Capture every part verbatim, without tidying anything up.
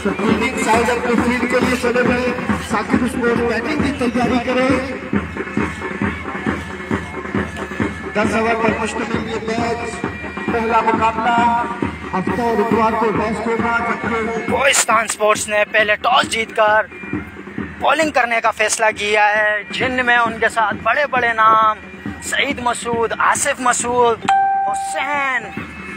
Fielding side अपने field के लिए चले गए। साकिब स्पोर्ट्स बैटिंग की तैयारी करें। दस ओवर पर मुश्तमिल ये मैच, पहला मुकाबला हफ्ता और इतवार को टेस्ट होगा। कोहिस्तान स्पोर्ट्स ने पहले टॉस जीतकर बॉलिंग करने का फैसला किया है, जिनमें उनके साथ बड़े बड़े नाम Saeed Masood, Asif Masood, Hussain,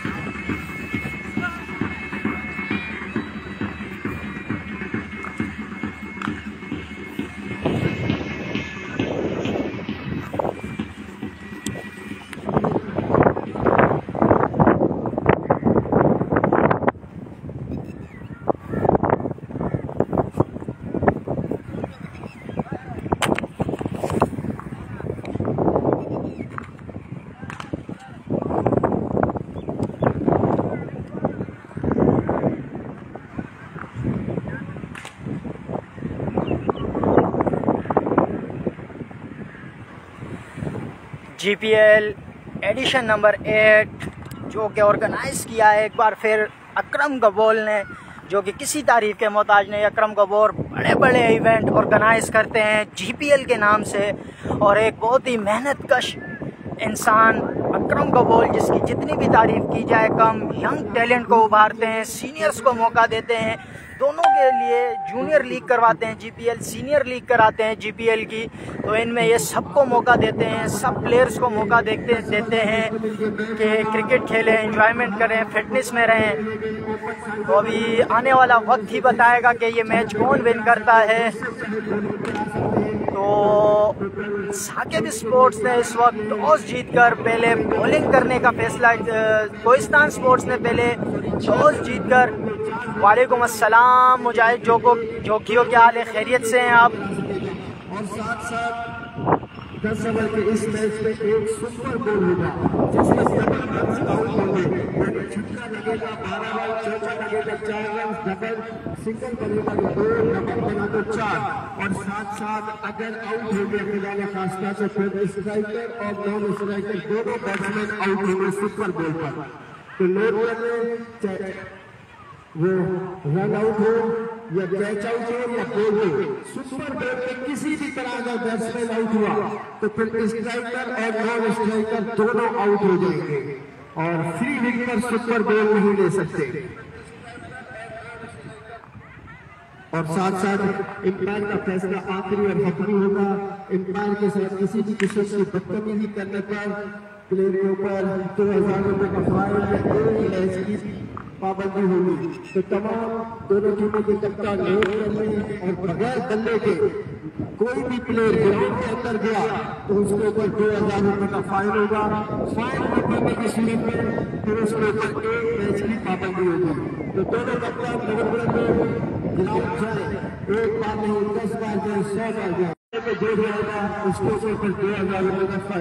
GPL edition number eight जो कि ऑर्गेनाइज़ किया है एक बार फिर अकरम गबोल ने, जो कि किसी तारीफ के मोहताज नहीं। अकरम गबोल बड़े बड़े इवेंट ऑर्गेनाइज़ करते हैं जीपीएल के नाम से, और एक बहुत ही मेहनत कश इंसान अकरम गबोल, जिसकी जितनी भी तारीफ की जाए कम। यंग टैलेंट को उभारते हैं, सीनियर्स को मौका देते हैं, दोनों के लिए जूनियर लीग करवाते हैं जीपीएल, सीनियर लीग कराते हैं जीपीएल की। तो इनमें ये सबको मौका देते हैं, सब प्लेयर्स को मौका देते देते हैं कि क्रिकेट खेलें, एंजॉयमेंट करें, फिटनेस में रहें। तो अभी आने वाला वक्त ही बताएगा कि ये मैच कौन विन करता है। तो साकिब स्पोर्ट्स ने इस वक्त टॉस जीतकर पहले बॉलिंग करने का फैसला, कोहिस्तान स्पोर्ट्स ने पहले टॉस जीतकर। वालेकुम अस्सलाम मुजाहिद जोको जोकियो, क्या हाल है, खैरियत से हैं आप? और साथ साथ दस ओवर के इस मैच में एक सुपर गोल होगा जिसमें सेवन रन आउट होंगे, छक्का लगेगा बारह रन, चौका लगेगा चार रन, डबल सिंगल बनेगा तो दो, डबल बना तो चार। और साथ साथ अगर आउट हो गया खिलाड़ी खासतौर से फिर स्ट्राइकर और नॉन स्ट्राइकर दोनों बैट्समैन आउट होंगे सुपर गोल पर। तो लोग चाहे वो रन आउट हो या कैच आउट हो या गोल हो, सुपर गोल में किसी भी तरह का बैट्समैन आउट हुआ तो फिर स्ट्राइकर और नॉन स्ट्राइकर दोनों आउट हो जाएंगे और फ्री हिट पर सुपर गोल नहीं ले सकते। और साथ साथ अंपायर का फैसला आखिरी और हकमी होगा। अंपायर के साथ किसी भी किस्म की बदतमीजी करने पर प्लेयर के ऊपर दो हजार रुपए का फाइन या एक मैच की पाबंदी होगी। तो तमाम दोनों टीमों के कप्तान नोट करने और बगैर बल्ले के कोई भी प्लेयर ग्राउंड के अंदर गया तो उसके ऊपर दो हजार रुपए का फाइन होगा। फाइन न करने की सूरत में फिर उसके ऊपर एक मैच की पाबंदी होगी। तो दोनों कप्तान ग्राउंड जाए, एक बार नहीं दस बार जाए, सौ बार जाए, जो जाएगा उसके ऊपर दो हजार रुपए का फाइन।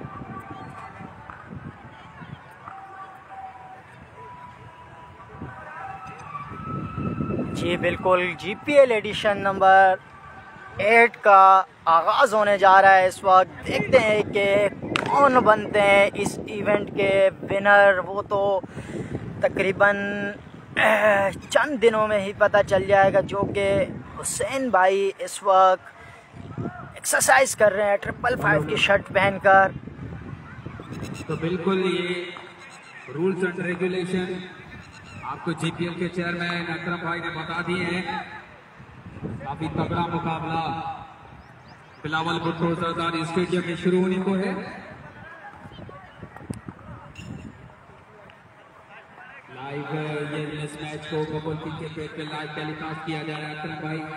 जी बिल्कुल, जीपीएल एडिशन नंबर एट का आगाज़ होने जा रहा है। इस वक्त देखते हैं कि कौन बनते हैं इस इवेंट के विनर। वो तो तकरीबन चंद दिनों में ही पता चल जाएगा, जो कि हुसैन भाई इस वक्त एक्सरसाइज कर रहे हैं ट्रिपल फाइव की शर्ट पहनकर। तो बिल्कुल ये रूल्स एंड रेगुलेशन आपको जीपीएल के चेयरमैन अकरम भाई ने बता दिए हैं। काफी तगड़ा मुकाबला बिलावल भुट्टो सरदारी स्टेडियम में शुरू होने को है। लाइव ये इस मैच को गबोल की पेज पे लाइव टेलीकास्ट किया जा रहा है। अकरम भाई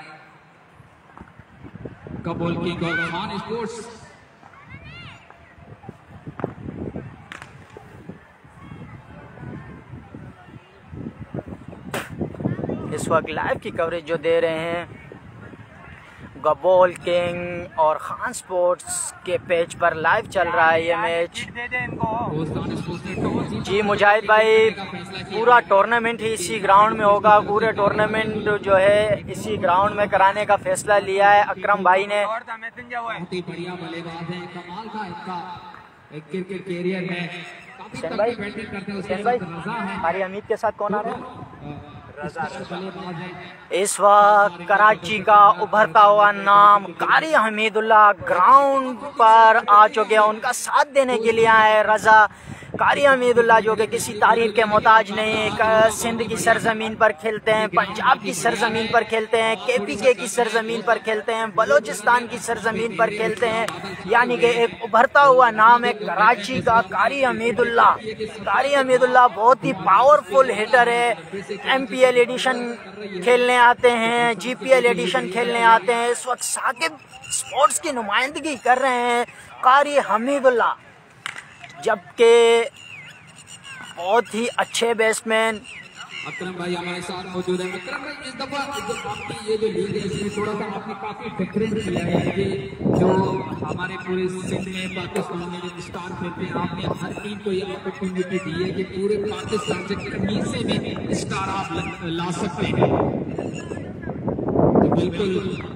गबोल की खान स्पोर्ट्स इस वक्त लाइव की कवरेज जो दे रहे हैं गबोल किंग और खान स्पोर्ट्स के पेज पर लाइव चल रहा है ये मैच। जी मुजाहिद भाई, पूरा टूर्नामेंट ही इसी ग्राउंड में होगा। पूरे टूर्नामेंट जो है इसी ग्राउंड में कराने का फैसला लिया है अकरम भाई ने। बहुत ही बढ़िया बल्लेबाज है, कमाल का इसका क्रिकेट कैरियर है। हुसैन भाई, हुसैन भाई, हमारी अमित के साथ कौन आ रहा है? इस वक्त कराची का उभरता हुआ नाम कारी हमीदुल्लाह ग्राउंड पर आ चुके हैं, उनका साथ देने के लिए आए रजा। कारी हमीदुल्लाह जो कि किसी तारीफ के मोहताज नहीं, सिंध की सरजमीन पर खेलते हैं, पंजाब की सरजमीन पर खेलते हैं, के पी के की सरजमीन पर खेलते हैं, बलोचिस्तान की सरजमीन पर खेलते हैं, यानी कि एक उभरता हुआ नाम है कराची का कारी हमीदुल्लाह। कारी हमीदुल्लाह बहुत ही पावरफुल हिटर है, एम पी एल एडिशन खेलने आते हैं, जी पी एल एडिशन खेलने आते हैं। इस वक्त साकिब स्पोर्ट्स की नुमाइंदगी कर रहे हैं कारी हमीदुल्लाह, जबकि बहुत ही अच्छे बैट्समैन अकरम भाई हमारे साथ मौजूद है। अकरम भाई इस दफा आपकी ये जो लीग है इसमें थोड़ा सा आपने काफी डिफरेंट किया है कि जो हमारे पूरे सिंध में पाकिस्तान में जो स्टार खेलते हैं, आपने हर टीम को ये अपॉर्चुनिटी दी है कि पूरे पाकिस्तान से कहीं से भी स्टार आप ला सकते हैं। तो बिल्कुल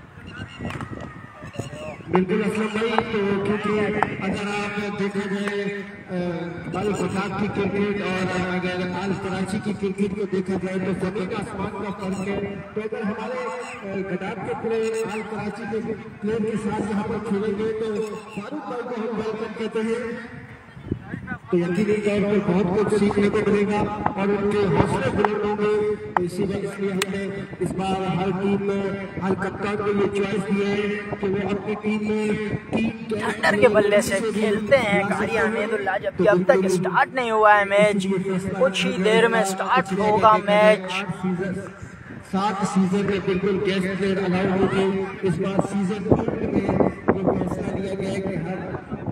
बिल्कुल असलम भाई, तो क्योंकि अगर आप देखा जाए बाल फसाद की क्रिकेट और अगर आल कराची की क्रिकेट को देखा जाए तो जमीन आसमान का फर्क है। तो अगर हमारे गडाब के प्लेयर आल कराची के प्लेयर के साथ यहाँ पर खेलेंगे तो फारूक भाई को हम वेलकम कहते हैं, तो यकीनी तौर पर बहुत कुछ सीखने को मिलेगा और उनके हौसले बुलंद होंगे। तो इसी इसलिए हमने इस बार हर टीम में हर कप्तान को ये चॉइस दी है कि वो अपनी टीम में टीम थंडर के बल्ले से खेलते हैं कारी हमीदुल्लाह, जबकि अब तक स्टार्ट नहीं हुआ है मैच, कुछ ही देर में स्टार्ट होगा मैच। सात सीजन में बिल्कुल गेस्ट प्लेयर अलाउड होंगे। इस बार सीजन में ये फैसला लिया गया है कि हर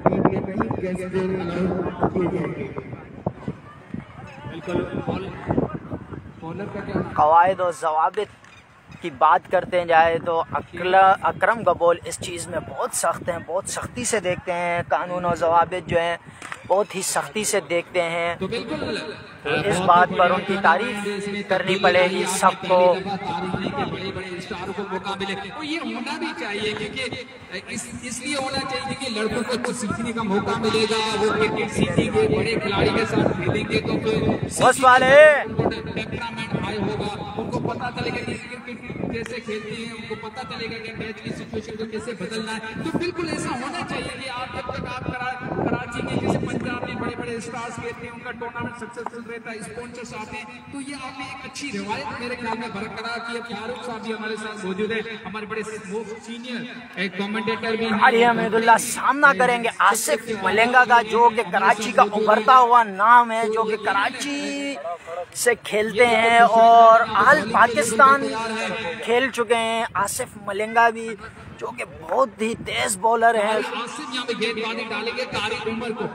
कवायद और जवाबित की बात करते जाए तो अकरम गबोल इस चीज़ में बहुत सख्त हैं, बहुत सख्ती से देखते हैं, कानून और जवाबित जो हैं बहुत ही सख्ती से देखते हैं। तो इस बात पर उनकी तारीफ करनी पड़ेगी सबको। बड़े बड़े स्टारों को मौका मिले तो ये होना भी चाहिए, क्योंकि इस इसलिए होना चाहिए कि लड़कों को कुछ सीखने का मौका मिलेगा, वो क्रिकेट सीखेंगे, बड़े खिलाड़ी के साथ खेलेंगे तो फिर वाले टेम्परामेंट हाई होगा, उनको पता चलेगा कि क्रिकेट कैसे खेलते हैं, उनको पता चलेगा कि मैच की सिचुएशन को कैसे बदलना है। तो बिल्कुल ऐसा होना चाहिए कि आप जब तक आप कराची के जैसे पंजाब में बड़े बड़े स्टार्स खेलते हैं, उनका टूर्नामेंट सक्सेसफुल रहता है, स्पॉन्सर्स आते हैं, तो ये आपने एक अच्छी रिवायत मेरे ख्याल में बरकरार की है। फारूक साहब भी हमारे साथ मौजूद है, हमारे बड़े सीनियर एक कमेंटेटर भी कारी हमीदुल्लाह सामना करेंगे आसिफ मलिंगा का, जो कि कराची का उभरता हुआ नाम है, जो कि कराची से खेलते हैं और आल पाकिस्तान खेल चुके हैं। आसिफ मलिंगा भी जो कि बहुत ही तेज बॉलर है। आसिफ यहाँ पे गेंदबाजी डालेंगे तारिक उमर को।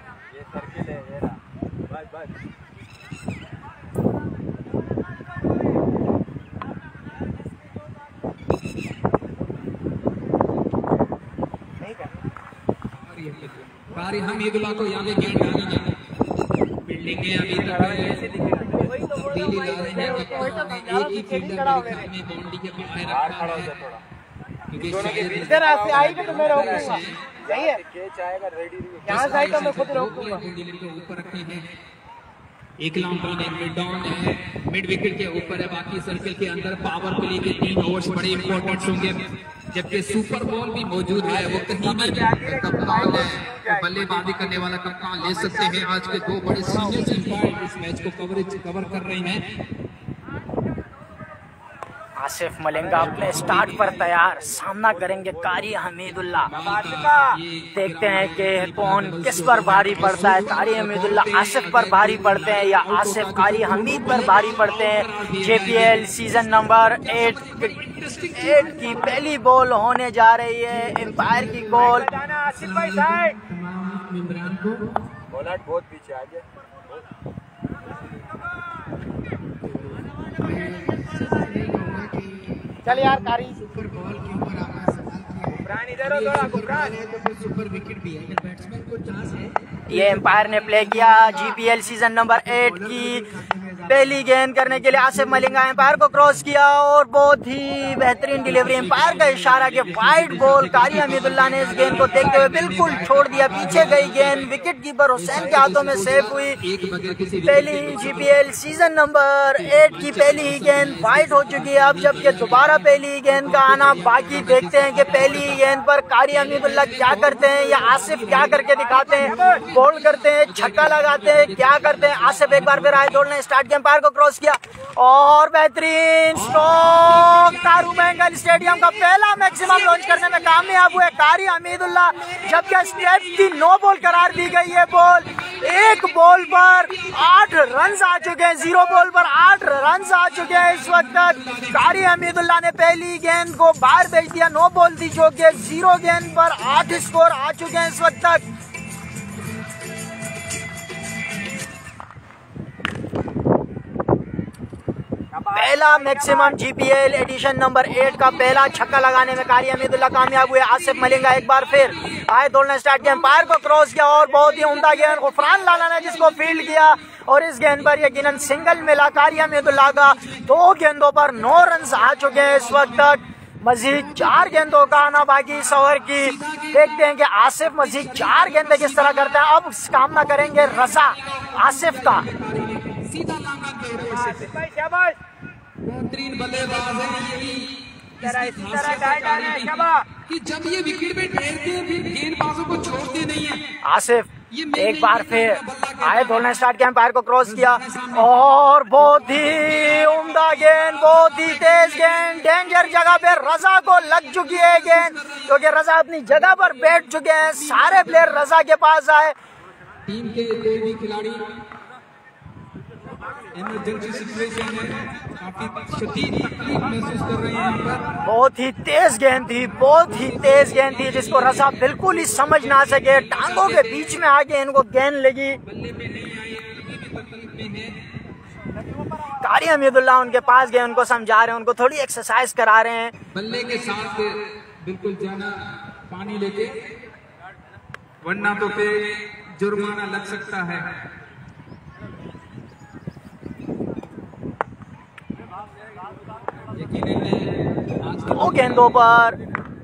कारी हमीदुल्लाह को यहाँ पे गेंद डालेंगे, बिल्डिंगे अभी तक दिल्ली ला रहे हैं, एक ही फील्डर में बाउंड्री के बाहर रखा है, क्योंकि इधर ऐसे आएगा तो मैं रोकूंगा, सही है, यहाँ से आएगा मैं खुद रोकूंगा। ऊपर रखे हैं, एक लॉन्ग रन, एक मिड डाउन है, मिड विकेट के ऊपर है, बाकी सर्कल के अंदर पावर प्ले के तीन ओवर्स बड़े इंपॉर्टेंट होंगे, जबकि सुपर बॉल भी मौजूद है। वो कहीं भी कप्तान है, बल्लेबाजी करने वाला कप्तान ले सकते हैं। आज के दो बड़े सीनियर एम्पायर इस मैच को कवरेज कवर कर रहे हैं। आसिफ मलिंगा अपने स्टार्ट पर तैयार, सामना करेंगे कारी हमीदुल्लाह। देखते हैं कि कौन किस पर भारी पड़ता है, कारी हमीदुल्लाह आसिफ पर भारी पड़ते हैं या आसिफ कारी हमीद पर भारी पड़ते हैं। J P L season number eight eight की पहली बॉल होने जा रही है, एम्पायर की कॉल। आसिफ भाई साइड बॉलर बहुत पीछे आ गया। चल यार कारी सुपर बॉल के ऊपर आपने सवाल किया है, इधर थोड़ा गुफरान है तो फिर सुपर विकेट भी है, बैट्समैन को चांस है। ये एम्पायर ने प्ले किया G P L season number eight की पहली गेंद करने के लिए आसिफ मलिंगा एम्पायर को क्रॉस किया और बहुत ही बेहतरीन डिलीवरी, एम्पायर का इशारा कि वाइड बॉल। कारी हमीदुल्लाह ने इस गेंद को देखते हुए बिल्कुल छोड़ दिया, पीछे गई गेंद, विकेट कीपर हुसैन के हाथों में सेफ हुई। पहली जीपीएल सीजन नंबर एट की पहली ही गेंद वाइड हो चुकी है। अब जबकि दोबारा पहली गेंद का आना बाकी, देखते हैं कि पहली गेंद पर कारी हमीदुल्लाह क्या करते हैं या आसिफ क्या करके दिखाते हैं, बॉल करते हैं, छक्का लगाते हैं, क्या करते हैं। आसिफ एक बार फिर आए दौड़ने स्टार्ट के एम्पायर को क्रॉस किया और बेहतरीन स्ट्रोक, तारू बेंगल स्टेडियम का पहला मैक्सिमम लॉन्च करने में कामयाब हुए कारी हमीदुल्लाह। जबकि स्टेप की नो बॉल करार दी गई है। बॉल एक बॉल पर आठ रन आ चुके हैं, जीरो बॉल पर आठ रन आ चुके हैं इस वक्त तक। कारी हमीदुल्लाह ने पहली गेंद को बाहर भेज दिया, नो बॉल थी, जो कि जीरो गेंद पर आठ स्कोर आ चुके हैं इस वक्त तक। पहला maximum GPL edition number eight का पहला छक्का लगाने में कारी हमीदुल्लाह कामयाब हुए। आसिफ मलिंगा एक बार फिर आए दौड़ने स्टार्ट के एम्पायर को क्रॉस किया और बहुत ही उम्दा गेंद गुफरान लाला ने जिसको फील्ड किया और इस गेंद पर यकीनन सिंगल मिला कारी हमीदुल्लाह का। दो गेंदों पर नौ रन आ चुके हैं इस वक्त तक। मजीद चार गेंदों का आना बाकी इस ओवर की। देखते हैं कि आसिफ मजीद चार गेंदें किस तरह करते हैं। अब सामना करेंगे रजा आसिफ का। बेहतरीन बल्लेबाज है ये कि जब ये विकेट पे ठहरते हैं फिर गेंदबाजों को छोड़ते नहीं है। आसिफ एक बार फिर आए दौड़ने स्टार्ट के एम्पायर को क्रॉस किया और बहुत ही उम्दा गेंद, बहुत ही तेज गेंद, डेंजर जगह पे रजा को लग चुकी है गेंद, क्योंकि रजा अपनी जगह पर बैठ चुके हैं। सारे प्लेयर रजा के पास आए। टीम के कोई भी खिलाड़ी इमरजेंसी सिचुएशन में काफी शदीद तकलीफ महसूस कर रहे हैं। बहुत ही तेज गेंद थी, बहुत ही तेज गेंद थी जिसको रजा बिल्कुल ही समझ ना सके। टांगों के बीच में आके इनको गेंद लगी। कारी हमीदुल्लाह उनके पास गए, उनको समझा रहे हैं, उनको थोड़ी एक्सरसाइज करा रहे हैं। बल्ले के साथ बिल्कुल जाना पानी लेके, वरना तो फिर जुर्माना लग सकता है। दो गेंदों पर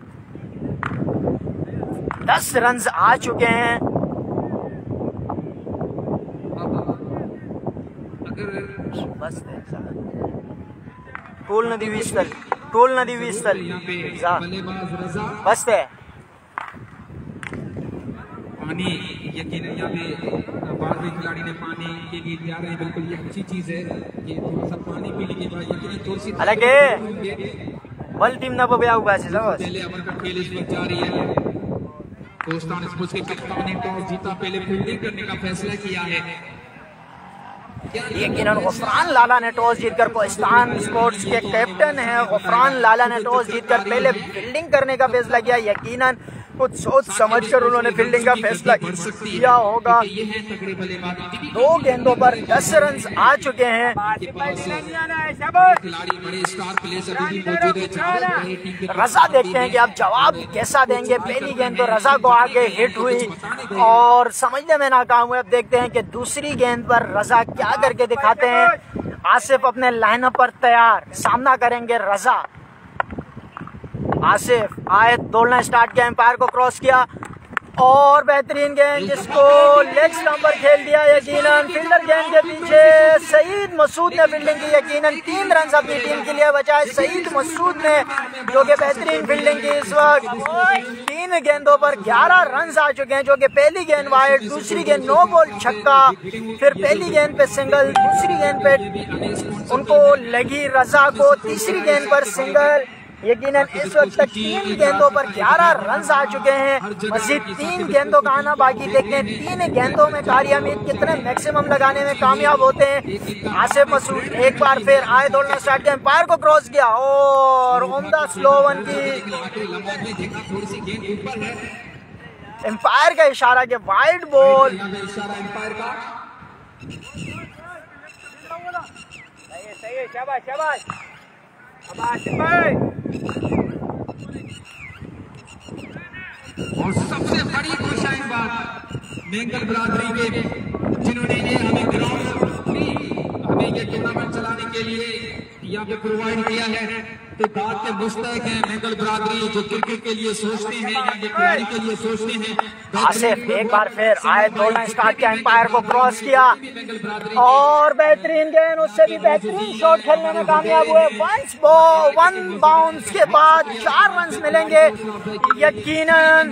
दस रन आ चुके हैं। टोल नदी विस्तल, टोल नदी विस्तल बस है पानी। यकीनन यहाँ पे बाद में खिलाड़ी ने पानी के लिए जा रहे हैं, बिल्कुल ये अच्छी चीज है कि थोड़ा सा पानी पीने के बाद यकीनन थोड़ी सी अलग बल टीम ना बया हुआ है। पहले ओवर का खेल इस वक्त जारी है। दोस्तान स्पोर्ट्स के कप्तान ने टॉस जीता, पहले फील्डिंग करने का फैसला किया है। यकीनन गुफरान लाला ने टॉस जीतकर, कोस्तान स्पोर्ट्स के कैप्टन हैं गुफरान लाला ने टॉस जीतकर पहले फील्डिंग करने का फैसला किया। यकीनन कुछ सोच समझकर उन्होंने फील्डिंग का फैसला किया होगा। दो गेंदों पर दस रन आ चुके हैं। रजा देखते हैं कि अब जवाब कैसा देंगे। पहली गेंद तो रजा को आगे हिट हुई और समझने में नाकाम हुए। अब देखते हैं कि दूसरी गेंद पर रजा क्या करके दिखाते हैं। आसिफ अपने लाइनअप पर तैयार, सामना करेंगे रजा। आसिफ आए दौड़ना स्टार्ट किया, एम्पायर को क्रॉस किया और बेहतरीन गेंद जिसको लेग स्टंप पर खेल दिया। यकीनन फील्डर गेंद के पीछे सईद मसूद ने फील्डिंग की। यकीनन तीन रन अपनी टीम के लिए बचाए सईद मसूद ने, जो कि बेहतरीन फील्डिंग की। इस वक्त तीन गेंदों पर ग्यारह रन आ चुके हैं, जो कि पहली गेंद वाइड, दूसरी गेंद नो बॉल छक्का, फिर पहली गेंद पे सिंगल, दूसरी गेंद पे उनको लगी रजा को, तीसरी गेंद पर सिंगल। यकीनन इस वक्त तक तीन गेंदों पर ग्यारह रन आ चुके हैं। मजीद तीन गेंदों का आना बाकी। देखते हैं तीन गेंदों में कारी हमीद कितने मैक्सिमम लगाने में कामयाब होते हैं। आसिफ मसूद एक बार फिर आए दौड़ना स्टार्ट किया, एम्पायर को क्रॉस किया और उम्दा स्लो वन की। एम्पायर का इशारा के वाइड बॉल। सही है, शाबाश शाबाश। और सबसे बड़ी खुशाइन बात बेंगल बरादरी के, जिन्होंने ये हमें ग्राउंड फ्री हमें ये के लिए यहाँ पे प्रोवाइड किया है। तो बात के मुस्तक है मंगल बरादरी जो क्रिकेट के लिए सोचते हैं या ये खिलाड़ी के लिए सोचते हैं। आसिफ एक बार फिर आए, दौड़ना स्टार्ट किया, एम्पायर को क्रॉस किया और बेहतरीन गेंद, उससे भी बेहतरीन शॉट खेलने में कामयाब हुए। वंस बॉल वन बाउंस के बाद चार रन मिलेंगे यकीनन।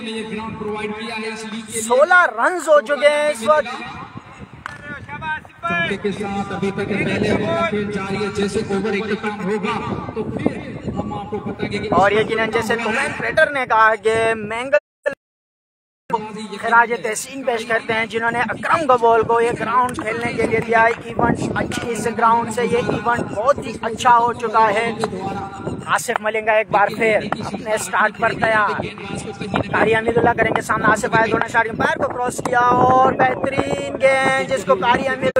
सोलह रन हो चुके हैं इस वक्त के साथ। अभी तक पहले ओवर खेल जारी है, जैसे ओवर इख्तिताम होगा तो फिर हम आपको बताएंगे। और यकीनन जैसे कमेंटेटर ने कहा कि मैंगल खराज तहसीन पेश करते हैं जिन्होंने अकरम गबोल को ये ग्राउंड खेलने के लिए दिया है। इवेंट अच्छी, इस ग्राउंड से ये इवेंट बहुत ही अच्छा हो चुका है। आसिफ मलिंगा एक बार फिर अपने स्टार्ट पर तैयार, कारी हमीदुल्लाह करेंगे सामने। आसिफ आए, दोनों स्टार्ट पैर को क्रॉस किया और बेहतरीन गेंद जिसको कारी हमीदुल्लाह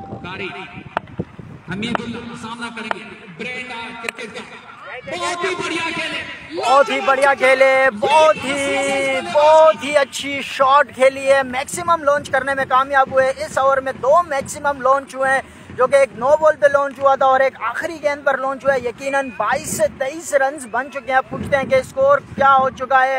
हमीदुल्लाह सामना करेंगे। क्रिकेट का बहुत ही बढ़िया खेले, बहुत ही बढ़िया खेले, बहुत ही बहुत ही अच्छी शॉट खेली है। मैक्सिमम लॉन्च करने में कामयाब हुए। इस ओवर में दो मैक्सिमम लॉन्च हुए हैं, जो कि एक नो बॉल पे लॉन्च हुआ था और एक आखिरी गेंद पर लॉन्च हुआ है। यकीनन बाईस से तेईस रन बन चुके हैं। पूछते हैं कि स्कोर क्या हो चुका है।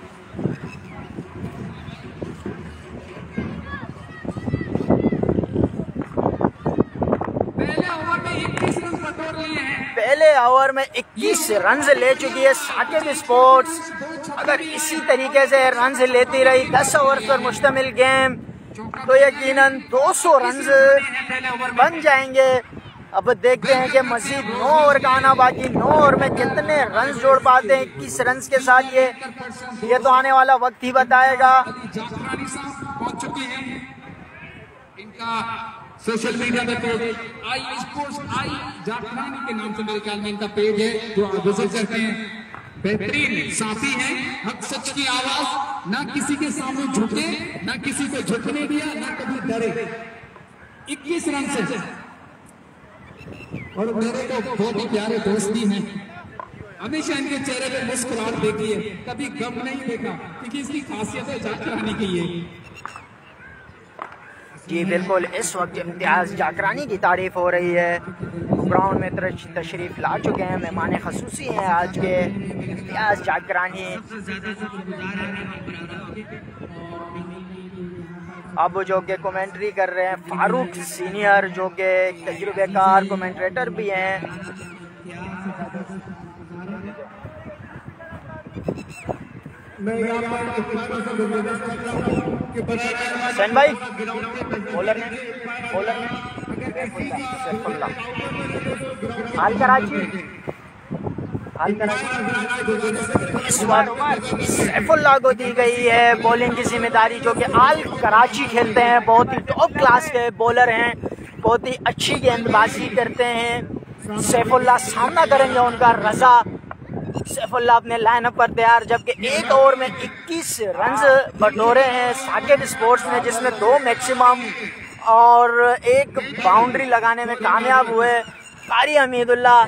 पहले ओवर में इक्कीस रन ले चुकी है साकिब स्पोर्ट्स। अगर इसी तरीके से रन लेती रही दस ओवर पर मुश्तमिल गेम तो यकीनन दो सौ रन बन जाएंगे। अब देखते हैं कि मजीद नौ ओवर का आना बाकी, नौ ओवर में कितने रन जोड़ पाते हैं इक्कीस रन के साथ। ये ये तो आने वाला वक्त ही बताएगा। सोशल मीडिया पे page I sports I Zafrani के नाम से मेरे ख्याल में इनका पेज है, जो आप विजिट करते हैं। बेहतरीन साथी हैं, हक सच की आवाज, ना किसी के सामने झुके, ना किसी को झुकने दिया, ना कभी डरे। इक्कीस रन से और मेरे तो बहुत ही प्यारे दोस्त भी हैं। हमेशा इनके चेहरे पे मुस्कुराहट देखी है, कभी गम नहीं देखा, क्योंकि इसकी खासियत है जाफरानी की ये। जी बिल्कुल, इस वक्त इम्तियाज़ जाकरानी की तारीफ हो रही है। ग्राउंड में तशरीफ ला चुके हैं, मेहमान खसूसी हैं आज के इम्तियाज़ जाकरानी। अब जो के कमेंट्री कर रहे हैं फारूक सीनियर, जो के तजुर्बेकार कमेंट्रेटर भी हैं। हुसैन भाई बॉलर ने बॉलर ने हाल कराची हाल कराची इस बार सैफुल्लाह को दी गई है बॉलिंग की जिम्मेदारी, जो कि आल कराची खेलते हैं। बहुत ही टॉप क्लास के बॉलर हैं, बहुत ही अच्छी गेंदबाजी करते हैं। सैफुल्लाह सामना करेंगे उनका रजा। सैफुल्लाह अपने लाइनअप पर तैयार, जबकि एक ओवर में इक्कीस रन बटोरे हैं साकिब स्पोर्ट्स ने, जिसमें दो मैक्सिमम और एक बाउंड्री लगाने में कामयाब हुए। कारी हमीदुल्लाह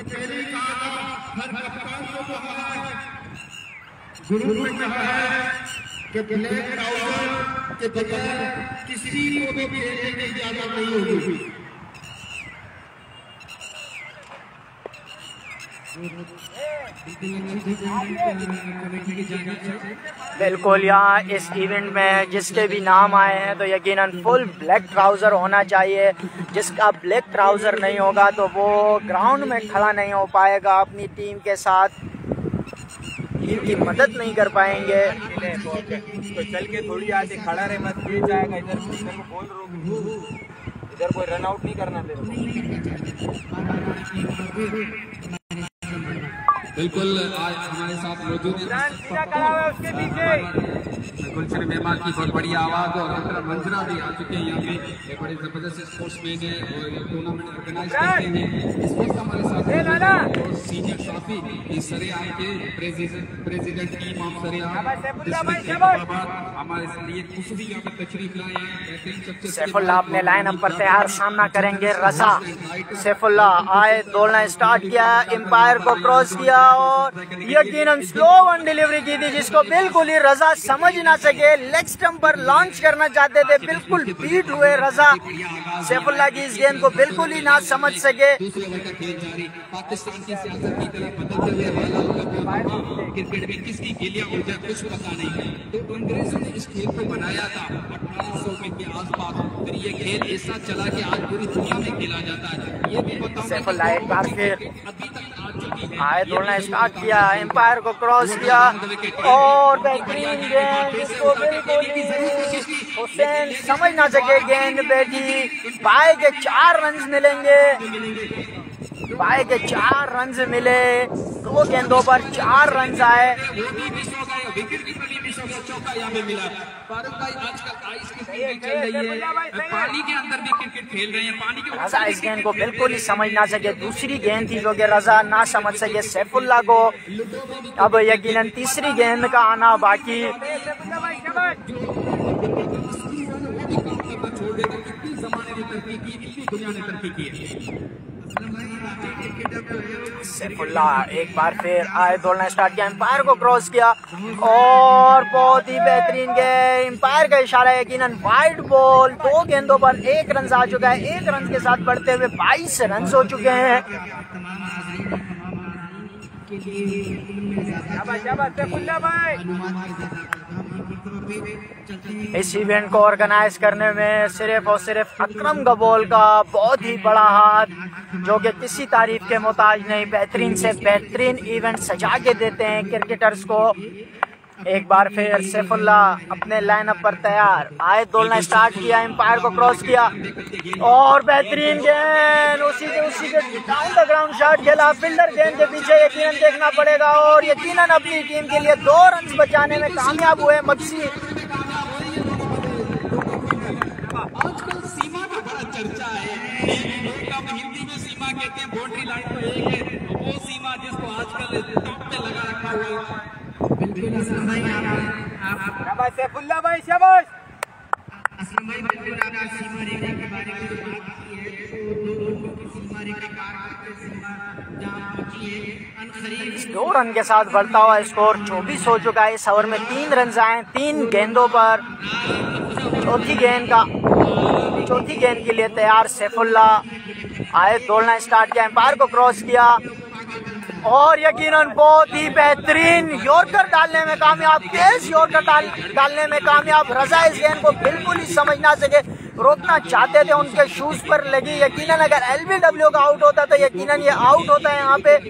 किसी को भी खेलने की इजाजत नहीं होगी। बिल्कुल, यहाँ इस इवेंट में जिसके भी नाम आए हैं तो यकीनन फुल ब्लैक ट्राउज़र होना चाहिए। जिसका ब्लैक ट्राउज़र नहीं होगा तो वो ग्राउंड में खड़ा नहीं हो पाएगा, अपनी टीम के साथ टीम की मदद नहीं कर पाएंगे। तो चल के थोड़ी आगे खड़ा रहे, मत गिर जाएगा। इधर इधर को बोल रहा, इधर कोई रन आउट नहीं करना तेरे। बिल्कुल, आज हमारे साथ मौजूद गुलशन मेहमान की बहुत बड़ी आवाज और अकरम मंजरा भी आ चुके हैं। यहाँ पे एक बड़े जबरदस्त स्पोर्ट्समैन है और ये टूर्नामेंट ऑर्गेनाइज करते हैं। इस वक्त हमारे साथ और सीनियर साफी इस सरेआम के प्रेसिडेंट टीम ऑफ सरेआम हमारे लिए खुद भी यहाँ पे तशरीफ लाए हैं। सैफुल्लाह अपने लाइनअप पर तैयार, सामना करेंगे रजा। सैफुल्लाह आए, दौड़ना स्टार्ट किया, एम्पायर को क्रॉस किया और यकीनन स्लो वन डिलीवरी की थी जिसको बिल्कुल ही रजा समझ ना सके। लेग स्टंप पर लॉन्च करना चाहते थे, बिल्कुल बीट हुए रजा सैफुल्लाह की इस गेंद को बिल्कुल ही ना समझ सके। पाकिस्तान की सियासत की तरफ बदलते हुए क्रिकेट में किसकी गिलिया ऊर्जा कुछ पता नहीं है। तो अंग्रेजों ने इस खेल को बनाया था अठारह सौ के आसपास, फिर ये खेल ऐसा चला कि आज पूरी दुनिया में खेला जाता है। ये भी बताऊं सैफुल्लाह एक बार फिर अभी तक आ चुकी है, आए दौड़ना स्टार्ट किया, एम्पायर को क्रॉस किया और बेहतरीन गेंद जिसको बिल्कुल ही हुसैन समझ ना सके। गेंद बैठी, बाय के चार रन मिलेंगे, बाय के चार रन मिले, दो गेंदों पर चार रन आए। विकेट कीपर भी मिस हो गया, चौका यहाँ पे मिला। फारूक भाई आजकल आइस की क्रिकेट चल रही है, पानी के अंदर भी क्रिकेट खेल रहे हैं, पानी के रजा इस गेंद को बिल्कुल ही समझ ना सके। दूसरी गेंद थी जो कि रजा ना समझ सके सैफुल्लाह को। अब यकीनन तीसरी गेंद का आना बाकी। छोड़ देकर कितनी जमाने में तरक्की की, इतनी दुनिया ने तरक्की की है। सैफुल्लाह एक बार फिर आए दौड़ना स्टार्ट किया, एम्पायर को क्रॉस किया और बहुत ही बेहतरीन गेंद, एम्पायर का इशारा यकीनन वाइड बॉल। दो गेंदों पर एक रन आ चुका है, एक रन के साथ बढ़ते हुए बाईस रन हो चुके हैं। इस इवेंट को ऑर्गेनाइज करने में सिर्फ और सिर्फ अकरम गबोल का बहुत ही बड़ा हाथ, जो कि किसी तारीफ के मोहताज नहीं। बेहतरीन से बेहतरीन इवेंट सजा के देते हैं क्रिकेटर्स को। एक बार फिर सैफुल्लाह अपने लाइनअप पर तैयार, आए दौड़ना स्टार्ट किया, एम्पायर को क्रॉस किया और बेहतरीन गेंद, उसी के उसी के डाउन द ग्राउंड शॉट खेला। फील्डर गेंद के पीछे यकीनन देखना पड़ेगा और यकीनन अपनी टीम के लिए दो रन बचाने में कामयाब हुए मक्सी। आजकल सीमा का बड़ा चर्चा है, हिंदी में सीमा कहते हैं, बाउंड्री लाइन तो एक है, वो सीमा जिसको आजकल टॉप पे लगा रखा हुआ है। बिल्कुल असलम भाई, आप सैफुल्लाह भाई शाबाश। असलम भाई बिल्कुल आपने सीमा रेखा के बारे में जो बात की है, तो दो लोगों की सीमा रेखा पार करके सीमा जहां पहुंची है। दो रन के साथ बढ़ता हुआ स्कोर चौबीस हो चुका है। इस ओवर में तीन रन आए तीन गेंदों पर। चौथी गेंद का चौथी गेंद के लिए तैयार सैफुल्लाह, आए दौड़ना स्टार्ट किया, एम्पायर को क्रॉस किया और यकीनन बहुत ही बेहतरीन यॉर्कर डालने में कामयाब, तेज यॉर्कर डाल, डालने में कामयाब। रजा इस गेंद को बिल्कुल ही समझ ना सके, रोकना चाहते थे, उनके शूज पर लगी। यकीनन अगर एलबीडब्ल्यू का आउट होता तो यकीनन ये आउट होता है। यहाँ पे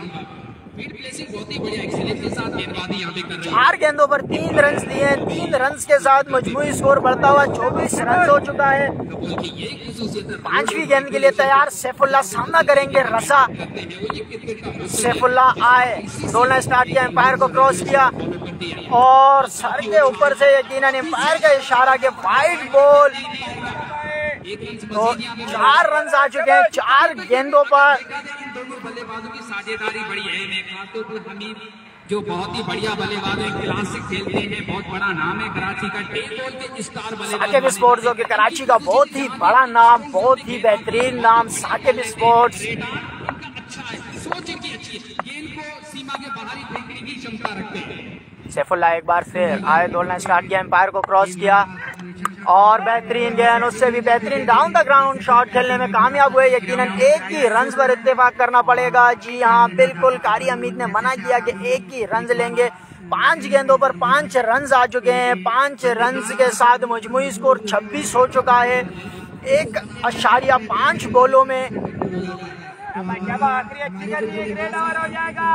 चार गेंदों पर तीन रन दिए, तीन रन के साथ मजमूई स्कोर बढ़ता हुआ चौबीस रन हो चुका है। पांचवी गेंद के लिए तैयार सैफुल्लाह, सामना करेंगे रजा। सैफुल्लाह आए, दौड़ना स्टार्ट किया, एम्पायर को क्रॉस किया और सर के ऊपर से यकीनन एम्पायर का इशारा के वाइड बॉल। तो चार रन आ चुके हैं चार गेंदों पर। बल्लेबाजों की साझेदारी बड़ी अहम है, खासतौर पर हमीद जो बहुत ही बढ़िया बल्लेबाज है, क्लासिक खेलते हैं, बहुत बड़ा नाम है कराची का, टेन बॉल के स्टार बल्लेबाज। साकिब स्पोर्ट्स जो कि कराची का बहुत ही बड़ा नाम, बहुत ही बेहतरीन नाम साकिब स्पोर्ट्स। अच्छा है, सोच की अच्छी है, गेंद को सीमा के बाहर ही फेंकने की क्षमता रखते हैं। सैफुल्लाह एक बार फिर आए, दौड़ना स्टार्ट किया, एम्पायर को क्रॉस किया और बेहतरीन गेंद, उससे भी बेहतरीन डाउन द ग्राउंड शॉट खेलने में कामयाब हुए। यकीनन एक ही रन पर इत्तेफाक करना पड़ेगा। जी हाँ, बिल्कुल कारी हमीद ने मना किया कि एक ही रन लेंगे। पांच गेंदों पर पांच रन आ चुके हैं। पांच रन के साथ मजमूई स्कोर छब्बीस हो चुका है। एक अशारिया पांच बॉलों में आखिरी अच्छी गली ग्रेड ओवर हो जाएगा।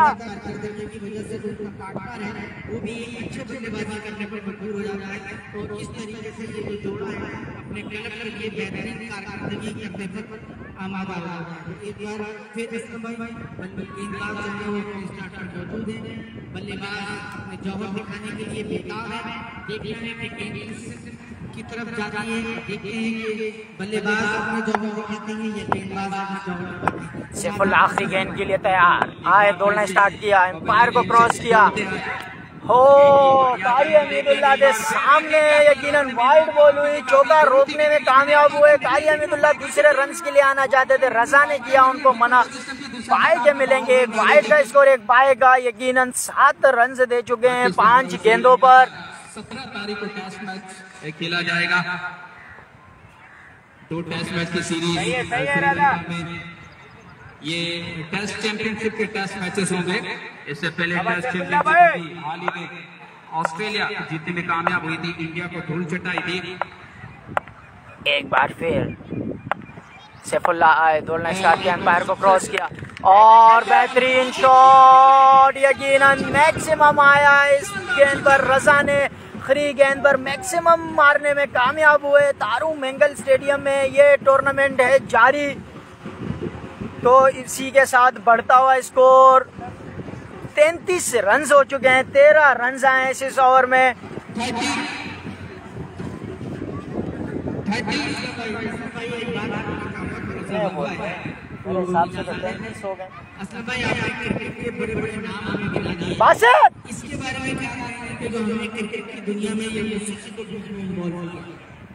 वो भी अच्छे बल्लेबाजी करने पर मजबूर हो जाता है और इस तरीके से ये जो जोड़ा है अपने क्लब पर ये बेहतरीन कारकर्दगी करने पर आमादा हो जाता है। एक बार फिर असलम भाई गेंदबाज जो है वो अपने स्टार्ट पर मौजूद है, बल्लेबाज अपने जौहर दिखाने के लिए बेताब है। देखना है कि गेंद की तरफ जाती है, देखते हैं कि बल्लेबाज अपने जौहर दिखाते हैं या गेंदबाज अपने जौहर दिखाते हैं। सैफुल्लाह आखिरी गेंद के लिए तैयार, आए दौड़ना स्टार्ट किया, एम्पायर को क्रॉस किया हो, कारी हमीदुल्लाह के सामने यकीनन वाइड बॉल हुई, चौका रोकने में कामयाब हुए। कारी हमीदुल्लाह दूसरे रन के लिए आना चाहते थे, रजा ने किया उनको मना। बाय के मिलेंगे। एक वाइड का स्कोर, एक बाय का। यकीनन सात रन दे चुके हैं पांच गेंदों पर। सत्रह तारीख को टेस्ट मैच खेला जाएगा। दो टेस्ट मैच की सीरीज में ये टेस्ट चैंपियनशिप के टेस्ट मैचेस होंगे। इससे पहले टेस्ट चैंपियनशिप हाल ही में ऑस्ट्रेलिया जीतने में कामयाब हुई थी, इंडिया को धूल चटाई थी। एक बार फिर सैफुल्ला आए, दौड़ना स्टार्ट किया, एम्पायर को क्रॉस किया और बेहतरीन शॉट। यकीनन मैक्सिमम आया इस गेंद पर। रजा ने खरी गेंद पर मैक्सिमम मारने में कामयाब हुए। तारू मेंगल स्टेडियम में ये टूर्नामेंट है जारी, तो इसी के साथ बढ़ता हुआ स्कोर तैंतीस रन हो चुके हैं। तेरह रन आए इस ओवर में। मेरे हिसाब से तो तैंतीस हो गए। बासठ इसके बारे में क्या है कि जो हमें क्रिकेट की दुनिया में ये सबसे कुछ इन्वॉल्व किया।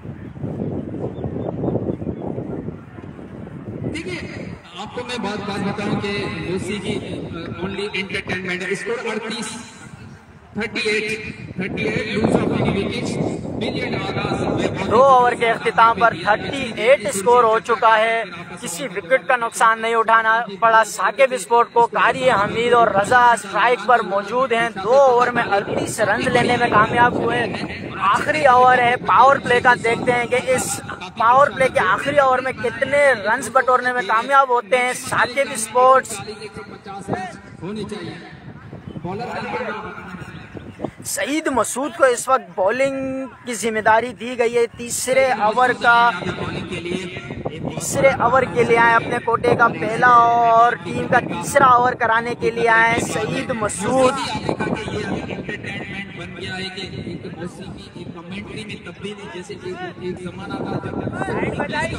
देखिए, आपको मैं बात बात बताऊं कि ओसी की ओनली एंटरटेनमेंट है। स्कोर अड़तीस, दो ओवर के अख्तिताम पर अड़तीस स्कोर हो चुका है। किसी विकेट का नुकसान नहीं उठाना पड़ा साकिब स्पोर्ट को। कारी हमीद और रजा स्ट्राइक पर मौजूद हैं। दो ओवर में अड़तीस रन लेने में कामयाब हुए। आखिरी ओवर है पावर प्ले का। देखते हैं कि इस पावर प्ले के आखिरी ओवर में कितने रन बटोरने में कामयाब होते हैं साकिब स्पोर्ट्स। सईद मसूद को इस वक्त बॉलिंग की जिम्मेदारी दी गई है। तीसरे ओवर का तीसरे ओवर के लिए आए अपने कोटे का पहला और टीम का तीसरा ओवर कराने के लिए आए सईद मसूद। बन गया है कि एक मौसीकी एक कमेंट्री में तब्दीली, जैसे एक एक जमाना था जब पता ही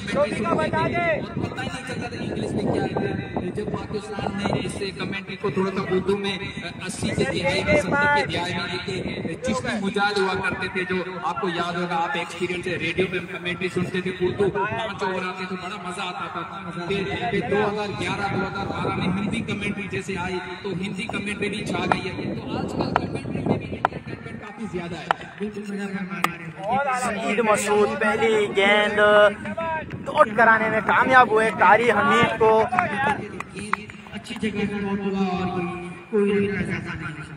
नहीं चलता था इंग्लिश में क्या है। जब पाकिस्तान ने इस कमेंट्री को थोड़ा सा उर्दू में अस्सी के दिहाई में सत्तर के दिहाई में एक चिश्ती मुजाद हुआ करते थे, जो आपको याद होगा, आप एक्सपीरियंस है, रेडियो में कमेंट्री सुनते थे, उर्दू पांच ओवर आते थे, बड़ा मजा आता था। फिर दो हजार ग्यारह दो हजार बारह में हिंदी कमेंट्री जैसे आई तो हिंदी कमेंट्री भी छा गई है। तो आजकल कमेंट्री में भी काफी ज्यादा है। सईद मसूद पहली गेंद डॉट कराने में कामयाब हुए। कारी हमीद को अच्छी जगह पर आउट हुआ और कोई कोई ऐसा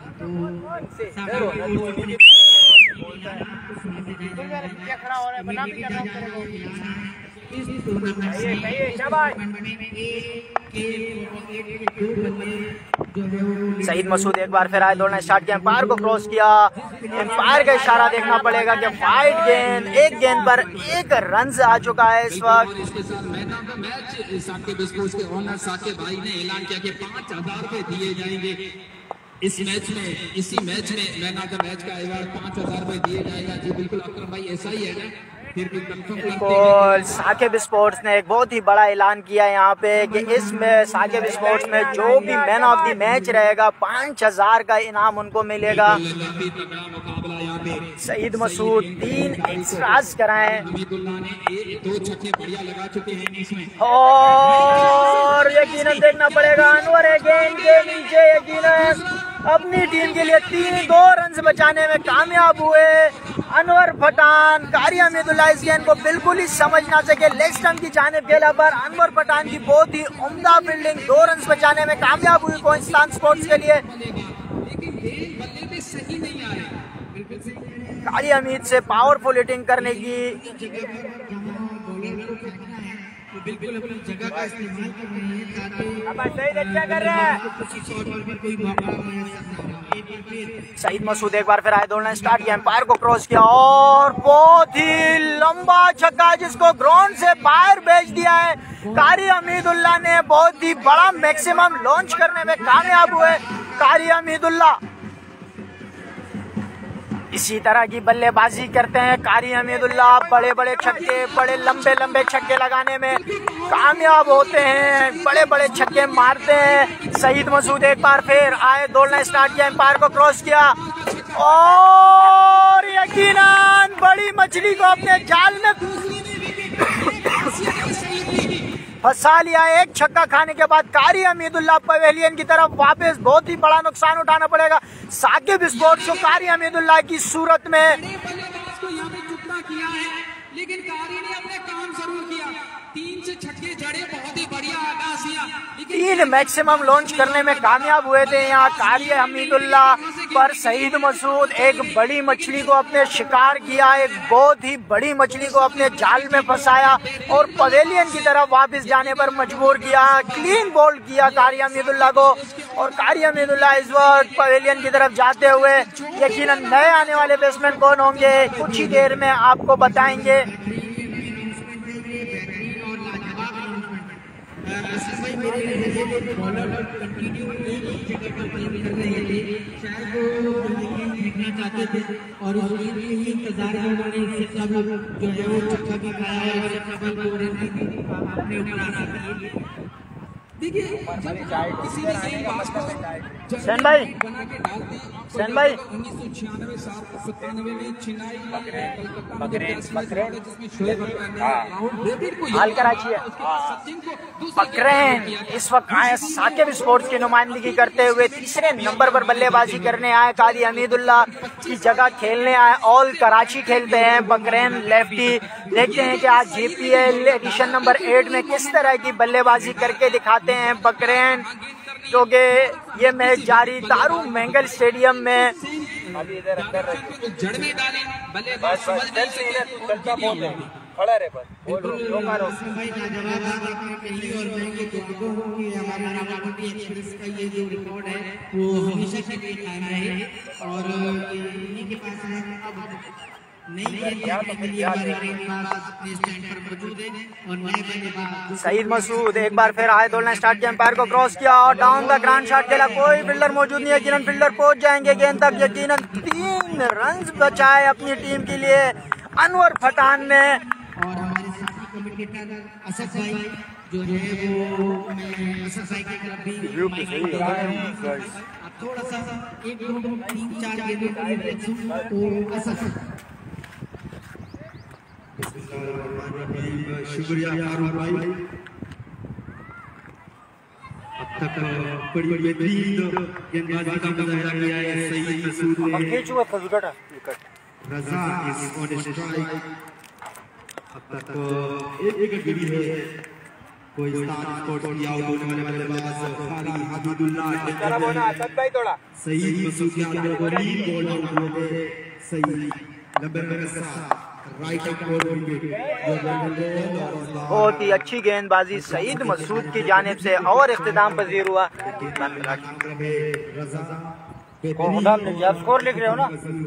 सईद मसूद एक बार फिर आए, दौड़ना स्टार्ट किया, एम्पायर को क्रॉस किया। एम्पायर का इशारा देखना पड़ेगा कि वाइड गेंद, एक गेंद पर एक रन आ चुका है इस वक्त। इसके साथ मैदान का मैच साकिब स्पोर्ट्स के ओनर साकिब भाई ने ऐलान किया कि पांच हजार रुपए दिए जाएंगे इस मैच में। इसी मैच में मैन ऑफ द मैच का अवार्ड पांच हजार रुपए दिए जाएगा। जी बिल्कुल अकरम भाई, ऐसा ही है ना? फिर भी बिल्कुल साकिब स्पोर्ट्स ने एक बहुत ही बड़ा ऐलान किया यहाँ पे कि इसमें साकिब स्पोर्ट्स में जो भी मैन ऑफ द मैच रहेगा पाँच हजार का इनाम उनको मिलेगा। सईद मसूद तीन एक्स्ट्रास कराए दो छक्के बढ़िया लगा चुके हैं इसमें और यकीनन देखना पड़ेगा अनवर है गेंद के नीचे। यकीनन अपनी टीम के लिए तीन दो रन बचाने में कामयाब हुए अनवर पठान। कारी हमीदुल्लाह इस गेंद को बिल्कुल ही समझ ना सके। लेग स्टंप की जानिब खेला पर अनवर पठान की बहुत ही उम्दा फील्डिंग, दो रन बचाने में कामयाब हुई क्वींसलैंड स्पोर्ट्स के लिए। कारी हमीद से पावरफुल हिटिंग करने की बिल्कुल अपनी जगह का इस्तेमाल कर रहे हैं ताकि अब सही अच्छा कर रहा है। सईद मसूद एक बार फिर आए, दौड़ना स्टार्ट किया, एम्पायर को क्रॉस किया और बहुत ही लंबा छक्का जिसको ग्राउंड से बाहर भेज दिया है। कारी हमीदुल्लाह ने बहुत ही बड़ा मैक्सिमम लॉन्च करने में कामयाब हुए। कारी हमीदुल्लाह इसी तरह की बल्लेबाजी करते हैं कारी हमीदुल्लाह। बड़े बड़े छक्के, बड़े लंबे लंबे छक्के लगाने में कामयाब होते हैं, बड़े बड़े छक्के मारते हैं। सईद मसूद एक बार फिर आए, दौड़ना स्टार्ट किया, एम्पायर को क्रॉस किया और यकीनन बड़ी मछली को अपने जाल में फंसा लिया। एक छक्का खाने के बाद कारी हमीदुल्लाह पवेलियन की तरफ वापस। बहुत ही बड़ा नुकसान उठाना पड़ेगा साकिब स्पोर्ट्स को कारी हमीदुल्लाह की सूरत में। बल्लेबाज को यहाँ पे चुकता किया है, लेकिन कारी ने अपने काम जरूर किया। तीन से छक्के जड़े, बहुत ही बढ़िया आगाजियां, तीन मैक्सिमम लॉन्च करने में कामयाब हुए थे यहाँ कारी हमीदुल्लाह पर। सईद मसूद एक बड़ी मछली को अपने शिकार किया, एक बहुत ही बड़ी मछली को अपने जाल में फंसाया और पवेलियन की तरफ वापस जाने पर मजबूर किया। क्लीन बोल्ड किया कारी हमीदुल्लाह को और कारी हमीदुल्लाह इस वक्त पवेलियन की तरफ जाते हुए यकीनन नए आने वाले बैट्समैन कौन होंगे कुछ ही देर में आपको बताएंगे। बॉलर कंटिन्यू एक ही जगह पर प्ले कर रहे थे, शायद वो देखना चाहते थे और उस गेंद के ही इंतजार में उन्होंने इससे सब जो है वो छक्का भी खाया है और डबल को अपने ऊपर आना चाहिए। देखिए किसी भी गेंद बाज को सैन भाई बना के डालते हैं। सैन भाई उन्नीस सौ छियानवे सात सत्तानवे में चिनाई जिसमें शोएब हाल कराची है बकरेन इस वक्त आए साकिब स्पोर्ट्स की नुमाइंदगी करते हुए तीसरे नंबर पर बल्लेबाजी करने आए। कारी हमीदुल्लाह की जगह खेलने आए। ऑल कराची खेलते हैं बकरेन लेफ्टी। देखते हैं कि आज जीपीएल एडिशन नंबर एट में किस तरह की बल्लेबाजी करके दिखाते हैं बकरेन, क्योंकि ये मैच जारी दारू मैंगल स्टेडियम में। अभी इधर अंदर जड़ में डाले बल्लेबाज बस बस चल से इधर चलता बहुत है, खड़ा रहे बस बोल रो मारो। भाई लाजवाब आपने कही और मैं ये कहता हूं कि हमारे रावलपिंडी एक्सप्रेस का ये जो रिकॉर्ड है वो हमेशा के लिए कायम रहे और इन्हीं के पास है। अब नई गेंद के लिए हमारे गेंदबाज अपने स्टैंड पर मौजूद हैं और नए बल्लेबाज सईद मसूद एक बार फिर आए दौड़ना स्टार्ट किया, एम्पायर को क्रॉस किया और डाउन द ग्राउंड शॉट खेला। कोई फील्डर मौजूद नहीं है, यकीनन फील्डर पहुंच जाएंगे गेंद तक। यकीनन तीन रन बचाए अपनी टीम के लिए अनवर पठान ने। और हमारे साथी कमेंटेटर असद भाई जो है वो असद भाई की तरफ भी थोड़ा सा एक दो तीन चार गेंदों के लिए तो असद शुक्रिया फारूक भाई। अब तक बड़ी बेहतरीन गेंदबाजी का मुजाहरा किया है सईद मसूद ने। Raza is on strike. अब तक एक विकेट गिरी है। कोई स्टार स्पोर्ट्स की आउट होने वाले बल्लेबाज कारी हमीदुल्लाह सईद मसूद के अंदर को लीड बॉल आउट हुए थे। सईद नंबर में सात बहुत ही अच्छी गेंदबाजी सईद मसूद की जानिब से और इख्तिताम पजीर हुआ। स्कोर लिख रहे हो ना?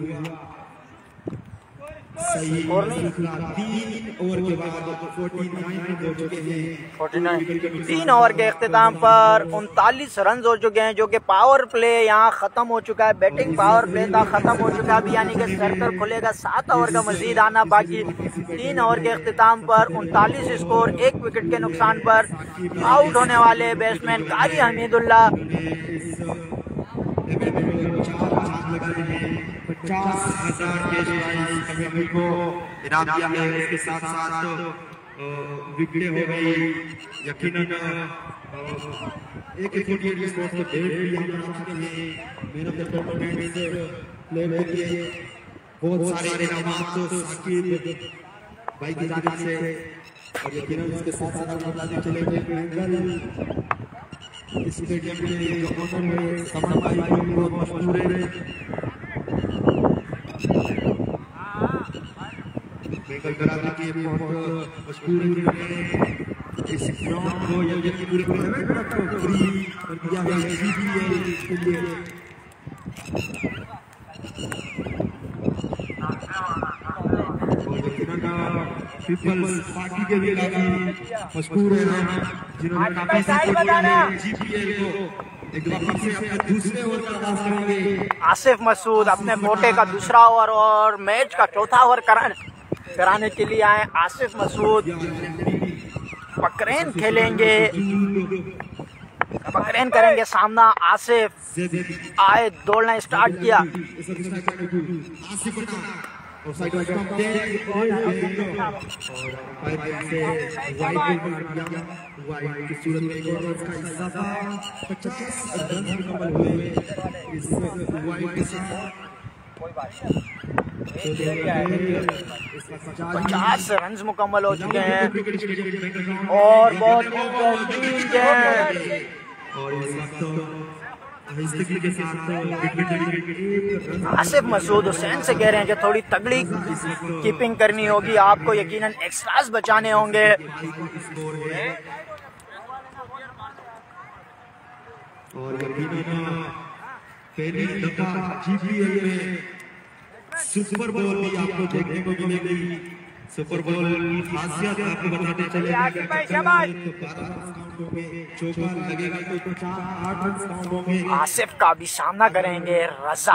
तीन ओवर के इख्तिताम पर उनतालीस रन हो चुके हैं, जो कि पावर प्ले यहाँ खत्म हो चुका है। बैटिंग पावर प्ले था खत्म हो चुका है अभी, यानी कि सर्कल खुलेगा। सात ओवर का मजीद आना बाकी। तीन ओवर के इख्तिताम पर उनतालीस स्कोर, एक विकेट के नुकसान पर आउट होने वाले बैट्समैन कारी हमीदुल्लाह। पचास हजार कैश प्राइज कमेटी को इनाम दिया है। इसके साथ साथ विकेटें हो गई। यकीनन एक फोर्टी स्पोर्ट्स के डेट भी हम बना चुके हैं। मैन ऑफ द टूर्नामेंट से प्ले किए बहुत सारे इनामात तो साकिब भाई की जानिब से और यकीनन इसके साथ साथ हम बताते चले इस स्टेडियम के लिए जो ऑनर है समन भाई को बहुत मशहूर है। मेकल कराने के बहुत मशहूर है। इस ग्राउंड को यकीनन पूरे टूर्नामेंट को फ्री कर दिया गया है जीपीएल के लिए। पीपल्स पार्टी के भी काफी मशहूर है, जिन्होंने काफी सपोर्ट किया है जीपीएल को। एक बार से अपने दूसरे ओवर का आगाज करेंगे आसिफ मसूद अपने मोटे का दूसरा ओवर और मैच का चौथा ओवर कराने कराने के लिए आए। आसिफ मसूद बकरेन खेलेंगे, बकरेन करेंगे सामना। आसिफ आए दौड़ना स्टार्ट किया। और साइड वाइड कम दे और फाइव से वाइड बॉल मार दिया। वाइड की सूरत में एक और उसका इजाफा पचास रन मुकम्मल हुए इस वाइड के साथ। पचास रन मुकम्मल हो चुके हैं और बहुत बेहतरीन गेंद। और इस वक्त के साथ आसिफ मसूद हुसैन से कह रहे हैं कि थोड़ी तगड़ी कीपिंग करनी होगी, आपको यकीनन एक्स्ट्रास बचाने होंगे। और पहली दफा जीपीएल में सुपर बॉल भी आपको देखने को मिलेगी। सुपर बॉल की खासियत आपको बताते चले आसिफ का भी सामना करेंगे रजा।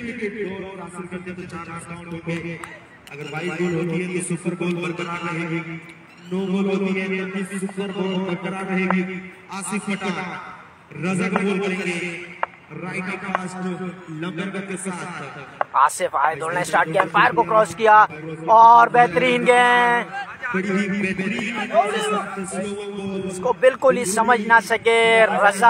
अगर बाईस बॉल होती है तो सुपर बॉल बरकरार रहेगी, नो बॉल होती है तो सुपर बॉल बरकरार रहेगी। आसिफ पठान रजा का बॉल करेंगे राइट फास्ट लंबर के साथ। आसिफ आए दौड़ना स्टार्ट किया, एम्पायर को क्रॉस किया और बेहतरीन गेंद, इसको बिल्कुल ही समझ ना सके रजा।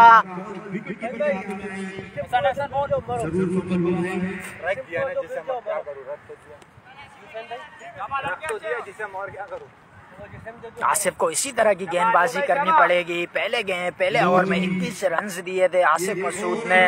आसिफ को इसी तरह की गेंदबाजी करनी पड़ेगी। पहले गेंद पहले ओवर में इक्कीस रन दिए थे आसिफ मसूद ने।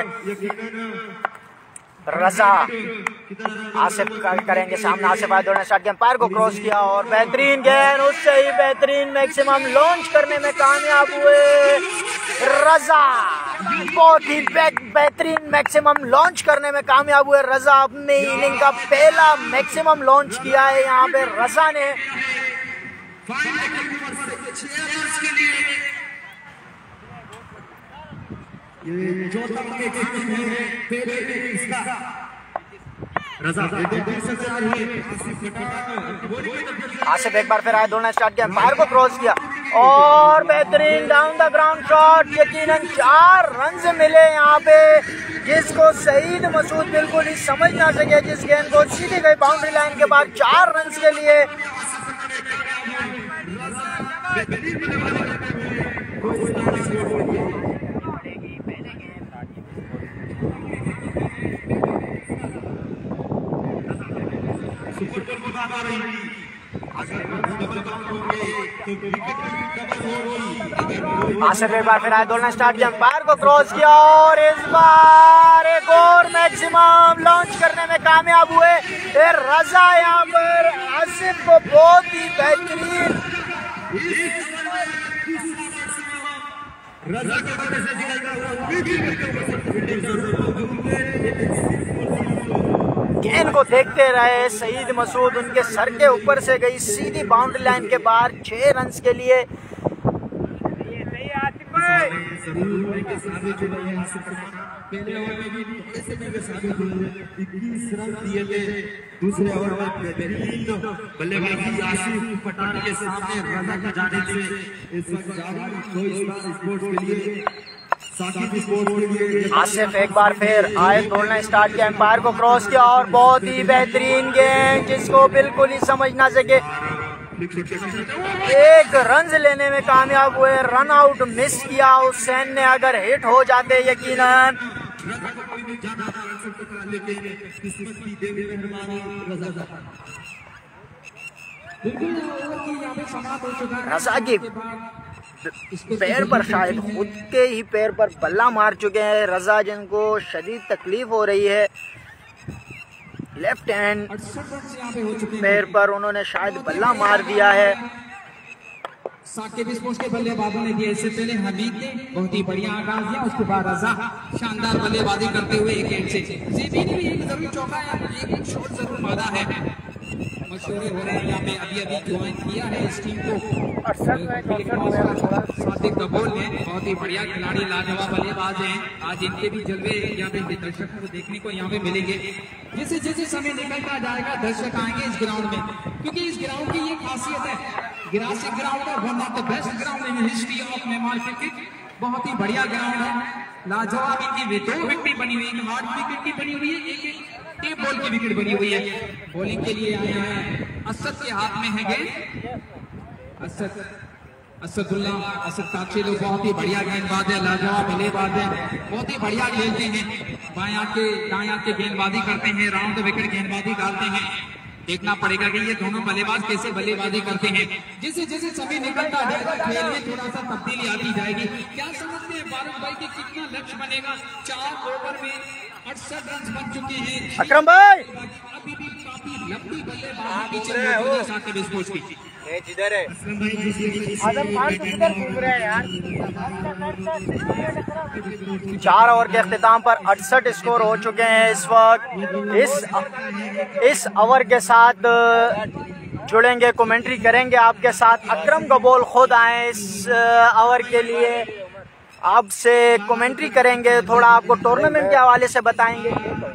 रजा आसिफ का करेंगे सामने, आसिफ आए दौड़ना स्टार्ट किया, एम्पायर को क्रॉस किया और बेहतरीन गेंद, उससे ही बेहतरीन मैक्सिमम लॉन्च करने में कामयाब हुए रजा। बहुत ही बेहतरीन मैक्सिमम लॉन्च करने में कामयाब हुए रजा। अपने इनिंग का पहला मैक्सिमम लॉन्च किया है यहाँ पे रजा ने। ये चौथा विकेट है पहले इसका रजा आसिफ एक बार फिर आए दौड़ना स्टार्ट किया, एम्पायर को क्रॉस किया और बेहतरीन डाउन द ग्राउंड शॉट। यकीनन चार रन मिले यहाँ पे, जिसको सईद मसूद बिल्कुल ही समझ ना सके। जिस गेंद को सीधी गई बाउंड्री लाइन के बाद चार रन के लिए। आसिफ एक बार फिर आए दौड़ना स्टार्ट किया, एम्पायर को क्रॉस किया और इस बार एक और मैक्सिमम लॉन्च करने में कामयाब हुए रजा। यहाँ पर आसिफ को बहुत ही बेहतरीन गेंद को देखते रहे सईद मसूद, उनके सर के ऊपर से गई सीधी बाउंड्री लाइन के बाहर छह रन के लिए। पहले ओवर में भी ऐसे में साबित हुए इक्कीस रन दिए थे। दूसरे ओवर में बेहतरीन बल्लेबाजी आसिफ पठान के सामने रजा की जाने से इस वक्त जारी कोई स्पोर्ट्स के लिए साकिब स्पोर्ट्स के लिए आसिफ एक बार फिर आए दौड़ना स्टार्ट किया, एम्पायर को क्रॉस किया और बहुत ही बेहतरीन गेंद, जिसको बिल्कुल ही समझ ना सके। एक रन लेने में कामयाब हुए, रन आउट मिस किया हुसैन ने। अगर हिट हो जाते यकीनन रजा की पैर पर शायद खुद के ही पैर पर बल्ला मार चुके हैं रजा, जिनको शदीद तकलीफ हो रही है। लेफ्ट हैंड पैर पर उन्होंने शायद बल्ला मार दिया है। साकिब स्पोर्ट्स के बल्लेबाजों ने दिया, इससे पहले हमीद ने बहुत ही बढ़िया आगाज दिया, उसके बाद रजा शानदार बल्लेबाजी करते हुए एक एंड से जेबी ने भी एक जरूर चौका या एक शॉट जरूर मारा है। मशहूर हो रहे हैं यहाँ पे, अभी अभी ज्वाइन किया है इस टीम को सादिक कबूल ने। बहुत ही बढ़िया खिलाड़ी, लाजवाब बल्लेबाज हैं। आज इनके भी जलवे यहाँ पे दर्शकों को देखने को यहाँ पे मिलेंगे। जैसे जैसे समय निकलता जाएगा दर्शक आएंगे इस ग्राउंड में, क्योंकि इस ग्राउंड की ये खासियत है, गिरासी ग्राउंड है, one of the best ground in history of मेहमान क्रिकेट। बहुत ही बढ़िया ग्राउंड है, लाजवाब। इनकी दो विकेट बनी हुई, एक हार्ड विकेट की बनी हुई है, एक टेप बॉल की विकेट बनी हुई है। बॉलिंग के लिए आया है असद के हाथ में है गेंद। असद असदुल्ला असद ताकचेलो बहुत ही बढ़िया गेंदबाज है, लाजवाब बल्लेबाज है, बहुत ही बढ़िया खेलते हैं, बाएं के दाएं के गेंदबाजी करते हैं, राउंड द विकेट गेंदबाजी डालते हैं। देखना पड़ेगा कि ये दोनों बल्लेबाज कैसे बल्लेबाजी करते हैं। जैसे जैसे समय निकलता जाएगा खेल में थोड़ा सा तब्दीली आती जाएगी। क्या समझते हैं फारूक भाई कि कितना लक्ष्य बनेगा? चार ओवर में अड़सठ रन बन चुके हैं। अकरम भाई अभी भी काफी लंबी बल्लेबाजी पीछे मौजूद है साकिब स्पोर्ट्स की। जिधर है चार ओवर के अख्तिताम पर अड़सठ स्कोर हो चुके हैं इस वक्त। इस इस ओवर के साथ जुड़ेंगे, कमेंट्री करेंगे आपके साथ। अकरम कबोल खुद आए इस ओवर के लिए, आपसे कमेंट्री करेंगे, थोड़ा आपको टूर्नामेंट के हवाले से बताएंगे।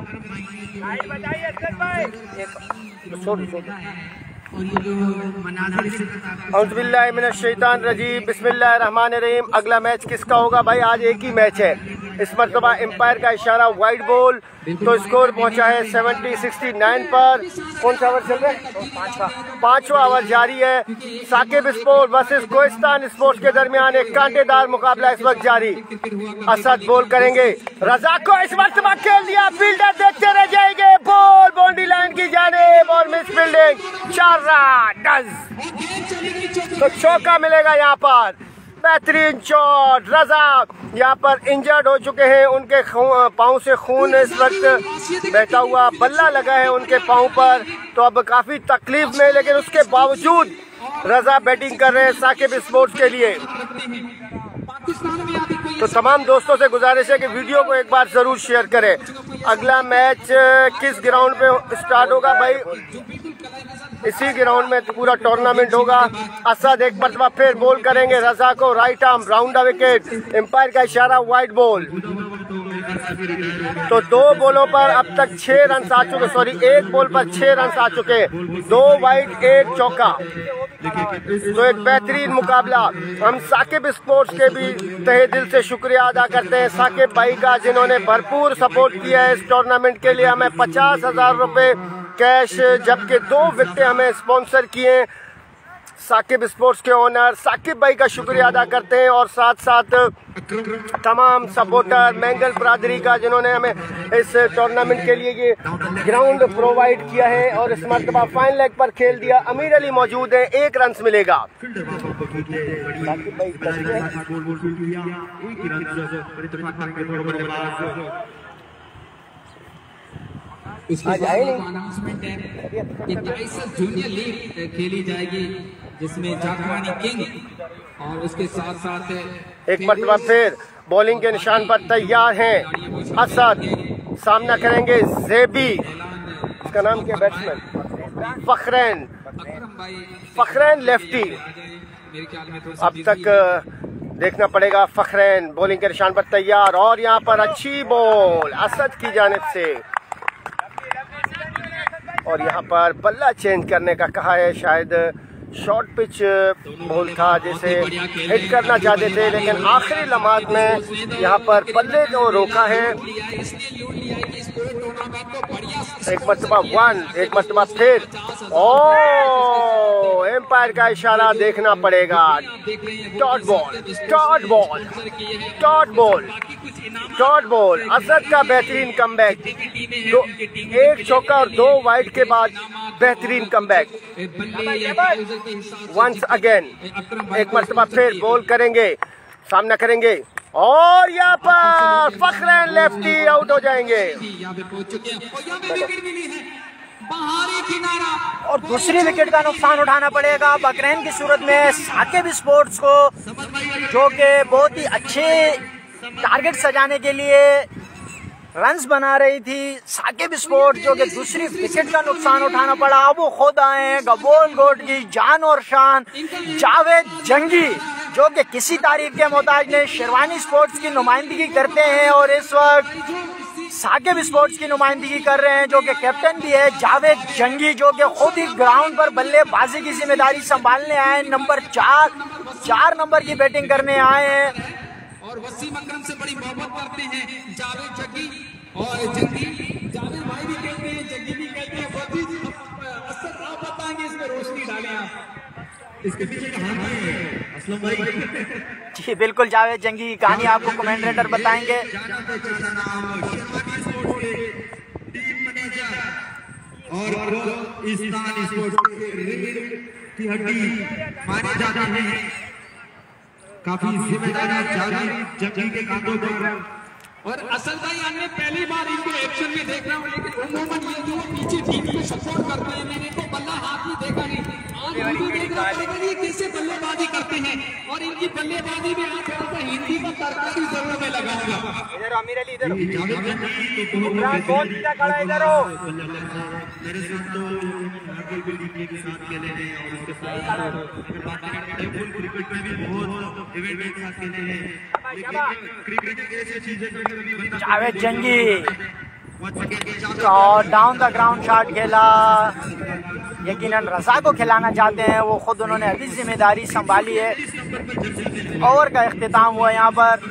औज़ुबिल्लाहि मिनश शैतानिर रजीम, बिस्मिल्लाहिर रहमानिर रहीम। अगला मैच किसका होगा भाई? आज एक ही मैच है। इस मरतबा एम्पायर का इशारा वाइड बॉल, तो स्कोर पहुंचा है सेवेंटी सिक्सटी नाइन पर। कौन सा ओवर चल रहा है? पांचवा पांचवा ओवर जारी है। Saqib sport versus Kohistan sports के दरमियान एक कांटेदार मुकाबला इस वक्त जारी। असद बॉल करेंगे, रजा को इस मरतबा खेल दिया, फील्डर देखते रह जाएंगे। बॉल बाउंड्री लाइन की जानिब और मिस फील्डिंग, चार रन। तो चौका मिलेगा यहाँ पर। बेहतरीन शॉट। रजा यहाँ पर इंजर्ड हो चुके हैं, उनके पाँव से खून इस वक्त बहता हुआ बल्ला लगा है उनके पाँव पर, तो अब काफी तकलीफ में, लेकिन उसके बावजूद रजा बैटिंग कर रहे हैं साकिब स्पोर्ट्स के लिए। तो तमाम दोस्तों से गुजारिश है कि वीडियो को एक बार जरूर शेयर करें। अगला मैच किस ग्राउंड पे स्टार्ट होगा भाई? इसी ग्राउंड में पूरा टूर्नामेंट होगा। असद एक मरतबा फिर बॉल करेंगे, रजा को right arm, round the wicket, umpire का इशारा वाइड बॉल। तो दो बॉलों पर अब तक छह रन आ चुके, सॉरी एक बॉल पर छह रन आ चुके, दो वाइड एक चौका। तो एक बेहतरीन मुकाबला। हम साकिब स्पोर्ट्स के भी तहे दिल से शुक्रिया अदा करते हैं साकिब भाई का, जिन्होंने भरपूर सपोर्ट किया है इस टूर्नामेंट के लिए। हमें पचास हजार रुपए कैश, जबकि दो विकेटें हमें स्पॉन्सर किए। साकिब स्पोर्ट्स के ओनर साकिब भाई का शुक्रिया अदा करते हैं, और साथ साथ तमाम सपोर्टर मैंगल बरादरी का, जिन्होंने हमें इस टूर्नामेंट के लिए ये ग्राउंड प्रोवाइड किया है। और इस मरतबा फाइन लेग पर खेल दिया। अमीर अली मौजूद है, एक रन मिलेगा। अनाउंसमेंट है कि टाइसस जूनियर लीग खेली जाएगी, जिसमें जागवानी किंग और उसके साथ साथ एक मरतबा फिर बॉलिंग के निशान पर तैयार हैं असद। सामना करेंगे जेबी, इसका नाम क्या बैट्समैन? फखरैन, फखरैन लेफ्टी। अब तक देखना पड़ेगा। फखरैन बॉलिंग के निशान पर तैयार, और यहाँ पर अच्छी बॉल असद की जानिब से, और यहाँ पर बल्ला चेंज करने का कहा है। शायद शॉर्ट पिच बॉल था, जैसे हिट करना चाहते थे, लेकिन आखिरी लम्हात में यहाँ पर बल्ले को रोका है। एक मरतबा वन, एक मरतबा फिर, ओ एम्पायर का इशारा देखना पड़ेगा। Dot ball, dot ball, dot ball, dot ball. Asad का बेहतरीन कमबैक, दो एक चौका और दो वाइड के बाद बेहतरीन कमबैक। वंस अगेन, एक मरतबा फिर बॉल करेंगे, सामना करेंगे, और यहाँ पर फखरैन लेफ्टी आउट हो जाएंगे। और दूसरी विकेट का नुकसान उठाना पड़ेगा बकरैन की सूरत में साकिब स्पोर्ट्स को, जो कि बहुत ही अच्छे टारगेट सजाने के लिए रन्स बना रही थी। साकिब स्पोर्ट्स जो कि दूसरी विकेट का नुकसान उठाना पड़ा। अब वो खुद आए हैं, गबोल गोट की जान और शान जावेद जंगी, जो कि किसी तारीफ के मोहताज नहीं, शेरवानी स्पोर्ट्स की नुमाइंदगी करते हैं, और इस वक्त साकिब स्पोर्ट्स की नुमाइंदगी कर रहे हैं, जो कि कैप्टन भी है जावेद जंगी, जो कि खुद ही ग्राउंड पर बल्लेबाजी की जिम्मेदारी संभालने आए हैं। नंबर चार चार नंबर की बैटिंग करने आए हैं, और वसीम अकरम से बड़ी मोहब्बत करते हैं जावेद जंगी और जंगी जावेद भाई भाई भी कहते हैं, जग्गी भी कहते हैं, वो चीज असद आप बताएंगे, इसमें रोशनी डालें आप। इसके पीछे कहानी है असलम भाई। जी बिल्कुल, जावेद जंगी की कहानी आपको कमेंटेटर बताएंगे। टीम मैनेजर और इस्तान स्पोर्ट्स की हड्डी माने जाते हैं, काफी जिम्मेदारी जावेद जंगी के कांधों पर। और असल भाई हमने पहली बार इनको एक्शन में देख रहा हूँ, लेकिन उमूमन ये जो पीछे टीम को सपोर्ट करते हैं, मैंने तो बल्ला हाथ में देखा नहीं, आज मुझे देखना पड़ेगा ये कैसे बल्लेबाजी करते हैं। और इनकी बल्लेबाजी में आज थोड़ा सा हिंदी का तड़का भी जरूर मैं लगाऊंगा। इधर आमिर अली, इधर जावेद जंगी तो बहुत कौन सीधा खड़ा है, इधर हो। मेरे साथ तो नागल बिल्डिंग के साथ खेले हैं और उसके साथ टेबल क्रिकेट में भी बहुत इवेंट के साथ खेले हैं, लेकिन क्रिकेट एक ऐसी चीज है जावेद जंगी और डाउन द ग्राउंड शॉट खेला, यकीनन रजा को खिलाना चाहते हैं, वो खुद उन्होंने अभी जिम्मेदारी संभाली है। ओवर का इख्तिताम हुआ यहाँ पर।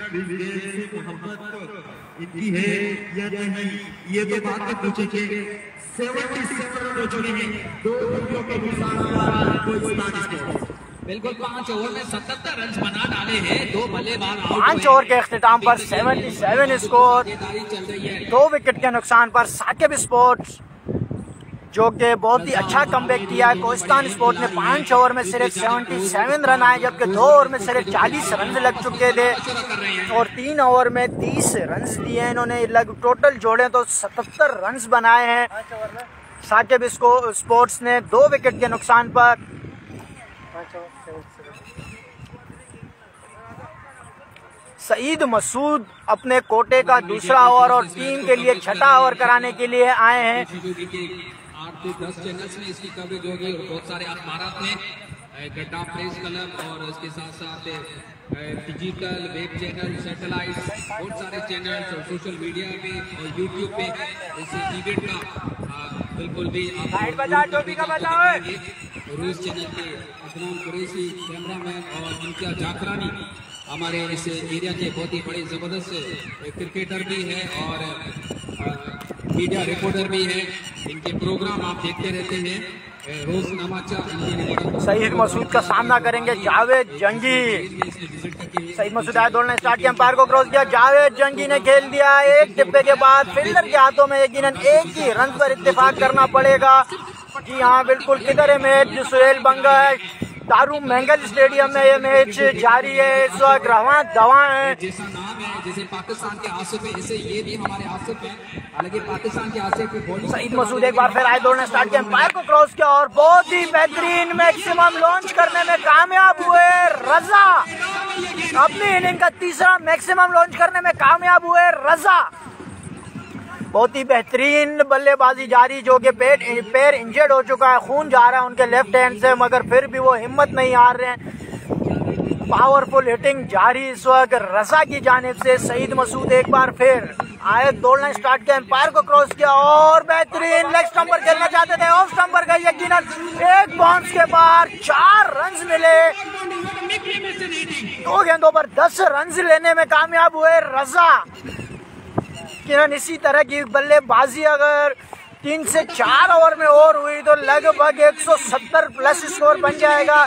इनकी है या नहीं ये तो बात में पूछेंगे। सेवेंटी सेवन रन हो चुके हैं, दो विकेटों के नुकसान को इस्तान स्पोर्ट्स बिल्कुल पांच ओवर में सतहत्तर रन बना डाले हैं, दो बल्लेबाज पांच ओवर के इख्तिताम पर सतहत्तर स्कोर, चल रही है। दो विकेट के नुकसान पर साकिब स्पोर्ट्स जो कि बहुत ही अच्छा कमबैक किया है। कोस्तान स्पोर्ट ने पांच ओवर में सिर्फ सतहत्तर रन आए, जबकि दो ओवर में सिर्फ चालीस रन लग चुके थे और तीन ओवर में तीस रन दिए इन्होंने। लग टोटल जोड़े तो सतहत्तर रन बनाए हैं साकिब स्पोर्ट्स ने, दो विकेट के नुकसान पर। सईद मसूद अपने कोटे का दूसरा ओवर और टीम के लिए छठा ओवर कराने के लिए आए हैं। आठ से दस चैनल्स में इसकी कवरेज होगी और बहुत सारे अखबार में, गड्ढा प्रेस क्लब और इसके साथ साथ डिजिटल वेब चैनल, सैटेलाइट, बहुत सारे चैनल्स और सोशल मीडिया पे और यूट्यूब पे इस इवेंट का बिल्कुल भी रूस चैनल के अदनान कुरैशी कैमरामैन और इनका जाकरानी हमारे इस एरिया के बहुत ही बड़े जबरदस्त क्रिकेटर भी है और मीडिया रिपोर्टर भी है। इनके प्रोग्राम आप देखते रहते हैं रोजनामा। सईद मसूद का सामना करेंगे जावेद जंगी। सईद मसूद आए दौड़ने स्टार्ट किया, अंपायर को क्रॉस किया, जावेद जंगी ने खेल दिया। एक टिप्पे के बाद फील्डर के हाथों में यकीनन एक ही रन पर इत्तेफाक करना पड़ेगा। जी हाँ बिल्कुल, किधर है मैच? सुहेल बंगा दारू महंगल स्टेडियम में ये मैच जारी है, इस वक्त रवां दवा है। जैसा नाम है जैसे पाकिस्तान के आसिफ है, ऐसे ये भी हमारे आसिफ है, हालांकि पाकिस्तान के आसिफ को सईद मसूद एक बार फिर आए दौड़ने स्टार्ट किया, अंपायर को क्रॉस किया और बहुत ही बेहतरीन मैक्सिमम लॉन्च करने में कामयाब हुए रजा। अपनी इनिंग का तीसरा मैक्सिमम लॉन्च करने में कामयाब हुए रजा। बहुत ही बेहतरीन बल्लेबाजी जारी, जो कि पेट पैर इंजर्ड हो चुका है, खून जा रहा है उनके लेफ्ट हैंड से, मगर फिर भी वो हिम्मत नहीं हार रहे हैं। पावरफुल हिटिंग जारी इस वक्त रजा की जानिब से। सईद मसूद एक बार फिर आए दौड़ना स्टार्ट किया, एम्पायर को क्रॉस किया और बेहतरीन लेग स्टंप पर खेलना चाहते थे, ऑफ स्टंप पर गई यकीनन। एक बाउंस के बाद चार रन मिले, दो गेंदों पर दस रन लेने में कामयाब हुए रजा। इसी तरह की बल्लेबाजी अगर तीन से चार ओवर में और हुई तो लगभग एक सौ सत्तर प्लस स्कोर बन जाएगा।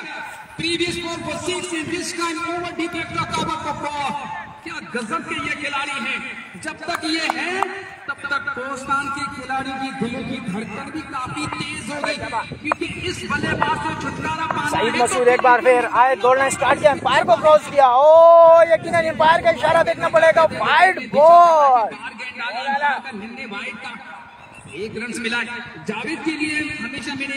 क्या गजब के ये खिलाड़ी हैं, जब तक ये हैं तब तक पाकिस्तान के खिलाड़ी की दिल की धड़कन भी काफी तेज हो गई, क्योंकि इस बल्लेबाज को छुटकारा पाना। सईद मसूद एक बार फिर आए दौड़ना स्टार्ट किया, एम्पायर को क्रॉस किया, ओ यकीनन एम्पायर का इशारा देखना पड़ेगा, वाइड बॉल। एक रन मिला जावेद के लिए, हमेशा मेरे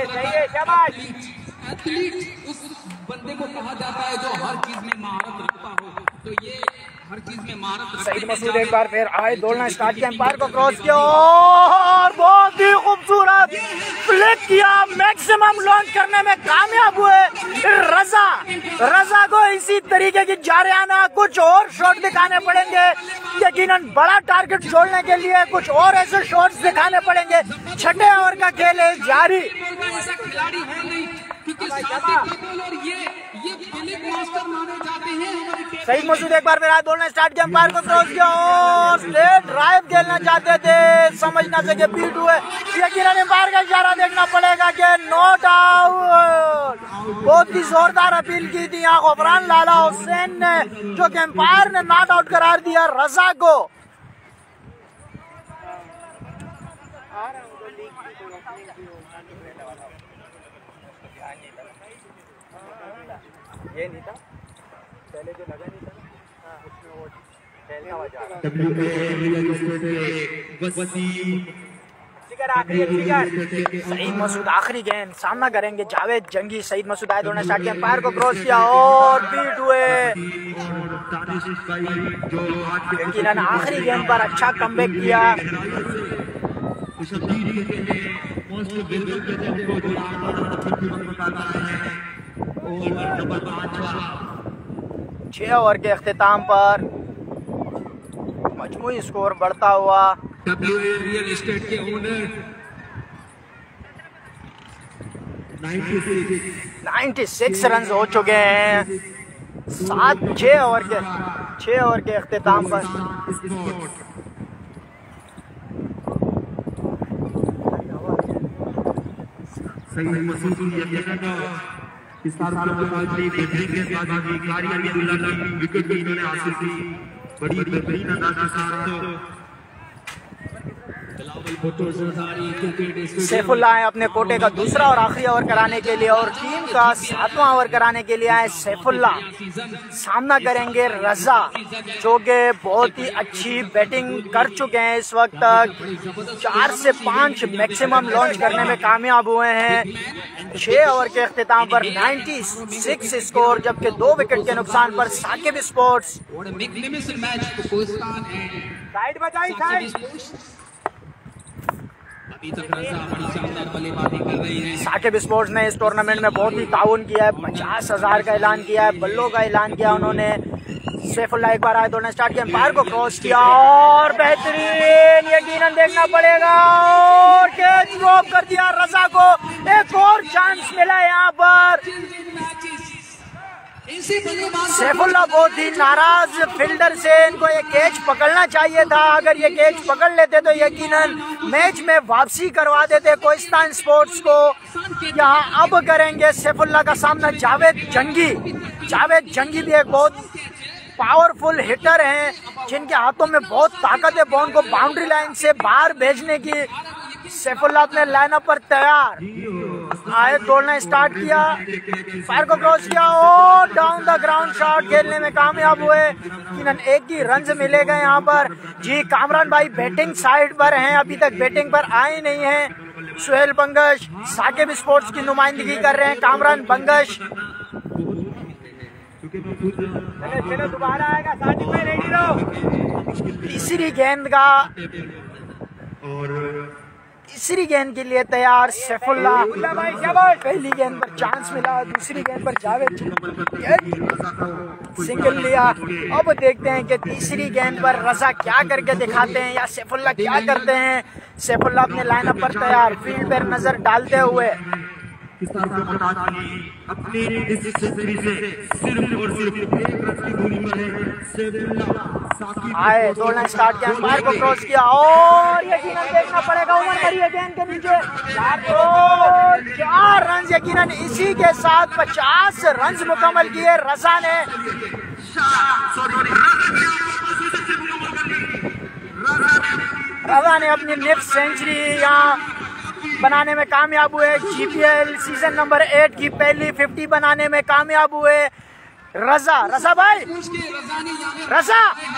एथलीट उस बंदे को कहा जाता है जो हर चीज में महारत रखता हो, तो ये हर चीज में महारत। सईद मसूद एक बार फिर आए दौड़ना स्टार्ट किया, एम्पायर को क्रॉस किया और बहुत ही खूबसूरत फ्लिक किया, मैक्सिमम लॉन्च करने में कामयाब हुए रजा। रजा को इसी तरीके की जारियाना कुछ और शॉट दिखाने पड़ेंगे, यकीनन बड़ा टारगेट छोड़ने के लिए कुछ और ऐसे शॉट्स दिखाने पड़ेंगे। छठे ओवर का खेल है जारी। ऐसा खिलाड़ी है नहीं, क्योंकि आपके साथी कबूल और ये ये फिलिप मास्टर माने जाते हैं हमारे। सईद मसूद एक बार फिर आज बोलना स्टार्ट किया, अंपायर को क्रॉस किया और स्ट्रेट ड्राइव खेलना चाहते थे, समझ ना सके, बीट हुए। यकीनन अंपायर का इशारा देखना पड़ेगा कि नॉट आउट। बहुत ही जोरदार अपील की थी यहाँ गफरान लाला हुसैन ने, जो कि अंपायर ने नॉट आउट करार दिया रजा को। ये नहीं था पहले जो लगा नहीं था ना, उसमें वो खेलना वजह सईद मसूद आखिरी गेंद सामना करेंगे जावेद जंगी। सईद मसूद आए, दोनों स्टार्ट किया, अंपायर को क्रॉस किया और बीट हुए। यकीनन आखिरी गेंद पर अच्छा कमबैक किया। छह ओवर के अख्तिताम पर मजमूई स्कोर बढ़ता हुआ। डब्ल्यूए रियल एस्टेट के ओनर छियानवे रन हो चुके हैं सात छह ओवर के छह ओवर के अख्तिताम पर। सही महसूस इस बार विकेट भी इन्होंने हासिल की, बड़ी बेहतरीन अंदाज के साथ। सैफुल्लाह आए अपने कोटे का दूसरा और आखिरी ओवर कराने के लिए और टीम का सातवां ओवर कराने के लिए आए सैफुल्लाह। सामना करेंगे रजा, जो कि बहुत ही अच्छी बैटिंग कर चुके हैं इस वक्त तक। चार से पांच मैक्सिमम लॉन्च करने में कामयाब हुए हैं। छह ओवर के अख्तिताम पर छियानवे स्कोर, जबकि दो विकेट के नुकसान पर साकिब स्पोर्ट्स साइड बजाई साइड साकिब स्पोर्ट्स ने इस टूर्नामेंट में बहुत ही ताउन किया है। पचास हजार का ऐलान किया है, बल्लों का ऐलान किया उन्होंने। सैफुल्लाह एक बार आए, दोनों स्टार्ट किया, अंपायर को क्रॉस किया और बेहतरीन यकीनन देखना पड़ेगा और कैच ड्रॉप कर दिया रजा को। एक और चांस मिला यहाँ पर। सैफुल्लाह बहुत ही नाराज फील्डर से, इनको ये कैच पकड़ना चाहिए था। अगर ये कैच पकड़ लेते तो यकीनन मैच में वापसी करवा देते कोहिस्तान स्पोर्ट्स को। यहाँ अब करेंगे सैफुल्लाह का सामना जावेद जंगी। जावेद जंगी भी एक बहुत पावरफुल हिटर हैं, जिनके हाथों में बहुत ताकत है बॉल को बाउंड्री लाइन से बाहर भेजने की। सैफुल्लाह अपने लाइनअप पर तैयार आए, दौड़ना स्टार्ट किया, फायर को क्रॉस किया और डाउन द ग्राउंड शॉट खेलने में कामयाब हुए। लेकिन एक ही रन मिलेगा यहाँ पर। जी कामरान भाई बैटिंग साइड पर हैं, अभी तक बैटिंग पर आए नहीं हैं। सुहेल बंगश साकिब स्पोर्ट्स की नुमाइंदगी कर रहे हैं। कामरान बंगश दोबारा आएगा, साथ में रेडी रहो। तीसरी गेंद का और तीसरी गेंद के लिए तैयार सैफुल्लाह। पहली गेंद पर चांस मिला, दूसरी गेंद पर जावेद सिंगल लिया। अब देखते हैं कि तीसरी गेंद पर रजा क्या करके दिखाते हैं या सैफुल्लाह क्या करते हैं। सैफुल्लाह अपने लाइनअप पर तैयार, फील्ड पर नजर डालते हुए अपनी इस सेंचुरी से सिर्फ और सिर्फ एक रन की दूरी पर है। आए, दौड़ना स्टार्ट किया, अंपायर को क्रॉस किया और यकीनन देखना पड़ेगा उमर मरी गेंद के नीचे। चार चार रन यकीनन इसी के साथ पचास रन मुकम्मल किए रजा ने। रजा ने अपनी नेक्स्ट सेंचुरी यहाँ बनाने में कामयाब हुए। जीपीएल सीजन नंबर एट की पहली फिफ्टी बनाने में कामयाब हुए रजा। रजा भाई, रजा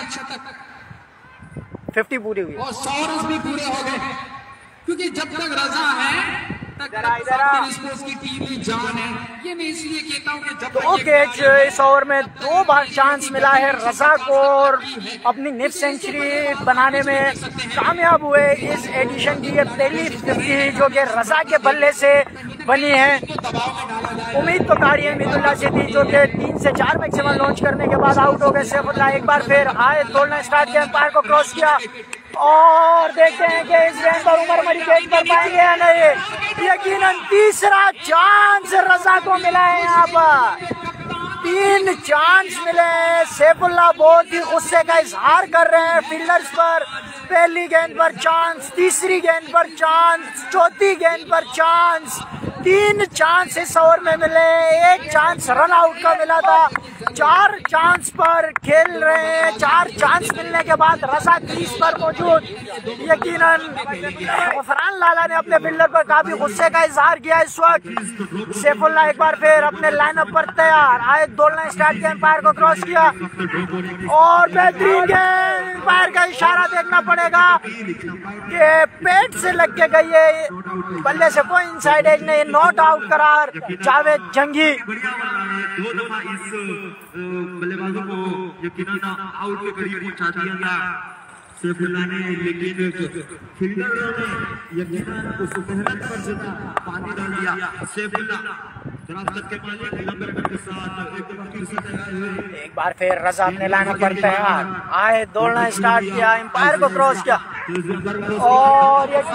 फिफ्टी पूरी हुई और सौ रन भी पूरे हो गए, क्योंकि जब तक रजा है की टीम की जान है। ये मैं इसलिए कहता हूँ कि जब दो कैच इस ओवर में दो बार चांस मिला है रजा को और अपनी नेक्स्ट सेंचुरी बनाने में कामयाब हुए। इस एडिशन की ये पहली फिफ्टी जो कि रजा के बल्ले से बनी है। उम्मीद तो कारी अमीदुल्लाह से थी, जो कि तीन से चार मैक्सिमम लॉन्च करने के बाद आउट हो गए। सैफुल्लाह एक बार फिर आए, तोड़ना स्टार्ट किया, अंपायर को क्रॉस किया और देखते हैं कि इस गेंद पर उमर मरी कैच कर पाएंगे या नहीं। यकीनन तीसरा चांस रजा को मिला है। यहाँ पर तीन चांस मिले। सैफुल्लाह बहुत ही गुस्से का इजहार कर रहे हैं फील्डर्स पर। पहली गेंद पर चांस, तीसरी गेंद पर चांस, चौथी गेंद पर चांस। तीन चांस इस ओवर में मिले। एक चांस रन आउट का मिला था। चार चांस पर खेल रहे हैं। चार चांस मिलने के बाद रजा क्रीज पर मौजूद। यकीनन गफरान लाला ने अपने फील्डर पर काफी गुस्से का इजहार किया इस वक्त। सैफुल्लाह एक बार फिर अपने लाइनअप पर तैयार। आए दौड़ना स्टार्ट किया, एम्पायर को क्रॉस किया और बेहतरीन गेंद। एम्पायर का इशारा देखना पड़ेगा कि पेट से लग के गई है, बल्ले से कोई इनसाइड एज नहीं। नॉट आउट करार जावेद जंगी। दो दफा इस बल्लेबाजों को यकीनन आउट के करीब पहुंचा दिया था सैफुल्लाह ने, लेकिन फील्डरों ने यकीनन उस मेहनत पर ज्यादा पानी डाल दिया। सैफुल्लाह के मालिक लंबे रन के साथ एक दफा फिर से तैयार हुए। एक बार फिर रजा अपने लाइनअप पर तैयार। आए दौड़ना स्टार्ट किया, एम्पायर को क्रॉस किया और ये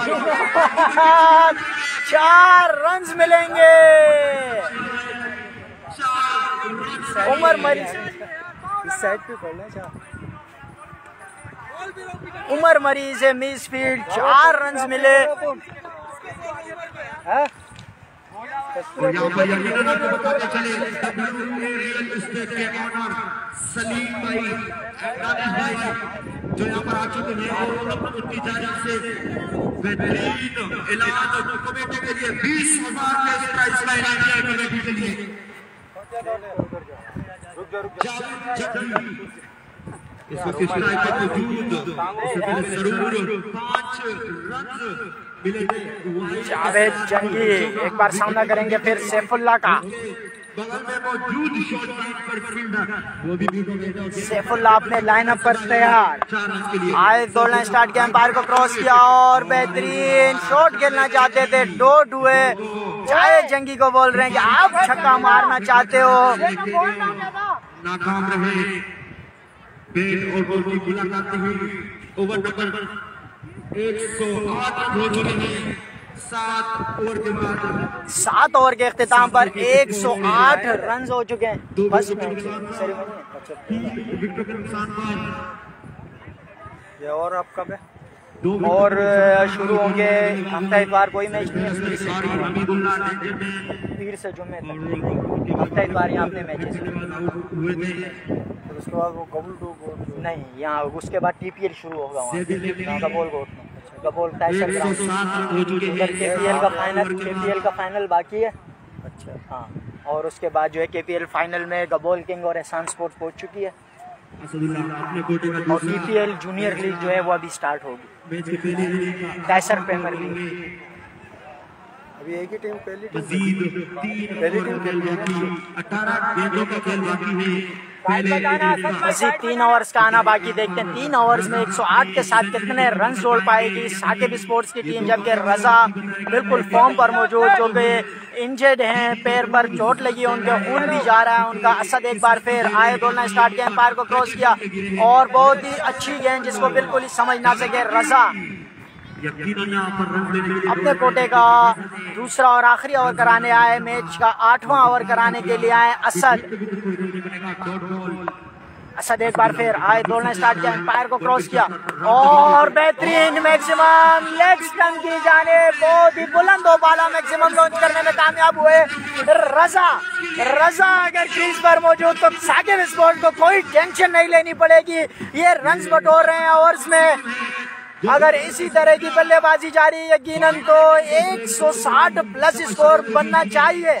चार रन्स मिलेंगे। उमर मरी इस साइड पे खोलना चाह उमर मरी से मिस फील्ड। चार रन्स मिले। है? और यहाँ पर यकीनन आपको बताते चले रियल एस्टेट के ऑनर सलीम भाई, दानिश भाई जो यहाँ पर आ चुके हैं और उनकी जानिब से बेहतरीन इलाज कमेटी के लिए बीस हजार का प्राइस का ऐलान किया कमेटी के लिए। इस वक्त स्ट्राइक पर मौजूद इससे पहले जरूर पांच रन मिले थे। जावेद जंगी एक बार सामना करेंगे फिर सैफुल्लाह का। बगल में मौजूद शॉट लाइन पर फील्डर वो भी सैफुल्लाह अपने लाइनअप पर तैयार। आए दौड़ना स्टार्ट किया, एम्पायर को क्रॉस किया और बेहतरीन शॉट खेलना चाहते थे, डॉट हुए। जावेद जंगी को बोल रहे हैं कि आप छक्का मारना चाहते हो, नाकाम रहे। बैट और बॉल की मुलाकात हुई। ओवर नंबर एक सौ आठ रन हो चुके हैं। सात ओवर के बाद सात ओवर के इख्तिताम पर एक सौ आठ रन हो चुके हैं। बस विकेटों के नुकसान पर ये और अब कब है और शुरू होंगे हफ्ता इतवार कोई मैच नहीं है, पीर से जुम्मे तक हफ्ता इतवार यहाँ अपने मैचेस उसके बाद वो गबुल नहीं यहाँ उसके बाद टीपीएल शुरू होगा वहाँ गबोल गोट में। गबोल टाइसन उधर केपीएल का फाइनल केपीएल का फाइनल बाकी है। अच्छा हाँ, और उसके बाद जो है केपीएल फाइनल में गबोल किंग और एहसान स्पोर्ट्स पहुँच चुकी है और टीपीएल जूनियर लीग जो है वो अभी स्टार्ट होगी। टाइसन प्रीमियर लीग अभी एक ही टीम पहली पहली टीम खेल रही है। अठारह गेंदों का खेल बाकी है। मजीद तीन ओवर्स का आना बाकी। देखते हैं तीन ओवर्स में एक सौ आठ के साथ कितने रन जोड़ पाएगी साकिब स्पोर्ट्स की टीम, जबकि रजा बिल्कुल फॉर्म पर मौजूद जो कि इंजर्ड हैं, पैर पर चोट लगी है, उनके खून भी जा रहा है उनका। असद एक बार फिर आए दौड़ना स्टार्ट किया, एम्पायर को क्रॉस किया और बहुत ही अच्छी गेंद जिसको बिल्कुल ही समझ ना सके रजा। अपने कोटे का दूसरा और आखिरी ओवर कराने आए, मैच का आठवां ओवर कराने के लिए आए असद। असद एक बार फिर आए दौड़ना स्टार्ट किया, एम्पायर को क्रॉस किया और बेहतरीन मैक्सिमम लेग स्टंप की जाने बहुत ही बुलंद दो बाला मैक्सिमम लॉन्च करने में कामयाब हुए रजा। रजा अगर क्रीज पर मौजूद तो साकिब स्पोर्ट्स को कोई टेंशन नहीं लेनी पड़ेगी। ये रन बटोर रहे हैं ओवर्स में। अगर इसी तरह की बल्लेबाजी जारी यकीनन तो एक सौ साठ प्लस स्कोर बनना चाहिए।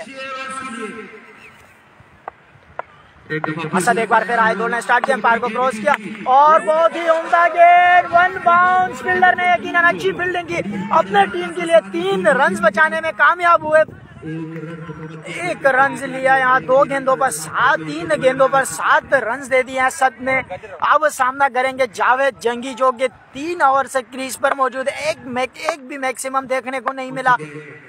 असद एक बार फिर आए दौड़ना स्टार्ट किया, एम्पायर को क्रॉस किया और बहुत ही उम्दा गेंद वन बाउंस। फील्डर ने यकीनन अच्छी फील्डिंग की, अपने टीम के लिए तीन रन बचाने में कामयाब हुए। एक रन लिया यहाँ दो गेंदों पर सात तीन गेंदों पर सात रन दे दिए असद ने। अब सामना करेंगे जावेद जंगी जो कि तीन ओवर से क्रीज पर मौजूद है, एक एक भी मैक्सिमम देखने को नहीं मिला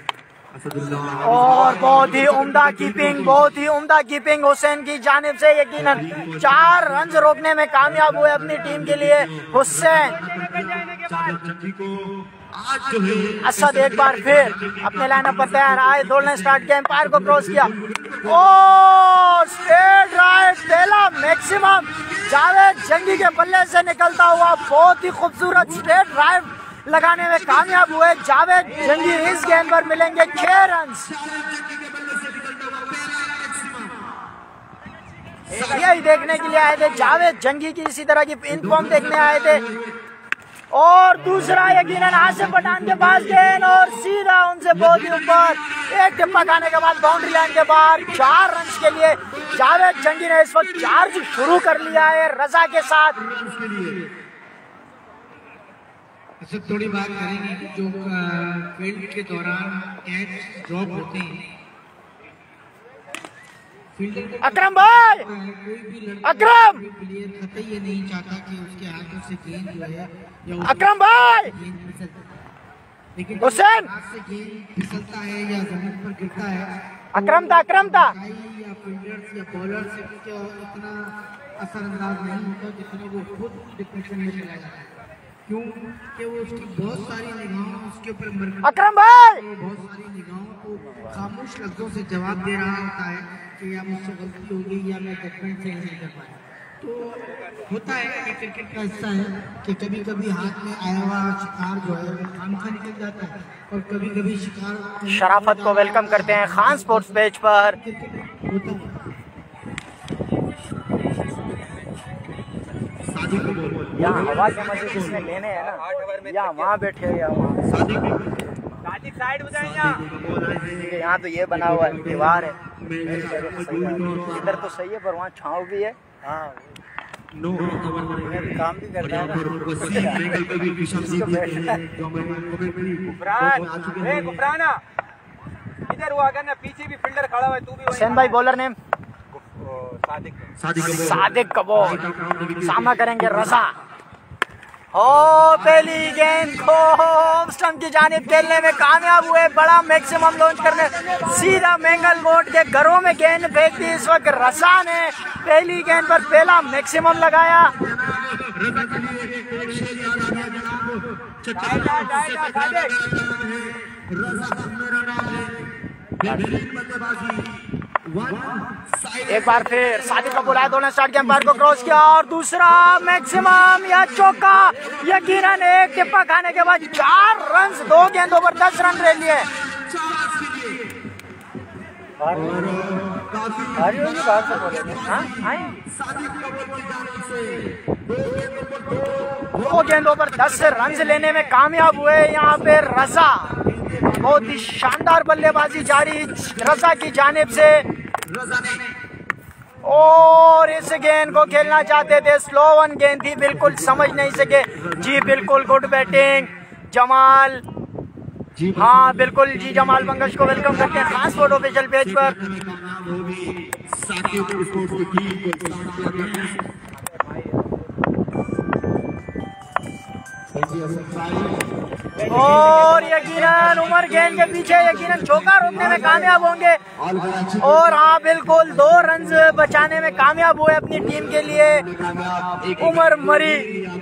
और बहुत ही उम्दा कीपिंग बहुत ही उम्दा कीपिंग हुसैन की जानिब से। यकीनन चार रन रोकने में कामयाब हुए अपनी टीम के लिए हुसैन। जंगी को आज जो है असद एक बार फिर अपने लाइनअप पर तैयार आए, दौड़ना स्टार्ट किया, एम्पायर को क्रॉस किया। ओ स्ट्रेट राइट पहला मैक्सिमम जावेद जंगी के बल्ले से निकलता हुआ बहुत ही खूबसूरत स्ट्रेट राइट लगाने में कामयाब हुए जावेद जंगी। इस गेंद पर मिलेंगे छह रन। यही देखने के लिए आए थे जावेद जंगी की इसी तरह की इन फॉर्म देखने आए थे। और दूसरा यकीनन आसिफ पठान के पास गेंद और सीधा उनसे बहुत ही ऊपर एक टिप्पा खाने के बाद बाउंड्री लाइन के बाहर चार रन के लिए जावेद जंगी ने इस वक्त चार्ज शुरू कर लिया है रजा के साथ। अच्छा थोड़ी बात करेंगे जो फील्ड के दौरान कैच ड्रॉप होते हैं, अकरम भाई, अकरम प्लेयर कतई ये नहीं चाहता कि उसके हाथों से गेंद जो है या अकरम भाई, लेकिन हुसैन हाथ से गेंद फिसलता है या जमीन पर गिरता है, अकरम था अकरम था या फील्डर्स या बॉलर से इतना असरअंदाज नहीं होता जितना वो खुद डिप्रेशन में चला जाता है, क्यों कि वो उसकी बहुत सारी निगाहों उसके ऊपर अकरम भाई बहुत सारी निगाहों को खामोश लफ्जों से जवाब दे रहा होता है कि या मुझसे गलती होगी या मैं जजमेंट से नहीं कर पाया। तो होता है कि क्रिकेट का हिस्सा है कि कभी कभी हाथ में आया हुआ शिकार जो है वो खाम खा निकल जाता है और कभी कभी शिकार। शराफत को वेलकम करते हैं खान स्पोर्ट्स पेज पर। होता है यहाँ हवा के मजे जिसने लेने हैं ना, यहाँ वहाँ बैठे हैं, साइड में जाइए। यहाँ तो ये बना हुआ है दीवार है, इधर तो सही है पर वहाँ छाँव भी है। हाँ काम भी करता है गुफराना इधर हुआ करना, पीछे भी फील्डर खड़ा हुआ है, तू भी हुसैन भाई बॉलर नेम सादिक सादिक कबूल सामना करेंगे रजा। ओ पहली गेंद को स्टंप की जानिब खेलने में कामयाब हुए, बड़ा मैक्सिमम लॉन्च करने सीधा मैंगल बोर्ड के घरों में गेंद फेंक दी। इस वक्त रजा ने पहली गेंद पर पहला मैक्सिमम लगाया। एक बार फिर सादिक कबूल आया, दोनों स्टार्ट के एम्पायर को क्रॉस किया और दूसरा मैक्सिमम या चौका यकीनन एक टिप्पा खाने के बाद चार रन, दो गेंदों पर दस रन रह लिए। दो गेंदों पर दस रन लेने में कामयाब हुए यहाँ पे रजा। बहुत ही शानदार बल्लेबाजी जारी रजा की जानिब से और इस गेंद को खेलना चाहते थे, स्लो वन गेंद थी, बिल्कुल समझ नहीं सके। जी बिल्कुल गुड बैटिंग जमाल, हाँ बिल्कुल जी जमाल बंगश को वेलकम करते हैं खास फोटो ऑफिशियल पेज पर। और यकीनन उमर गेंद के पीछे यकीनन चौका रोकने में कामयाब होंगे और हाँ बिल्कुल दो रन बचाने में कामयाब हुए अपनी टीम के लिए उमर मरी।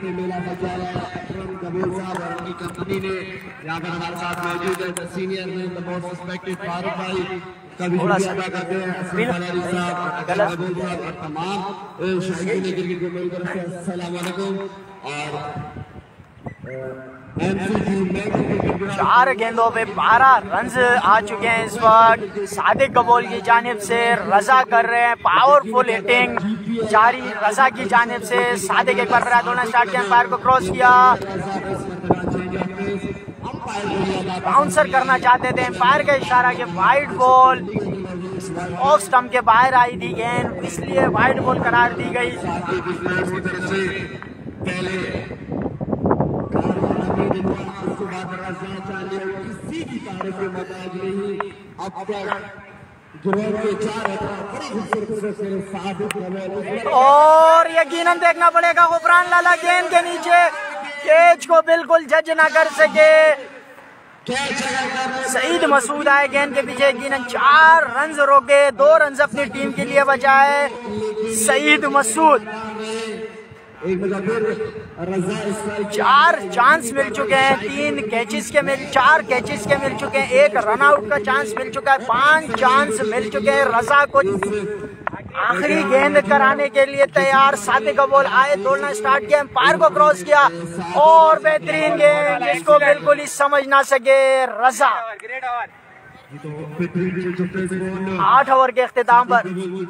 कंपनी ने यहाँ पर हमारे साथ मौजूद है सीनियर में मोस्ट रिस्पेक्टेड फारूक भाई का भी शुक्रिया अदा करते हैं और तमाम शायकीन क्रिकेट को मेरी तरफ से अस्सलाम वालेकुम। और चार गेंदों पे बारह रन आ चुके हैं इस वक्त सादिक कबूल की जानिब से। रजा कर रहे हैं पावरफुल हिटिंग जारी रजा की जानिब से। सादिक एक बार फिर दोनों स्टार्ट के एम्पायर को क्रॉस किया, बाउंसर करना चाहते थे, एम्पायर का इशारा के वाइड बॉल ऑफ स्टंप के बाहर आई थी गेंद, इसलिए वाइड बॉल करार दी गई। और यकीनन देखना पड़ेगा गुफरान लाला गेंद के नीचे कैच को बिल्कुल जज ना कर सके। सईद मसूद आए गेंद के पीछे, यकीनन चार रन रोके, दो रन अपनी टीम के लिए बचाए सईद मसूद। एक बार फिर रजा स्ट्राइक, चार चांस मिल चुके हैं, तीन कैचेस के मिल चार कैचेस के मिल चुके हैं, एक रन आउट का चांस मिल चुका है, पांच चांस मिल चुके हैं। रजा को आखिरी गेंद कराने के लिए तैयार, साथी का बॉल आए, दौड़ना स्टार्ट किया, एम्पायर को क्रॉस किया और बेहतरीन गेंद जिसको बिल्कुल ही समझ ना सके रजा। आठ ओवर के अख्तिताम पर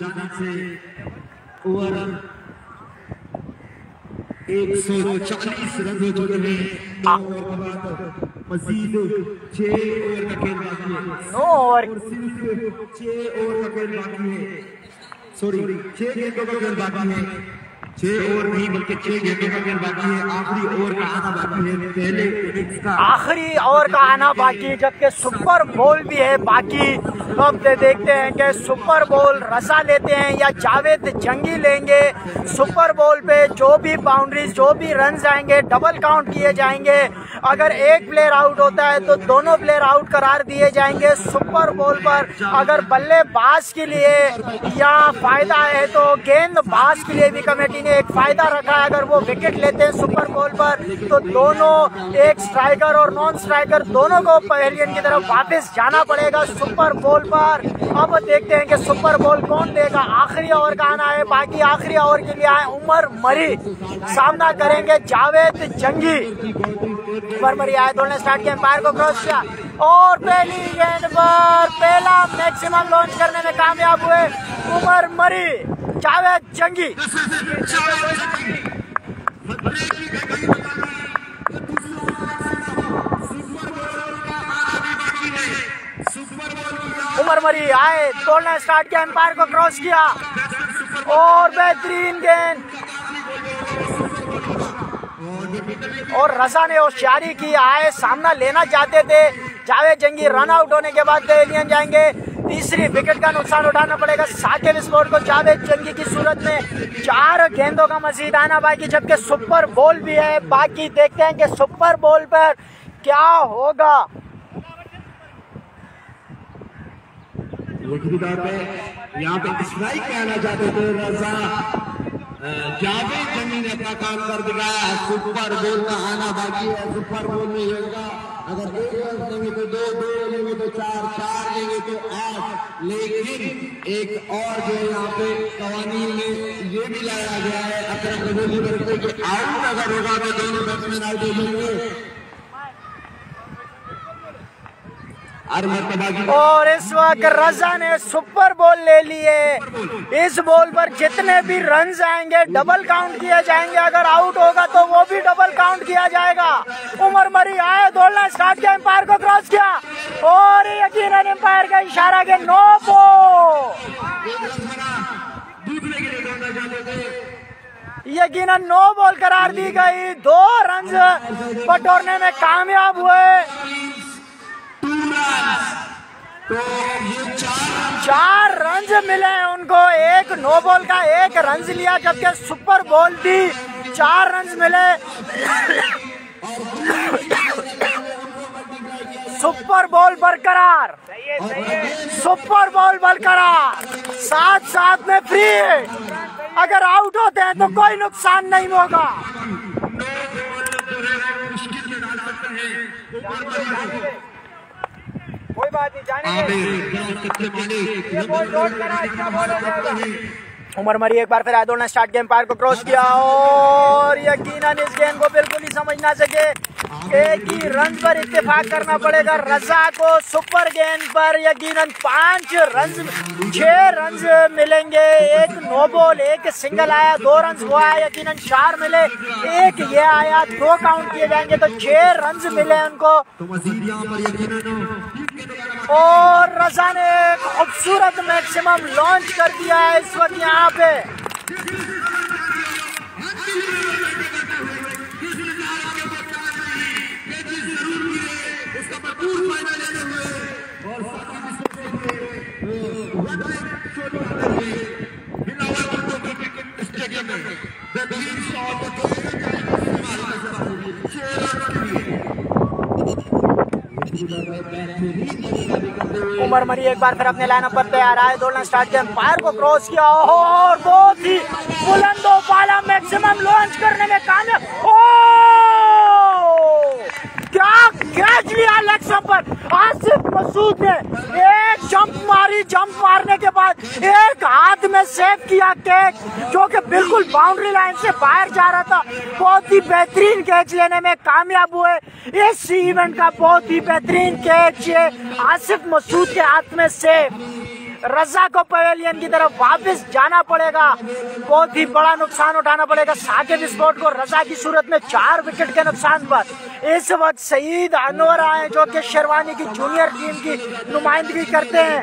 एक सौ चालीस रन हो चुके हैं। मजीद छह ओवर का खेल बाकी है, नौ ओवर छह ओवर का खेल बाकी है, सॉरी छह गेंदों का खेल बाकी है, छह ओवर नहीं बल्कि छह गेंदों का खेल बाकी है। आखिरी ओवर का आना बाकी है, पहले इनिंग्स का आखिरी ओवर का आना बाकी, जबकि सुपर बॉल भी है बाकी। तो अब देखते हैं कि सुपर बॉल रजा लेते हैं या जावेद जंगी लेंगे। सुपर बॉल पे जो भी बाउंड्रीज, जो भी रन आएंगे डबल काउंट किए जाएंगे। अगर एक प्लेयर आउट होता है तो दोनों प्लेयर आउट करार दिए जाएंगे। सुपर बॉल पर अगर बल्लेबाज के लिए या फायदा है तो गेंदबाज के लिए भी कमेटी ने एक फायदा रखा है। अगर वो विकेट लेते हैं सुपर बॉल पर तो दोनों, एक स्ट्राइकर और नॉन स्ट्राइकर, दोनों को पवेलियन की तरफ वापस जाना पड़ेगा सुपर बॉल पर। अब देखते हैं कि सुपर बॉल कौन देगा। आखिरी ओवर का आना है बाकी, आखिरी ओवर के लिए आए उमर मरी, सामना करेंगे जावेद जंगी। उमर मरी आए, दौड़ने स्टार्ट किया, एम्पायर को क्रॉस किया और पहली गेंद पर पहला मैक्सिमम लॉन्च करने में कामयाब हुए उमर मरी। जावेद जंगी उमर मरी आए, दौड़ना स्टार्ट किया, एम्पायर को क्रॉस किया और बेहतरीन गेंद और रजा ने होशियारी की, आए सामना लेना चाहते थे। जावेद जंगी रन आउट होने के बाद पवेलियन जाएंगे। तीसरी विकेट का नुकसान उठाना पड़ेगा साकिब स्पोर्ट को। जावेद जंगी की सूरत में चार गेंदों का मजीद आना बाकी, जबकि सुपर बॉल भी है बाकी। देखते हैं कि सुपर बॉल पर क्या होगा। यहाँ पे स्ट्राइक पे आना चाहते थे रजा, जावेद जंगी ने अपना काम कर दिखाया। सुपर बॉल का आना बाकी है, सुपर बॉल में ये होगा अगर एक रन लेंगे तो दो, दो लेंगे तो चार, चार लेंगे तो आठ। लेकिन एक और जो है यहाँ पे कवानीन में ये भी लाया गया है अकरम गजोली करके कि आउट अगर होगा तो दोनों बैट्समैन आउट हो जाएंगे। और इस वक्त रजा ने सुपर बॉल ले लिए। इस बॉल पर जितने भी रन आएंगे डबल काउंट किए जाएंगे, अगर आउट होगा तो वो भी डबल काउंट किया जाएगा। उमर मरी आए, दौड़ना स्टार्ट किया, एम्पायर को क्रॉस किया और यकीनन एम्पायर का इशारा के नो बॉल, यकीनन नो बॉल करार दी गई। दो रन बटोरने में कामयाब हुए। तो ये चार चार रन मिले उनको, एक नो बॉल का एक रन लिया, जबकि सुपर बॉल थी चार रन मिले। सुपर बॉल बरकरार, सुपर बॉल बरकरार, साथ साथ में फ्री हिट। अगर आउट होते हैं तो कोई नुकसान नहीं होगा। कोई बात नहीं, उमर मरी एक बार फिर आए, दौड़ना स्टार्ट किया, एम्पायर को क्रॉस किया और यकीनन इस गेंद को बिल्कुल ही समझ ना सके। एक ही रन पर इत्तेफाक करना पड़ेगा रजा को। सुपर गेंद पर यकीनन पांच रन, छह रन मिलेंगे। एक नो बॉल, एक सिंगल आया, दो रन हुआ है, यकीनन चार मिले, एक ये आया, दो काउंट किए जाएंगे तो छह रन मिले उनको। और रजा ने एक खूबसूरत मैक्सिमम लॉन्च कर दिया है इस वक्त यहाँ पे। उमर मरी एक बार फिर अपने लाइनअप पर तैयार आए, दौड़ना स्टार्ट किया, एम्पायर को क्रॉस किया और बहुत ही बुलंदो वाला मैक्सिमम लॉन्च करने में कामयाब। ओ क्या कैच लिया लेग स्टंप पर। आसिफ मसूद ने एक जंप मारी, जंप मारने के बाद एक हाथ में सेव किया कैच जो कि बिल्कुल बाउंड्री लाइन से बाहर जा रहा था। बहुत ही बेहतरीन कैच लेने में कामयाब हुए। इस इवेंट का बहुत ही बेहतरीन कैच ये आसिफ मसूद के हाथ में सेव। रजा को पवेलियन की तरफ वापस जाना पड़ेगा, बहुत ही बड़ा नुकसान उठाना पड़ेगा साकिब स्पोर्ट को रजा की सूरत में चार विकेट के नुकसान पर। इस वक्त सईद अनवर आए जो कि शेरवानी की जूनियर टीम की नुमाइंदगी करते हैं।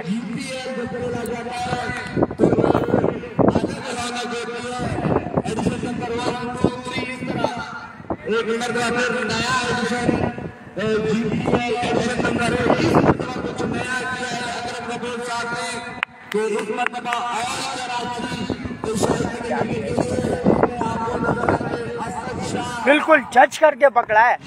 एक नंबर नया एडिशन जीपीएल एडिशन नंबर कुछ नया किया है अकरम कपूर साहब ने, तो इस मरतबा बिल्कुल जज करके पकड़ा है।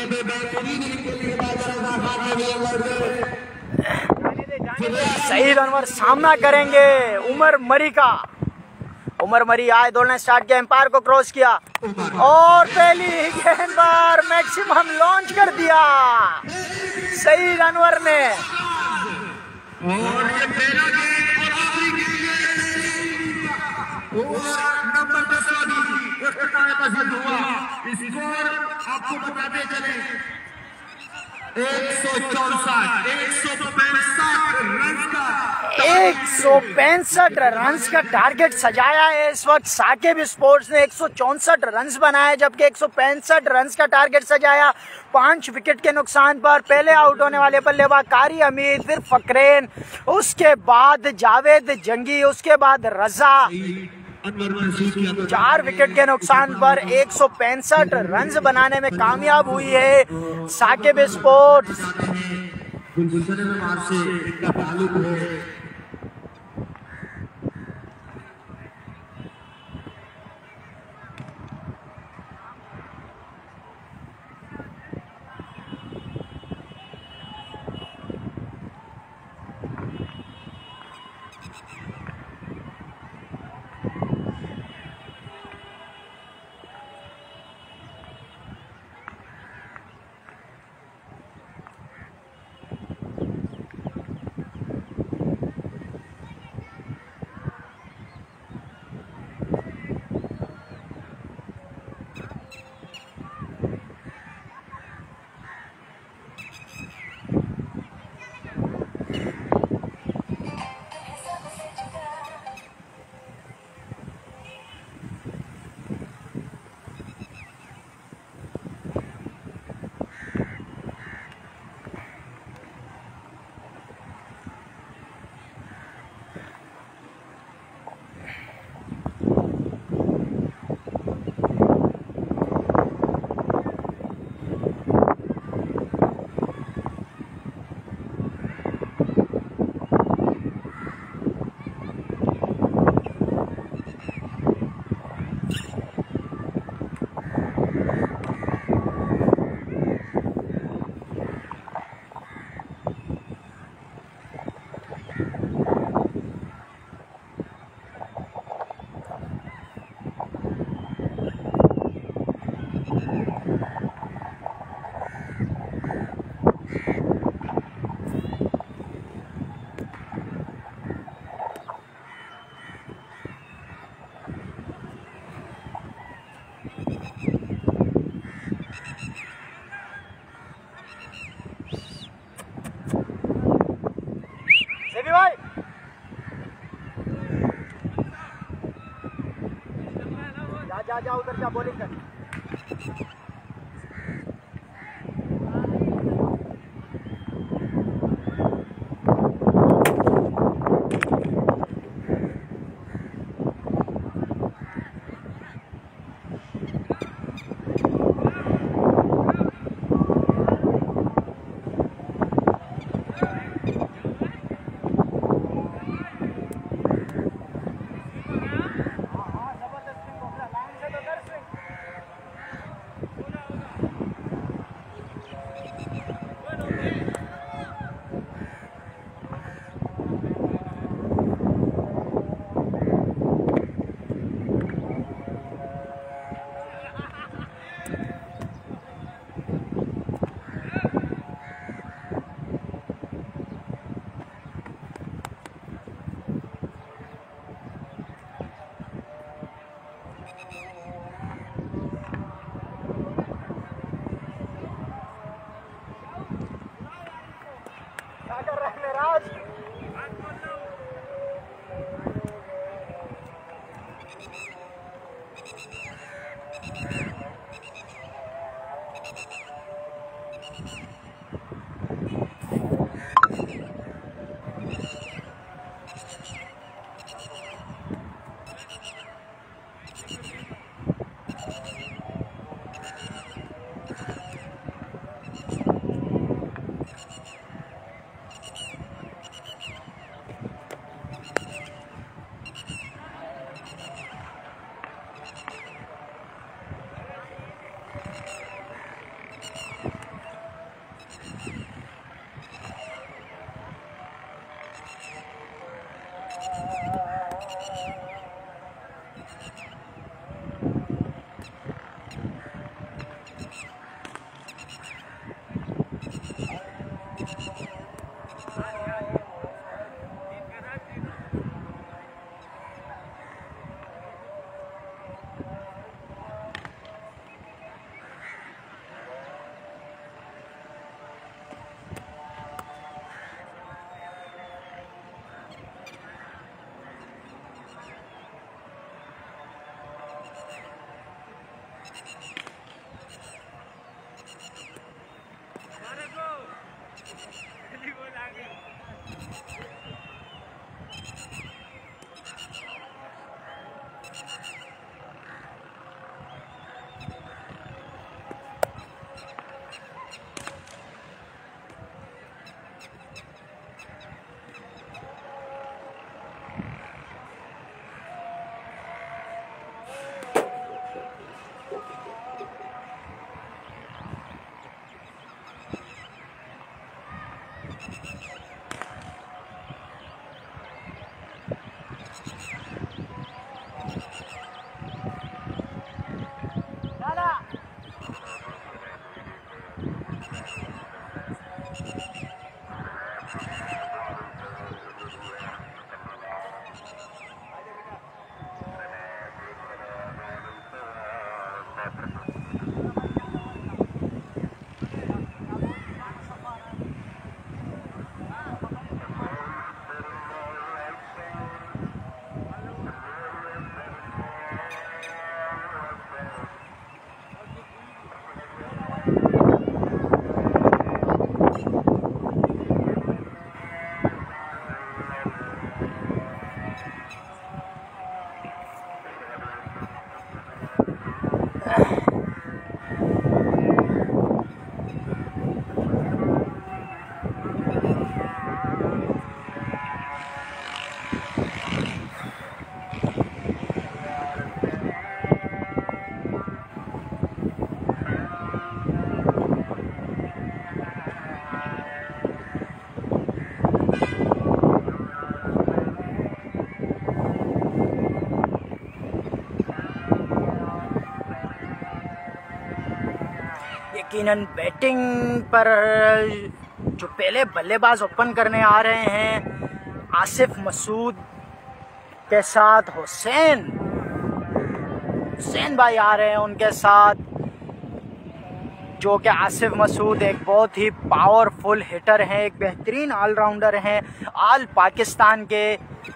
सईद अनवर सामना करेंगे उमर मरी का। उमर मरी आए, दौड़ना स्टार्ट किया, एम्पायर को क्रॉस किया और पहली गेंद पर मैक्सिमम लॉन्च कर दिया सईद अनवर ने। और ये पहला गेंद और आखिरी गेंद नंबर दस हुआ। स्कोर आपको बताते चले एक सौ चौसठ एक सौ पैंसठ रन का एक सौ पैंसठ रन का टारगेट सजाया है इस वक्त साकिब स्पोर्ट्स ने। एक सौ चौसठ रन बनाए जबकि एक सौ पैंसठ रन का टारगेट सजाया। पांच विकेट के नुकसान पर पहले आउट होने वाले बल्लेबाज कारी हमीद, फिर फकरेन, उसके बाद जावेद जंगी, उसके बाद रजा। चार विकेट के नुकसान पर एक सौ पैंसठ रन बनाने में कामयाब हुई है साकिब स्पोर्ट्स। जा जा उधर जा बॉलिंग कर। यकीनन बैटिंग पर जो पहले बल्लेबाज ओपन करने आ रहे हैं आसिफ मसूद के साथ हुसैन हुसैन भाई आ रहे हैं उनके साथ, जो कि आसिफ मसूद एक बहुत ही पावरफुल हिटर हैं, एक बेहतरीन ऑलराउंडर हैं ऑल पाकिस्तान के।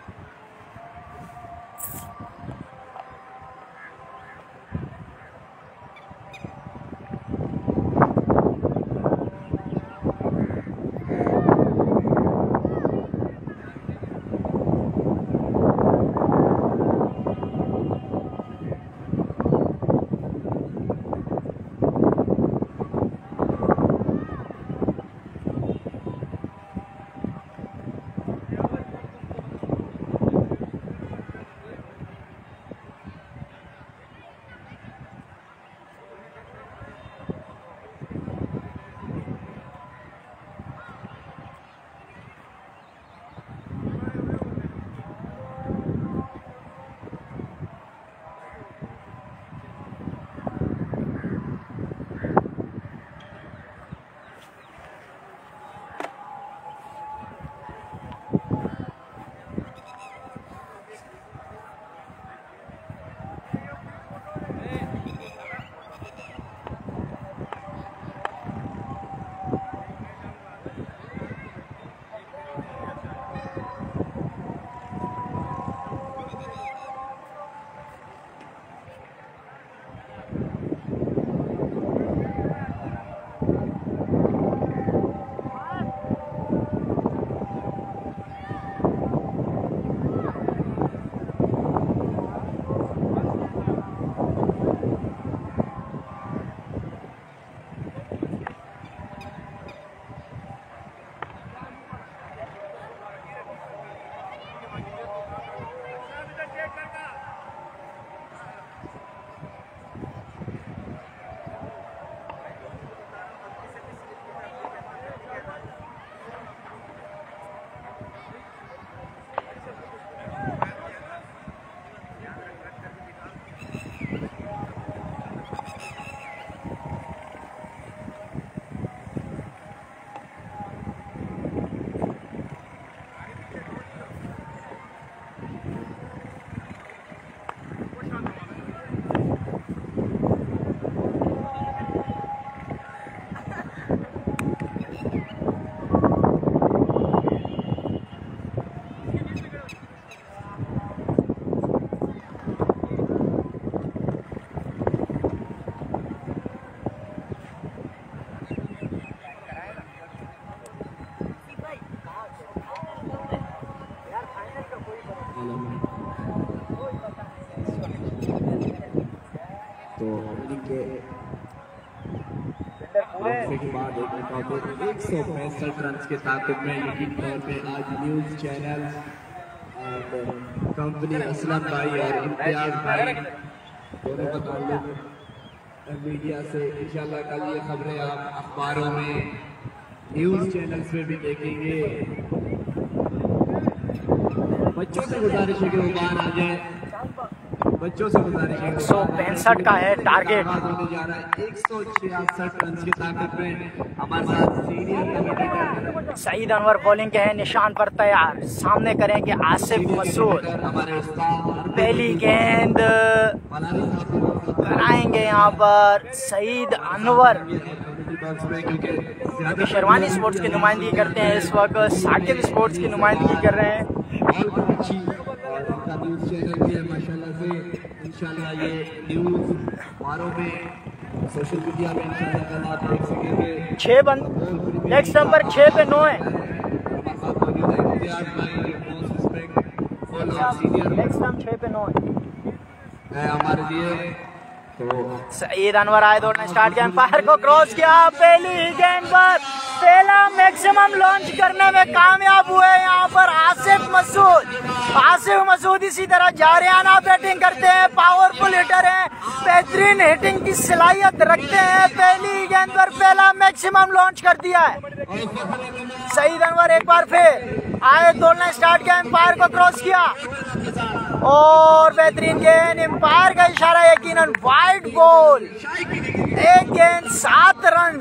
एक सौ पैंसठ रन के ताकत में यकीन तौर पे आज न्यूज चैनल और कंपनी असलम भाई और इम्तियाज भाई दोनों का ताल्लुक मीडिया से, इंशाल्लाह कल ये खबरें आप अखबारों में न्यूज चैनल्स में भी देखेंगे। बच्चों से गुजारिश है कि वो बाहर आ जाए, बच्चों से गुजारिश है। एक सौ पैंसठ का है टारगेट। होने जा रहा है एक सौ छियासठ रन की ताकत में। हमारे साथ senior commentator Saeed Anwar bowling के हैं, निशान पर तैयार, सामने करेंगे आसिफ मसूद। हमारे उस्ताद पहली गेंद कराएंगे यहाँ पर सईद अनवर, क्योंकि शेरवानी स्पोर्ट्स की नुमाइंदगी करते हैं इस वक्त, साकिब स्पोर्ट्स की नुमाइंदगी कर रहे हैं। न्यूज चैनल भी है माशाल्लाह से, इंशाल्लाह ये न्यूज अखबारों में सोशल मीडिया में इंशाल्लाह कल आप देख सकेंगे। छः बंद नेक्स्ट नंबर छः पे नौ है, नेक्स्ट नंबर छः पे नौ है हमारे लिए। तो सईद अनवर आए दौड़ना स्टार्ट किया, एम्पायर को क्रॉस किया, पहली ही गेंद पर पहला मैक्सिमम लॉन्च करने में कामयाब हुए यहाँ पर आसिफ मसूद। आसिफ मसूद इसी तरह जारियाना बैटिंग करते हैं, पावरफुल हिटर हैं, बेहतरीन हिटिंग की सलाहियत रखते हैं। पहली गेंद पर पहला मैक्सिमम लॉन्च कर दिया है सईद अनवर। एक बार फिर आए दौड़ना स्टार्ट किया, एम्पायर को क्रॉस किया, और बेहतरीन गेंद, एम्पायर का इशारा यकीनन वाइड बॉल। एक गेंद सात रन।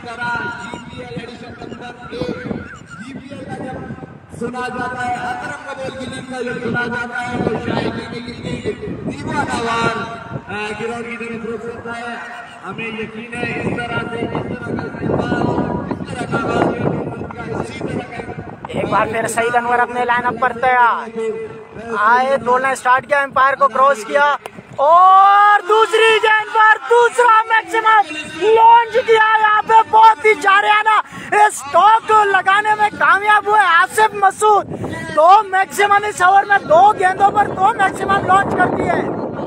सुना जाता है अकरम कबोल की लीग का जब सुना जाता है तो शायद दीवानावार गिरोह की तरफ रुख करता है। हमें यकीन है इस तरह से इस तरह का इस्तेमाल इस तरह का इसी तरह का। एक बार फिर सईद अनवर अपने लाइनअप पर तैयार आए, दौड़ना स्टार्ट किया, एम्पायर को क्रॉस किया और दूसरी गेंद पर दूसरा मैक्सिमम लॉन्च किया। यहाँ पे बहुत ही जारियाना स्टॉक लगाने में कामयाब हुए आसिफ मसूद। दो मैक्सिमम इस ओवर में दो गेंदों पर दो मैक्सिमम लॉन्च कर दिए।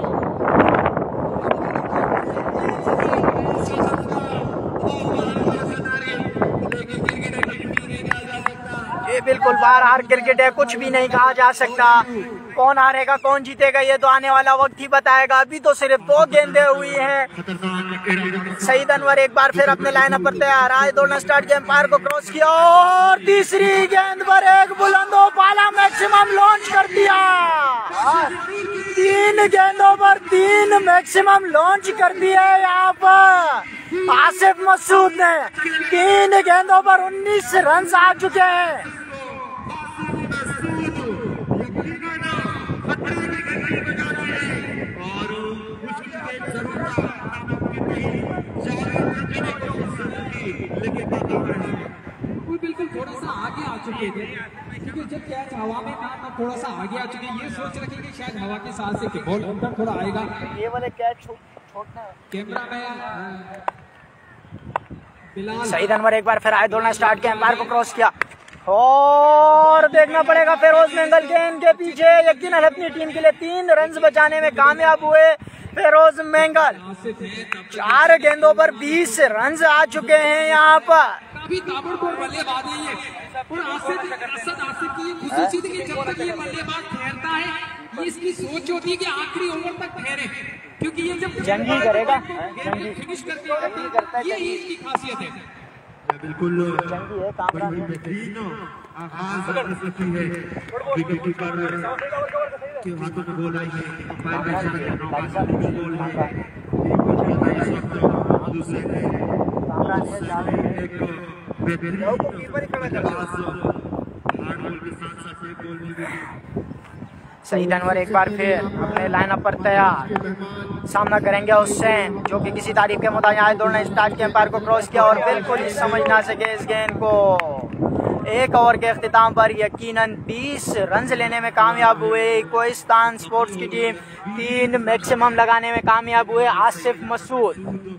ये बिल्कुल बार हार क्रिकेट है, कुछ भी नहीं कहा जा सकता। कौन हारेगा कौन जीतेगा ये तो आने वाला वक्त ही बताएगा। अभी तो सिर्फ दो गेंदें हुई हैं। सईद अनवर एक बार फिर अपने लाइनअप पर तैयार आए, दौड़ना स्टार्ट किया, एम्पायर को क्रॉस किया और तीसरी गेंद पर एक बुलंदो बाला मैक्सिमम लॉन्च कर दिया। तीन गेंदों पर तीन मैक्सिमम लॉन्च कर दिया है यहाँ पर आसिफ मसूद ने। तीन गेंदों पर उन्नीस रन आ चुके हैं। बिल्कुल थोड़ा सा आगे आ चुके थे क्योंकि जब कैच हवा में था तब थोड़ा सा आगे आ चुके। ये सोच रखे कि शायद हवा के साथ से बॉल अंदर थोड़ा आएगा। ये वाले कैच छोड़ना है। कैमरा में बिलाल सईद अनवर एक बार फिर आए, दौड़ना स्टार्ट किया, एम्पायर को क्रॉस किया और देखना पड़ेगा फेरोज मेंगल गेंद के पीछे। यकीनन अपनी टीम के लिए तीन रन बचाने में कामयाब हुए फेरोज मेंगल। चार गेंदों पर बीस रन आ चुके हैं यहाँ पर। काफी ताबड़तोड़ बल्लेबाज है ये और आसिफ असद आसिफ की खुसूसी थी कि जब तक ये बल्लेबाज ठहरता है ये इसकी सोच होती है कि आखिरी ओवर तक ठहरे, क्योंकि ये जब जंगी करेगा फिनिश करते हैं ये इसकी खासियत है। बिल्कुल जंगी है, काम बेहतरीन आगाज रखी है विकेट कीपर के हाथों में गोल आई है। गोल है दूसरे एक बेहतरीन सईद अनवर एक बार फिर अपने लाइनअप पर तैयार, सामना करेंगे हुसैन जो कि किसी तारीफ के मुताबिक आए, दौड़ना स्टार्ट किया, एम्पायर को क्रॉस किया और बिल्कुल ही समझ ना सके इस गेंद को। एक ओवर के अख्तिताम पर यकीनन बीस रन लेने में कामयाब हुए कोहिस्तान स्पोर्ट्स की टीम। तीन मैक्सिमम लगाने में कामयाब हुए आसिफ मसूद।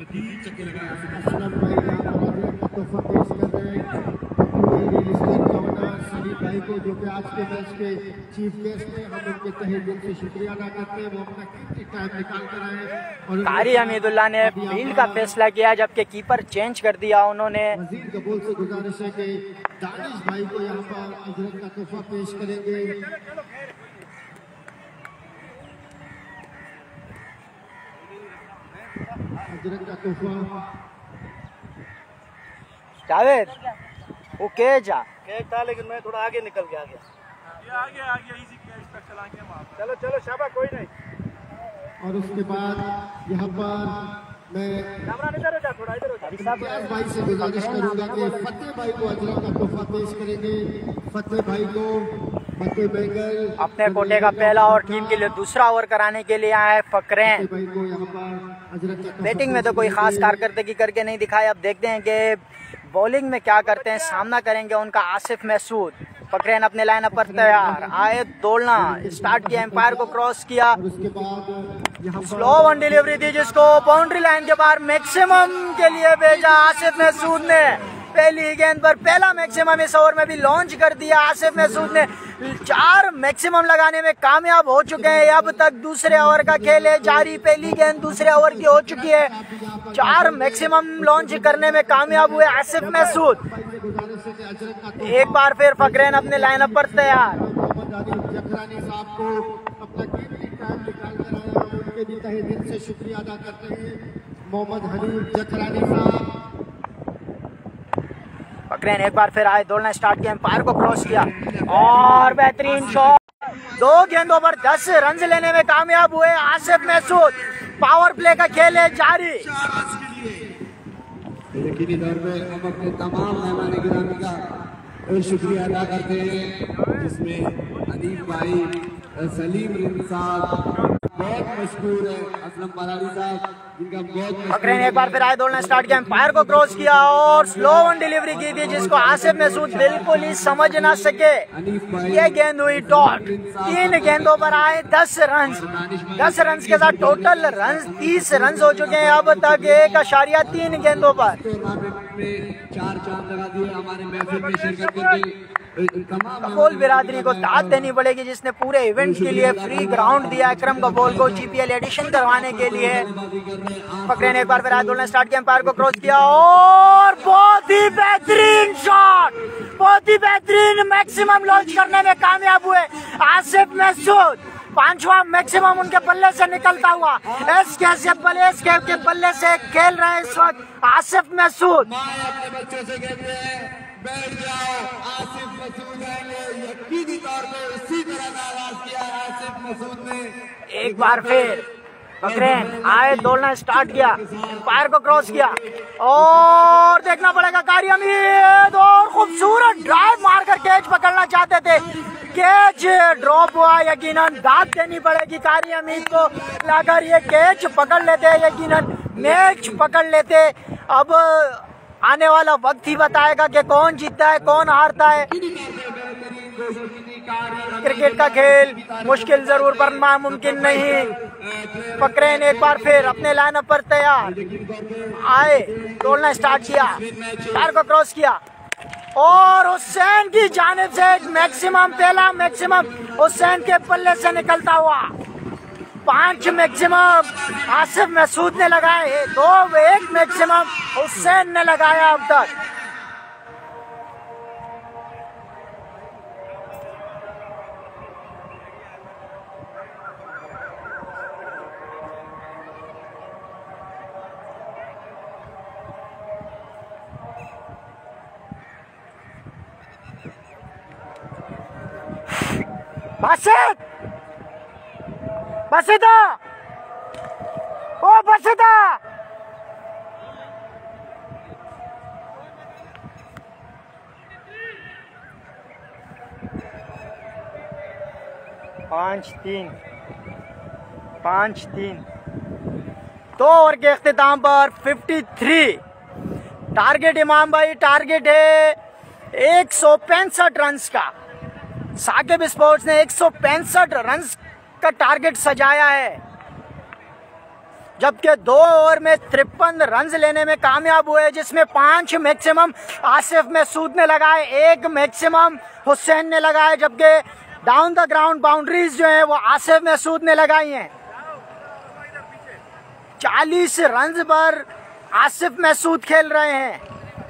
भाई को जो कि आज के मैच के चीफ गेस्ट हैं, हम उनके तहे दिल से शुक्रिया अदा करते हैं। वो अपना कीमती टाइम निकाल कर आए और कारी हमीदुल्लाह ने फील्ड का फैसला किया जबकि कीपर चेंज कर दिया उन्होंने। मजीद कबूल से गुजारिश है कि दानिश भाई को यहाँ पर अजरत का तोहफा पेश करेंगे। अजरत का तोहफा जावेद वो केज जा कैच था लेकिन मैं थोड़ा आगे निकल के आ गया। ये आगे आ गया इसी कैच तक चलाएंगे हम। चलो चलो शाबाश, कोई नहीं। और उसके बाद यहाँ पर मैं इधर हो जा, थोड़ा इधर हो जा। इम्तियाज भाई से गुजारिश करूंगा कि फतेह भाई को अजरत का तोहफा पेश करेंगे। फतेह भाई को फतेह बेगल अपने कोटे का पहला और टीम के लिए दूसरा ओवर कराने के लिए आए फकरैन। भाई को यहाँ पर अजरत का बैटिंग में तो कोई खास कारकर्दगी करके नहीं दिखाई। अब देखते हैं कि बॉलिंग में क्या करते हैं। सामना करेंगे उनका आसिफ मसूद। फकरैन अपने लाइनअप पर तैयार आए, दौड़ना स्टार्ट किया, एम्पायर को क्रॉस किया, उसके बाद यहाँ स्लो वन डिलीवरी दी जिसको बाउंड्री लाइन के बाहर मैक्सिमम के लिए भेजा आसिफ मसूद ने। पहली गेंद पर पहला मैक्सिमम इस ओवर में भी लॉन्च कर दिया आसिफ मसूद ने। चार मैक्सिमम लगाने में कामयाब हो चुके हैं। अब तक दूसरे ओवर का खेल है जारी। पहली गेंद दूसरे ओवर की हो चुकी है। चार मैक्सिमम लॉन्च करने में कामयाब हुए आसिफ मसूद। एक बार फिर फकरैन अपने लाइनअप पर तैयार। जखरानी साहब को अपना कीमती टाइम निकाल कर आए, हम उनके भी तहे दिल से शुक्रिया अदा करते हैं। मोहम्मद हनीफ जखरानी साहब। फकरैन एक बार फिर आए, दौड़ना स्टार्ट किया, एम्पायर को क्रॉस किया और बेहतरीन शॉट। दो गेंदों पर दस रन लेने में कामयाब हुए आसिफ महसूद। पावर प्ले का खेल है जारी। यकीनी तौर पे हम अपने तमाम मेहमान गिरामी का शुक्रिया अदा करते हैं, जिसमें अदीब भाई, सलीम रिंद साहब, बहुत मशहूर है असलम परारी साहब, जिनका बहुत बकरे ने एक बार फिर आए दौड़ना स्टार्ट किया, एम्पायर को क्रॉस किया और स्लो वन डिलीवरी की थी जिसको आसिफ महसूद बिल्कुल ही समझ ना सके। ये गेंद हुई डॉट। तीन गेंदों पर आए दस रन। दस रन के साथ टोटल रन तीस रन हो चुके हैं अब तक एक अशारिया तीन गेंदों पर। चार चांद लगा दिए हमारे महफिल में शिरकत करके। कबोल बिरादरी को दाद देनी पड़ेगी जिसने पूरे इवेंट के लिए फ्री ग्राउंड दिया अकरम कबोल को जीपीएल एडिशन करवाने के लिए। पकड़े ने एक बार फिर आगे स्टार्ट किया, एम्पायर को क्रॉस किया और बहुत ही बेहतरीन शॉट, बहुत ही बेहतरीन मैक्सिमम लॉन्च करने में कामयाब हुए आसिफ महसूद। पांचवा मैक्सिमम उनके बल्ले से निकलता हुआ एस के से एस के के बल्ले से खेल रहे हैं इस वक्त आसिफ महसूद। अपने बच्चों से कहते हैं बैठ जाओ, आसिफ महसूद आएंगे। यकीनी तौर पे इसी तरह का आगाज किया आसिफ महसूद ने। एक बार फिर बकरेन आए दौड़ना स्टार्ट किया, पैर को क्रॉस किया और देखना पड़ेगा कारी अमीद और खूबसूरत ड्राइव मारकर कैच पकड़ना चाहते थे। कैच ड्रॉप हुआ, यकीनन दाद देनी पड़ेगी कारी अमीद को। अगर ये कैच पकड़ लेते यकीनन मैच पकड़ लेते। अब आने वाला वक्त ही बताएगा कि कौन जीतता है कौन हारता है। क्रिकेट का खेल मुश्किल जरूर पर नामुमकिन नहीं। पकड़ेन एक बार फिर अपने लाइनअप पर तैयार आए, दौड़ना स्टार्ट किया, पैर को क्रॉस किया और हुसैन की जानिब से एक मैक्सिमम, पहला मैक्सिमम हुसैन के पल्ले से निकलता हुआ। पांच मैक्सिमम आसिफ महसूद ने लगाए, दो एक मैक्सिमम हुसैन ने लगाया अब तक। बासित बसीदा, ओ बसीदा, पांच तीन पांच तीन दो ओवर के इख्तिताम पर तिरेपन टारगेट इमाम भाई, टारगेट है एक सौ पैंसठ रन का। साकिब स्पोर्ट्स ने एक सौ पैंसठ रन का टारगेट सजाया है, जबकि दो ओवर में तिरपन रन लेने में कामयाब हुए, जिसमें पांच मैक्सिमम आसिफ महसूद ने लगाए, एक मैक्सिमम हुसैन ने लगाए, जबकि डाउन द ग्राउंड बाउंड्रीज जो है वो आसिफ महसूद ने लगाई हैं। चालीस रन पर आसिफ महसूद खेल रहे हैं।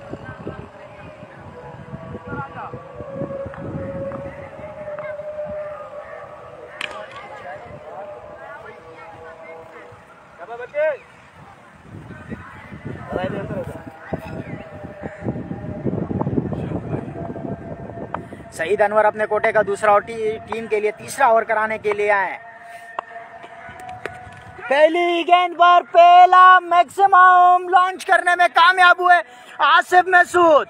सईद अनवर अपने कोटे का दूसरा और टी, टीम के लिए तीसरा ओवर कराने के लिए आए। पहली गेंद पर पहला मैक्सिमम लॉन्च करने में कामयाब हुए आसिफ महसूद।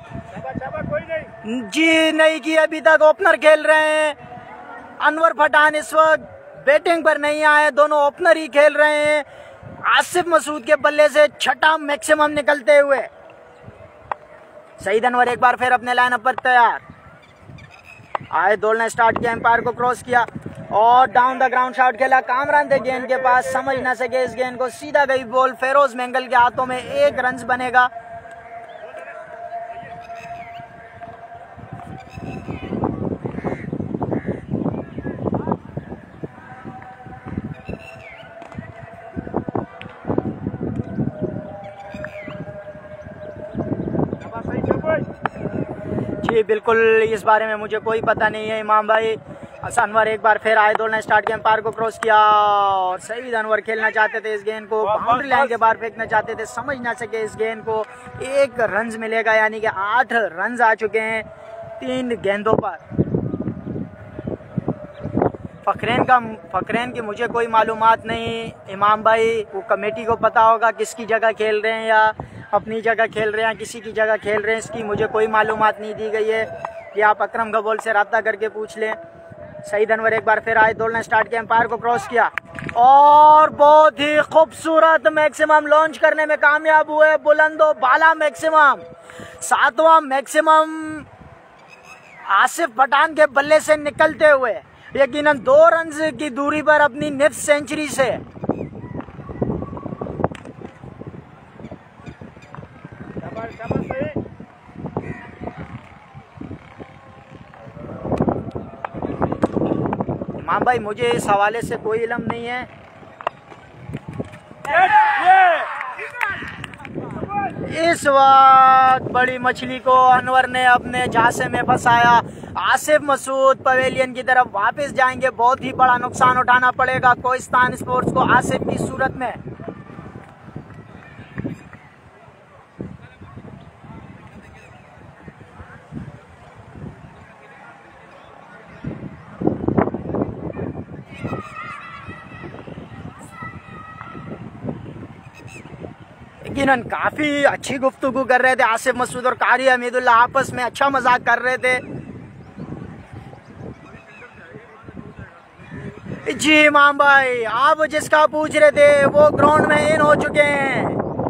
जी नहीं की अभी तक ओपनर खेल रहे हैं। अनवर पठान इस वक्त बैटिंग पर नहीं आए, दोनों ओपनर ही खेल रहे हैं। आसिफ महसूद के बल्ले से छठा मैक्सिमम निकलते हुए सईद अनवर एक बार फिर अपने लाइनअप पर तैयार आए, दौड़ना स्टार्ट किया, एम्पायर को क्रॉस किया और डाउन द ग्राउंड शॉट खेला। कामरान थे गेंद के पास, समझ ना सके इस गेंद को, सीधा गई बॉल फेरोज मैंगल के हाथों में। एक रन बनेगा। जी बिल्कुल, इस बारे में मुझे कोई पता नहीं है इमाम भाई। अनवर एक बार फिर आए, दौड़ना स्टार्ट किया, एम्पायर को क्रॉस किया और सईद अनवर खेलना चाहते थे इस गेंद को, बाउंड्री लाइन के बाहर फेंकना चाहते थे, समझ ना सके इस गेंद को। एक रन मिलेगा, यानी कि आठ रन आ चुके हैं तीन गेंदों पर। फ़खरैन का फ़खरैन की मुझे कोई मालूमात नहीं। इमाम भाई वो कमेटी को पता होगा किसकी जगह खेल रहे हैं या अपनी जगह खेल रहे हैं, किसी की जगह खेल रहे हैं, इसकी मुझे कोई मालूमात नहीं दी गई है। ये आप अकरम गबोल से रब्ता करके पूछ लें। सईद अनवर एक बार फिर आए, दौड़ना स्टार्ट किया, एम्पायर को क्रॉस किया और बहुत ही खूबसूरत मैक्सिमम लॉन्च करने में कामयाब हुए। बुलंदो बाला मैक्सिमम, सातवां मैक्सिमम आसिफ पठान के बल्ले से निकलते हुए यकीनन दो रन की दूरी पर अपनी निफ्ट सेंचुरी से इमाम भाई मुझे इस हवाले से कोई इल्म नहीं है। इस वक्त बड़ी मछली को अनवर ने अपने झांसे में फंसाया। आसिफ मसूद पवेलियन की तरफ वापस जाएंगे, बहुत ही बड़ा नुकसान उठाना पड़ेगा कोहिस्तान स्पोर्ट्स को आसिफ की सूरत में। यकीनन काफी अच्छी गुफ्तगू कर रहे थे आसिफ मसूद और कारी हमीदुल्लाह, आपस में अच्छा मजाक कर रहे थे। जी इमाम भाई, आप जिसका पूछ रहे थे वो ग्राउंड में इन हो चुके हैं।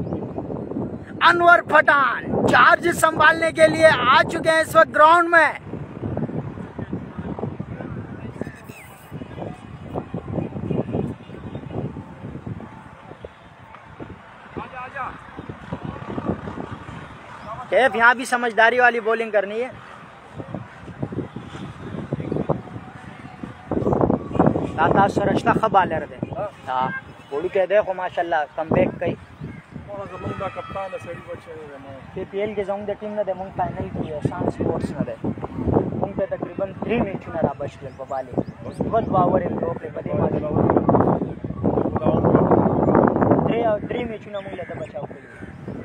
अनवर पठान चार्ज संभालने के लिए आ चुके हैं इस वक्त ग्राउंड में। कैफ यहाँ भी समझदारी वाली बॉलिंग करनी है। ताता सरश्ता खबाले रहे हाँ बोलू कह देखो माशाल्लाह कमबैक कई केपीएल के जाऊंगे टीम ने दे मुंग फाइनल की है शान स्पोर्ट्स ने दे मुंग पे तकरीबन थ्री मैच ना रहा बशल बबाले बहुत पावर है दो पे बदे मार थ्री और थ्री मैच ना मुंग लेता बचाओ के लिए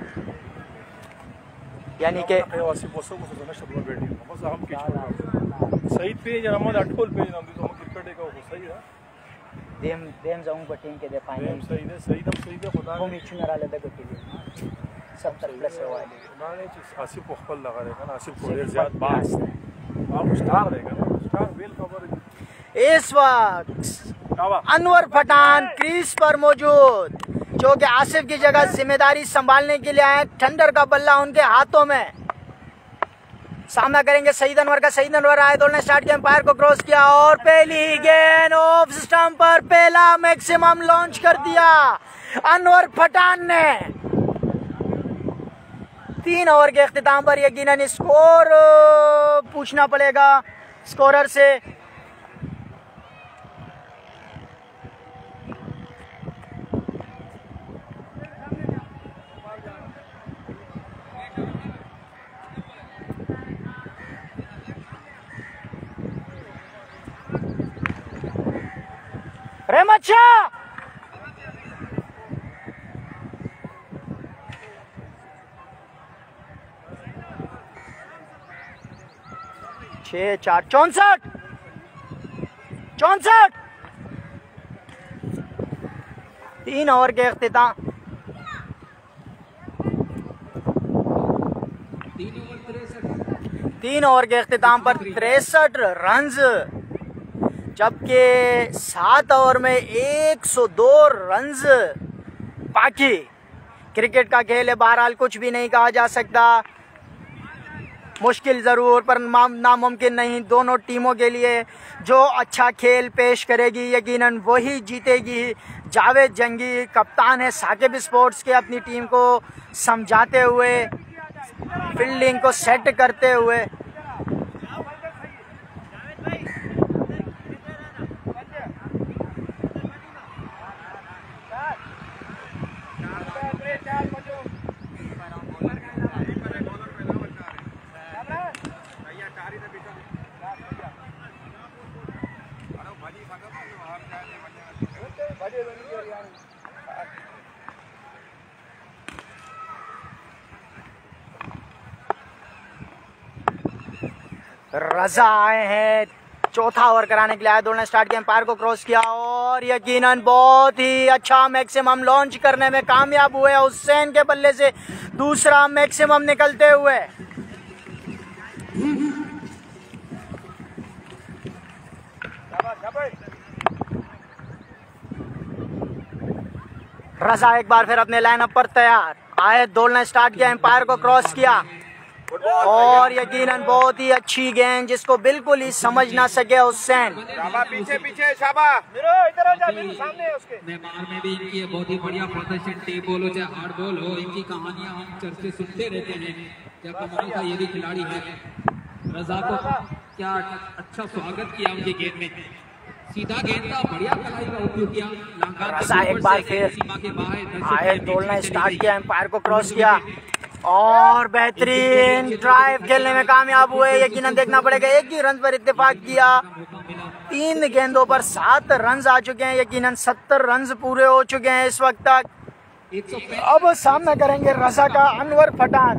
यानी के सही पे जनामत अटकोल पे नाम तो क्रिकेट का सही है देम देम जाऊं पर टीम के दे फाइनल सही है सही दम सही है खुदा को मैच ना रहा लेता के सत्तर प्लस है वाली नाने आसिफ को खपल लगा रहेगा ना आसिफ को ज्यादा बात आप स्टार रहेगा ना स्टार वेल कवर। इस वक्त अनवर पठान क्रीज पर मौजूद जो कि आसिफ की जगह जिम्मेदारी संभालने के लिए आए। ठंडर का बल्ला उनके हाथों में, सामना करेंगे सईद अनवर का। सईद अनवर आए, दौड़ने स्टार्ट किया, एम्पायर को क्रॉस किया और पहली गेंद ऑफ स्टंप पर पहला मैक्सिमम लॉन्च कर दिया अनवर पठान ने। तीन ओवर के इख्तिताम पर यकीनन स्कोर पूछना पड़ेगा स्कोरर से। रहमत शाह छह चार चौसठ चौसठ तीन ओवर के इख्तिताम तीन ओवर के इख्तिताम पर तिरसठ रन, जबकि सात ओवर में एक सौ दो रन बाकी। क्रिकेट का खेल है, बहरहाल कुछ भी नहीं कहा जा सकता। मुश्किल ज़रूर पर नामुमकिन नहीं। दोनों टीमों के लिए जो अच्छा खेल पेश करेगी यकीनन वही जीतेगी। जावेद जंगी कप्तान है साकिब स्पोर्ट्स के, अपनी टीम को समझाते हुए, फील्डिंग को सेट करते हुए। रजा आए हैं चौथा ओवर कराने के लिए आए दौड़ना स्टार्ट किया, एम्पायर को क्रॉस किया और यकीनन बहुत ही अच्छा मैक्सिमम लॉन्च करने में कामयाब हुए हुसैन के बल्ले से दूसरा मैक्सिमम निकलते हुए। रजा एक बार फिर अपने लाइनअप पर तैयार आए, दौड़ना स्टार्ट किया, एम्पायर को क्रॉस किया और यकीनन बहुत ही अच्छी गेंद जिसको बिल्कुल ही समझ ना सके हुसैन। पीछे पीछे शाबा इधर आ जा, सामने है उसके। नेमार में भी इनकी बहुत ही बढ़िया प्रदर्शन, टेप बॉल हो चाहे हार्ड बॉल हो, इनकी कहानियां हम चर्चे सुनते रहते हैं। क्या कमाल का ये भी खिलाड़ी है। रजा को क्या अच्छा स्वागत किया उनकी गेंद में, सीधा गेंद का बढ़िया कलाई का उपयोग किया। रजा एक बार फिर आए, दौड़ना स्टार्ट किया, एम्पायर को क्रॉस किया और बेहतरीन ड्राइव खेलने में कामयाब हुए। यकीनन देखना पड़ेगा, एक ही रन पर इत्तेफाक किया, तीन गेंदों पर सात रन आ चुके हैं, यकीनन सत्तर रन पूरे हो चुके हैं इस वक्त तक। अब सामना करेंगे रजा का अनवर पठान।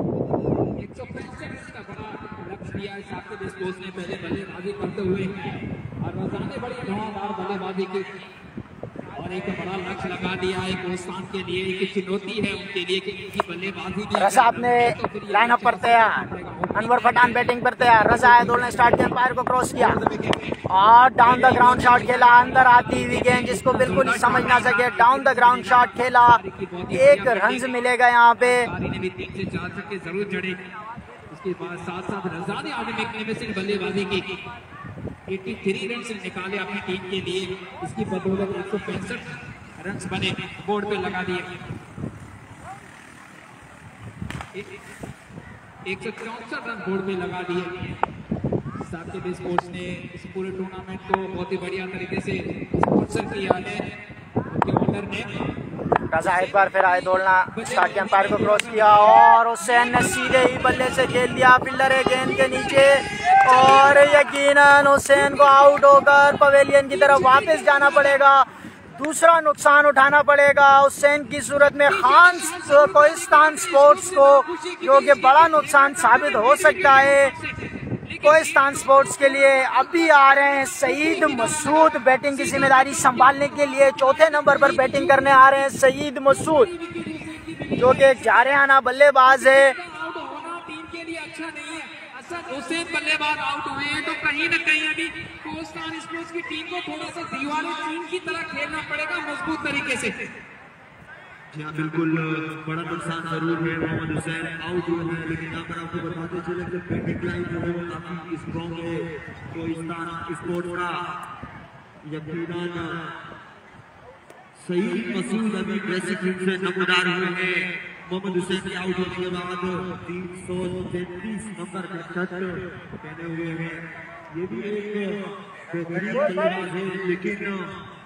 पहले बल्लेबाजी करते हुए और रजा ने बड़ी धुआंधार बल्लेबाजी की और एक बड़ा लक्ष्य लगा दिया है हिंदुस्तान के लिए। एक चुनौती है उनके लिए कि इनकी बल्लेबाजी की रजा अपने लाइनअप पर तैयार, अनवर पठान बैटिंग पर तैयार। रजा है, दौड़ना स्टार्ट किया, एम्पायर को क्रॉस किया और डाउन द ग्राउंड शॉट खेला, अंदर आती हुई गेंद जिसको बिल्कुल ही समझ ना सके, डाउन द ग्राउंड शॉट खेला, एक रन मिलेगा यहाँ पे। तीन से चार छक्के जरूर जड़े। इसके बाद साथ साथ रजा ने आगे मैग्निफिसेंट बल्लेबाजी की, तिरासी रन निकाले अपनी टीम के लिए। इसकी बदौलत एक सौ पैंसठ रन बने, बोर्ड पे लगा दिए। एक सौ चौसठ रन बोर्ड पे लगा दिए। साकिब स्पोर्ट्स ने इस पूरे टूर्नामेंट को बहुत ही बढ़िया तरीके से स्पॉन्सर किया है, उनके ओनर ने। रजा एक बार फिर आए, दौड़ना स्टार्ट किया, एम्पायर को क्रॉस किया और हुसैन ने सीधे ही बल्ले से खेल दिया, फिल्डर है गेंद के नीचे और यकीनन हुसैन को आउट होकर पवेलियन की तरफ वापस जाना पड़ेगा। दूसरा नुकसान उठाना पड़ेगा हुसैन की सूरत में खान कोहिस्तान स्पोर्ट्स को, जो कि बड़ा नुकसान साबित हो सकता है कोहिस्तान स्पोर्ट्स के लिए। अभी आ रहे हैं सईद मसूद बैटिंग की जिम्मेदारी संभालने के लिए, चौथे नंबर पर बैटिंग करने आ रहे हैं सईद मसूद, जो कि जारियाना बल्लेबाज है। हुसैन बल्लेबाज आउट हुए हैं तो कहीं ना कहीं अभी कोहिस्तान स्पोर्ट्स की टीम को थोड़ा सा दीवारों टीम की तरह खेलना पड़ेगा मजबूत तरीके से। हाँ बिल्कुल, बड़ा नुकसान जरूर है, मोहम्मद हुसैन आउट हुए हैं, लेकिन यहाँ पर आपको बताते चले कि बैटिंग लाइन जो है वो काफी स्ट्रॉन्ग है कोहिस्तान स्पोर्ट्स का। यकीनन सईद मसूद अभी ड्रेसिंग रूम से नमदार हुए हैं। मोहम्मद हुसैन के आउट होने के बाद तीन सौ तैतीस नंबर का शर्ट पहने हुए हैं। ये भी एक बेहतरीन बल्लेबाज है, लेकिन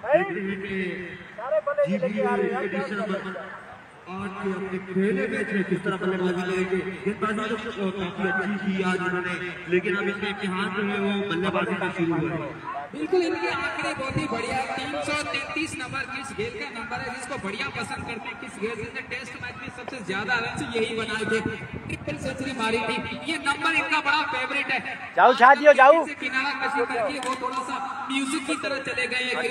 आज के अपने पहले मैच में किस तरह बल्लेबाजी करेंगे, गेंदबाजी तो काफी अच्छी की आज उन्होंने, लेकिन अब इनका इम्तिहान जो है वो बल्लेबाजी का शुरू हुआ है। बिल्कुल इनके आंकड़े बहुत ही बढ़िया, तीन सौ तैतीस नंबर किस गेंद का नंबर है जिसको बढ़िया पसंद करते हैं। किस गेंद ने टेस्ट मैच में सबसे ज्यादा रन यही बनाए थे, ट्रिपल सेंचुरी मारी थी, ये नंबर इनका बड़ा फेवरेट है। जाओ छा दियो जाओ, किनारा कशी करके वो थोड़ा सा म्यूजिक की तरह चले गए हैं।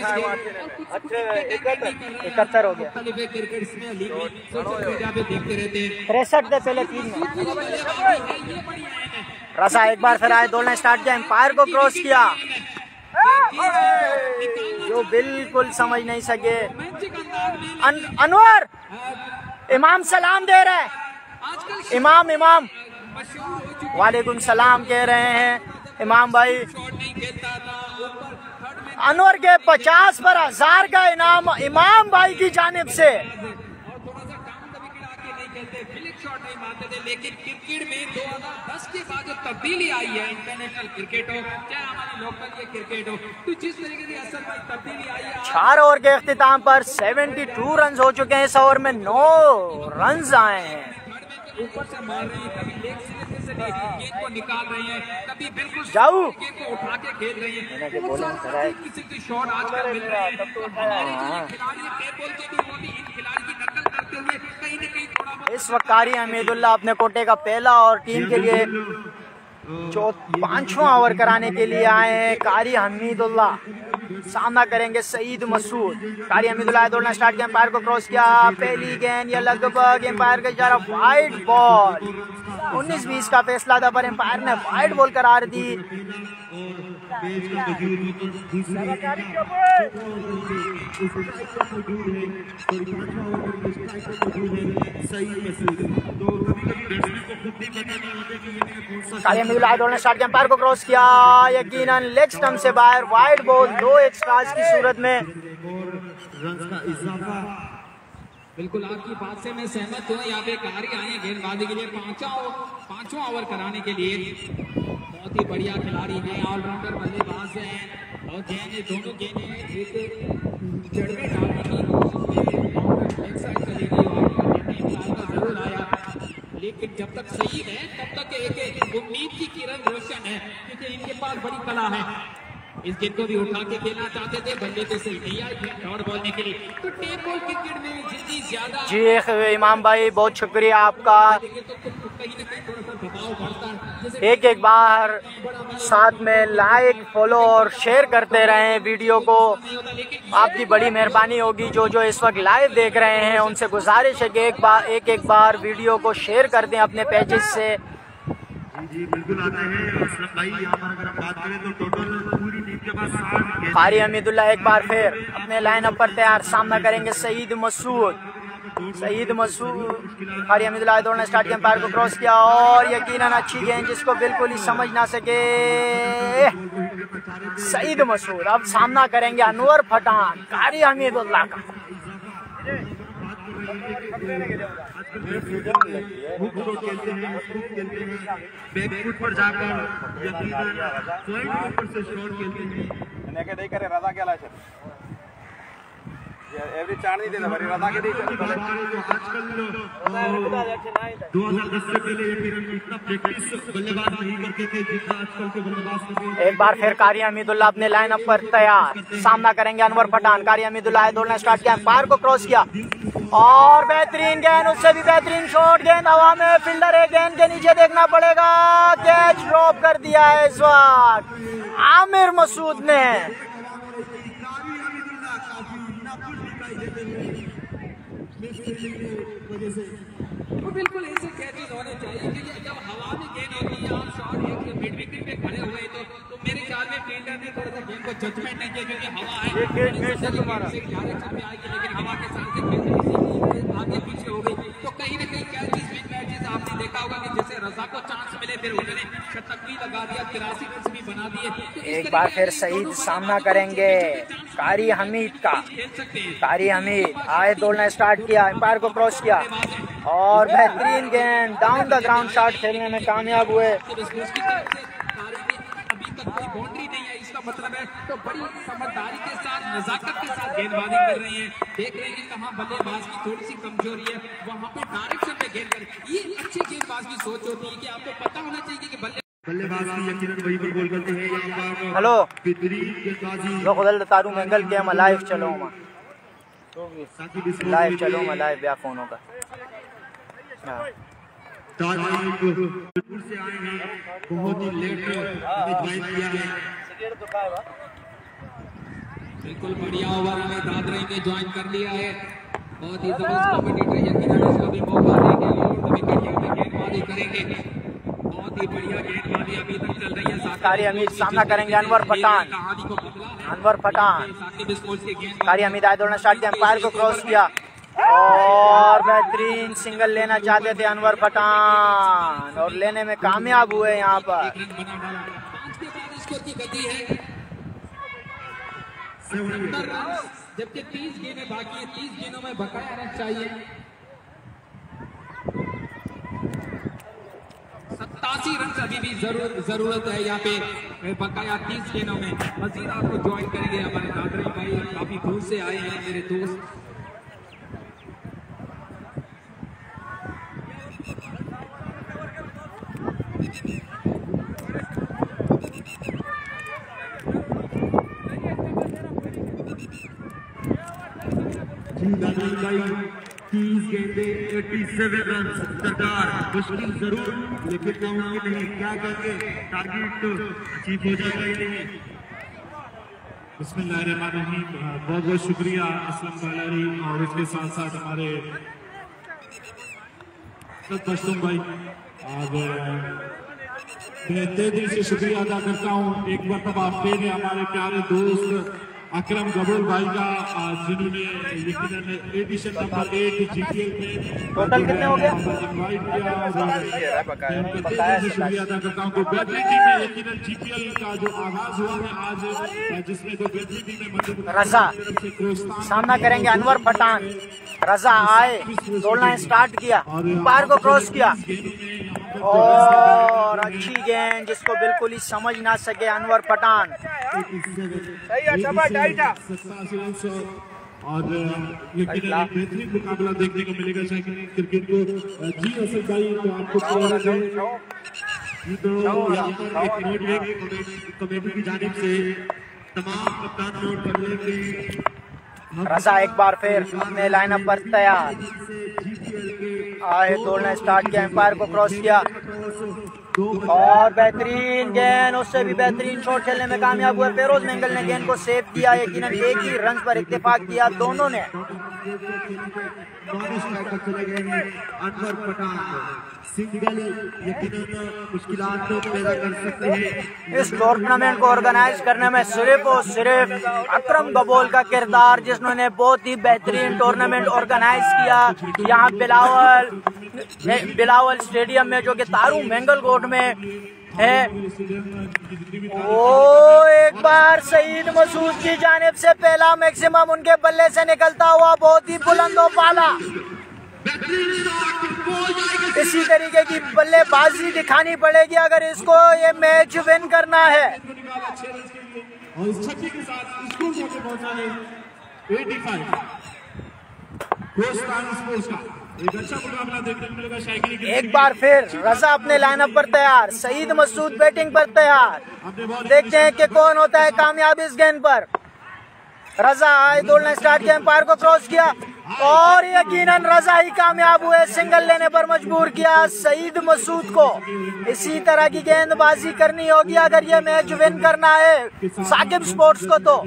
इकहत्तर हो गया, क्रिकेट इसमें लीग में सोशल मीडिया पे देखते रहते हैं। तिरसठ दे पहले तीन रजा एक बार फिर आए, दौड़ना स्टार्ट किया, एम्पायर को क्रॉस किया, जो बिल्कुल समझ नहीं सके। अन, अनवर इमाम सलाम दे रहे हैं, इमाम इमाम वालेकुम सलाम कह रहे हैं इमाम भाई। अनवर के पचास पर हजार का इनाम इमाम भाई की जानिब से। शॉट नहीं मारते थे, लेकिन क्रिकेट में दो हज़ार दस के बाद जो तब्दीली आई है, इंटरनेशनल क्रिकेट हो चाहे हमारी लोकल ये क्रिकेट हो, तो जिस तरीके से असर में तब्दीली आई है। चार ओवर के इख्तिताम पर बहत्तर रन हो चुके हैं, इस ओवर में नौ रन आए हैं। ऊपर से मार रही है, कभी लेग स्लिप से गेंद को निकाल रही है, कभी बिल्कुल जाऊ गेंद को उठा के खेल रही है। किसी की शॉट आजकल मिल रहे हैं, तो हमारे जो खिलाड़ी टेप बॉल के भी वो भी इन खिलाड़ी की नकल करते हुए कहीं ना कहीं थोड़ा। इस वक्त कारी हमीदुल्लाह अपने कोटे का पहला और टीम के लिए जो पांचवा ओवर कराने के लिए आए हैं कारी हमीदुल्लाह। सामना करेंगे सईद मसूद। कारी हमीदुल्लाह दौड़ना स्टार्ट किया, एम्पायर को क्रॉस किया, पहली गेंद या लगभग एम्पायर की तरफ वाइड बॉल। उन्नीस बीस का फैसला था पर एम्पायर ने वाइड बॉल करार दी। कारी हमीदुल्लाह दौड़ना स्टार्ट किया, एम्पायर को क्रॉस किया, यकीनन लेग स्टंप से बाहर वाइड बॉल। दो एक्स्ट्रास की सूरत में बिल्कुल आपकी बात से मैं सहमत हूँ। यहाँ पे कारी आए हैं गेंदबाजी के लिए पांचवा पांचवा ओवर कराने के लिए। बहुत ही बढ़िया खिलाड़ी हैं, ऑलराउंडर बल्लेबाज हैं और गेंद दोनों गेंदें एक जड़वे डालने की कोशिश एक साइड चली गई और जरूर आया, लेकिन जब तक सही है तब तक एक, एक उम्मीद की किरण रोशन है क्योंकि इनके पास बड़ी कला है। इस गेंद को भी उठा के खेलना चाहते थे, बल्ले पे सही नहीं आई और बोलने के लिए। तो टेप बॉल क्रिकेट में जितनी ज्यादा जी इमाम भाई बहुत शुक्रिया आपका। एक एक बार साथ में लाइक फॉलो और शेयर करते रहें वीडियो को, आपकी बड़ी मेहरबानी होगी। जो जो इस वक्त लाइव देख रहे हैं उनसे गुजारिश है कि एक बार एक एक बार वीडियो को शेयर कर दें अपने पेजेस से। जी बिल्कुल आते हैं असलम भाई। यहाँ पर अगर हम बात करें तो टोटल पूरी टीम के पास सात। कारी हमीदुल्लाह एक बार फिर अपने लाइनअप पर तैयार, सामना करेंगे सईद मसूद। सईद मसूद कारी हमीदुल्लाह दौड़ना स्टार्ट किया, एम्पायर को क्रॉस किया और यकीनन अच्छी गेंद जिसको बिल्कुल ही समझ ना सके सईद मसूद। अब सामना करेंगे अनवर पठान कारी हमीदुल्लाह का। बैक फुट पर जाकर यकीनन पॉइंट के ऊपर से शॉट खेलते हैं। नेके नहीं करे रजा क्या लाश एवरी चार नहीं देता भरी रजा के नहीं तो आजकल दो हज़ार दस से पहले यकीनन इतना प्रैक्टिस बल्लेबाज नहीं करते थे जितना आजकल के बल्लेबाज करते हैं। एक बार फिर कारी हमीदुल्लाह अपने लाइनअप पर तैयार, सामना करेंगे अनवर पठान। कारी हमीदुल्लाह दौड़ना स्टार्ट किया, एम्पायर को क्रॉस किया और बेहतरीन गेंद, उससे भी बेहतरीन शॉट। गेंद हवा में, फील्डर है गेंद के नीचे, देखना पड़ेगा। कैच ड्रॉप कर दिया है इस वक्त आमिर मसूद ने। तो बिल्कुल ऐसे कैचेस होने चाहिए कि जब हवा में गेंद होती है, आप शॉट एक मिड विकेट पे खड़े हुए तो, तो मेरे ख्याल में फील्डर ने थोड़ा सा गेंद को जजमेंट नहीं किया क्योंकि हवा है डायरेक्शन में आएगी, लेकिन हवा के साथ गेंद आगे पीछे हो गई। तो कहीं ना कहीं कैचेस बिग मैचेस आपने देखा होगा कि जैसे रजा को चांस मिले फिर उन्होंने शतक भी लगा दिया, तिरासी रन भी बना दिए। तो एक बार फिर सईद सामना करेंगे कारी हमीद का। कारी हमीद आए दौड़ना स्टार्ट किया, एम्पायर को क्रॉस किया और बेहतरीन गेंद डाउन द ग्राउंड शॉट खेलने में कामयाब हुए। अभी तक कोई बाउंड्री नहीं है, इसका मतलब है तो बड़ी समझदारी के साथ नजाकत के साथ गेंदबाजी कर रहे हैं। देख रहे हैं कि कहाँ बल्लेबाज की थोड़ी सी कमजोरी है, वहाँ पे डायरेक्शन में गेंद कर। ये अच्छी गेंदबाज की सोच होती है कि आपको पता होना चाहिए कि बल्ले बल्लेबाज की यकीनन वही पर गोल करते हैं। यहाँ पर हेलो बेहतरीन गेंदबाजी जो खुदल तारू मंगल के हम लाइव चलो मां लाइव चलो मां लाइव या फोन होगा। से आए हैं, बहुत ही लेट हमें ज्वाइन किया है। बिल्कुल बढ़िया ओवर हमें दादरे ने ज्वाइन कर लिया है। बहुत ही जबरदस्त कॉम्पिटिटर, यकीनन इसको भी मौका देंगे और विकेट यहाँ पे गेंदबाजी करेंगे। बहुत ही बढ़िया गेंदबाजी अभी तक चल रही है। कारी हमीद सामना करेंगे अनवर पठान। अनवर पठान कारी हमीद आए दौड़ना स्टार्ट किया, एम्पायर को क्रॉस किया और बेहतरीन सिंगल लेना चाहते थे अनवर पठान और लेने में कामयाब हुए। यहाँ पर जबकि तीस गेंदें बाकी है, तीस गेंदों में बकाया रन चाहिए। सत्तासी रन अभी भी जरूर जरूरत है यहाँ पे बकाया तीस गेंदों में। मजीद आपको ज्वाइन करेंगे हमारे दादरी भाई, काफी दूर से आए हैं मेरे दोस्त। जी दादरी भाई तीस गेंदे सत्तासी रन दरकार, मुश्किल जरूर लेकिन नामुमकिन नहीं। क्या करेंगे, टारगेट अचीव हो जाएगा या नहीं? बिस्मिल्लाहिर्रहमानिर्रहीम। बहुत बहुत शुक्रिया असलम बालारी और इसके साथ साथ हमारे पश्तून भाई, और मैं तहे दिल से शुक्रिया अदा करता हूँ एक बार तब आप फिर हमारे प्यारे दोस्त अकरम गबोल भाई का, जिन्होंने यकीनन एडिशन नंबर एट जीपीएल में टोटल कितने हो गए? इनवाइट किया। शुक्रिया अदा करता हूँ। बेहतरीन टीम में यकीनन जीपीएल का जो आगाज हुआ है आज, जिसमें दो बेहतरीन टीमें रजा सामना करेंगे अनवर पठान। रजा आए, दौड़ना स्टार्ट किया, पार को क्रॉस किया और अच्छी गेंद जिसको बिल्कुल ही समझ ना सके अनवर पठान। और यकीनन बेहतरीन मुकाबला देखने को मिलेगा शायद क्रिकेट को। जी असद भाई, तो आपको कमेटी की जानिब से तमाम कप्तान नोट कर लेंगे। रजा एक बार फिर अपने लाइनअप पर तैयार आए, दौड़ना स्टार्ट किया, एम्पायर को क्रॉस किया और बेहतरीन गेंद, उससे भी बेहतरीन शॉट खेलने में कामयाब हुए। फेरोज मेंगल ने गेंद को सेव किया, यकीनन एक ही रन पर इत्तेफाक किया दोनों ने। अनवर पठान सिंगल यकीनन मुश्किलात पैदा कर सकते हैं। इस टूर्नामेंट को ऑर्गेनाइज करने में सिर्फ और सिर्फ अकरम गबोल का किरदार, जिन्होंने बहुत ही बेहतरीन टूर्नामेंट ऑर्गेनाइज किया। यहाँ बिलावल बिलावल स्टेडियम में, जो कि तारू मेंगलकोट में है। ओ एक बार सईद मसूद की जानिब से पहला मैक्सिमम उनके बल्ले से निकलता हुआ बहुत ही बुलंद पाला। इसी तरीके की बल्लेबाजी दिखानी पड़ेगी अगर इसको ये मैच विन करना है। और इस छक्के के साथ स्कोर जाके पहुंचा है पचासी। एक अच्छा मुकाबला देखने को मिलेगा शायद। एक बार फिर रजा अपने लाइनअप पर तैयार, सईद मसूद बैटिंग पर तैयार। देखते हैं कि कौन होता है कामयाब इस गेंद पर। रजा आए, दौड़ना स्टार्ट किया, एम्पायर को क्रॉस किया और यकीनन रजा ही कामयाब हुए, सिंगल लेने पर मजबूर किया सईद मसूद को। इसी तरह की गेंदबाजी करनी होगी अगर ये मैच विन करना है साकिब स्पोर्ट्स को। तो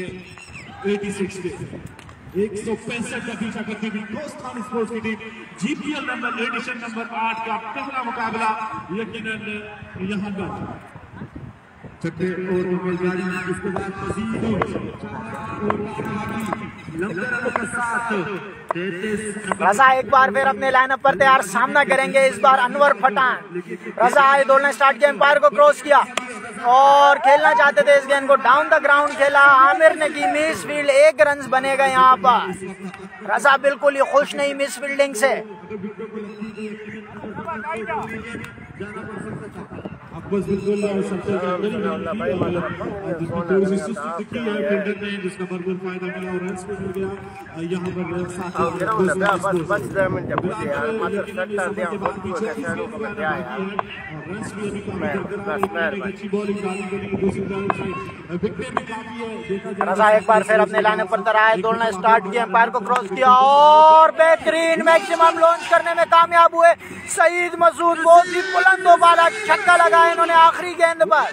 एक सौ पैंसठ का पीछा करती हुई दोस्तान स्पोर्ट्स की team GPL number edition number आठ का पहला मुकाबला यकीनन यहाँ पर छठे ओवर में मेजबानी, इसके बाद मजीद रजा एक बार फिर अपने लाइनअप पर तैयार, सामना करेंगे इस बार अनवर पठान। रजा आए, दौड़ना स्टार्ट किया, एम्पायर को क्रॉस किया और खेलना चाहते थे इस गेंद को, डाउन द ग्राउंड खेला। आमिर ने की मिस फील्ड, एक रन बनेगा यहाँ पर। रजा बिल्कुल ही खुश नहीं मिस फील्डिंग से। बस बिल्कुल सबसे अंदर ही थोड़ी सी सुस्ती दिखी है फील्डर ने, जिसका भरपूर फायदा मिला और रन भी मिल गया। यहाँ पर अच्छी बॉलिंग रजा एक बार फिर अपने लाइनअप पर तैयार, दौड़ना स्टार्ट किया, एम्पायर को क्रॉस किया और बेहतरीन मैक्सिमम लॉन्च करने में कामयाब हुए सईद मसूद। बहुत ही बुलंद वाला छक्का लगाया इन्होंने आखिरी गेंद पर।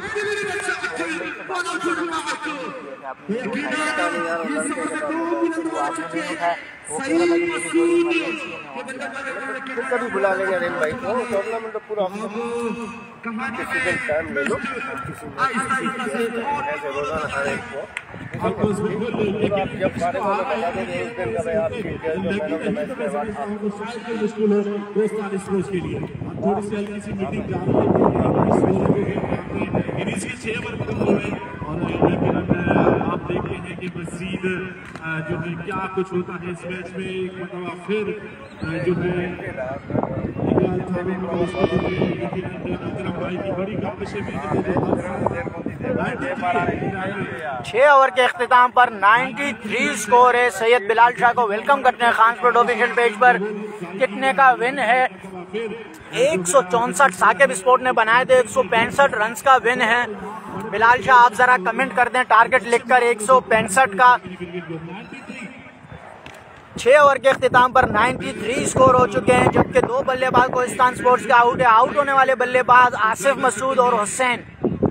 कभी बुला लेंगे रेन भाई को, टूर्नामेंट तो पूरा किसी टाइम ले लो, ऐसे रोजाना हर एक को आप जब सारे को बता देंगे उस दिन का भाई आप ठीक है जो मैंने तो मैच के बाद आप स्कूल है दोस्तान स्पोर्ट्स के लिए थोड़ी सी हल्की सी मीटिंग जा रही है। इनिशियल छह ओवर खत्म हो गए और आप देखते हैं कि मजीद जो है क्या कुछ होता है इस मैच में। एक मतलब फिर जो है छह ओवर के अख्तिताम पर तिरानवे स्कोर है। सैयद बिलाल शाह को वेलकम करते हैं खान स्पोर्ट ऑफिशियल पेज पर। कितने का विन है? एक सौ चौसठ साकिब स्पोर्ट ने बनाए थे, एक सौ पैंसठ रन का विन है। बिलाल शाह आप जरा कमेंट कर दें टारगेट लिखकर एक सौ पैंसठ का। छह ओवर के अख्तिताम पर तिरानवे स्कोर हो चुके हैं, जबकि दो बल्लेबाज कोहिस्तान स्पोर्ट्स के आउट है। आउट होने वाले बल्लेबाज आसिफ मसूद और हुसैन।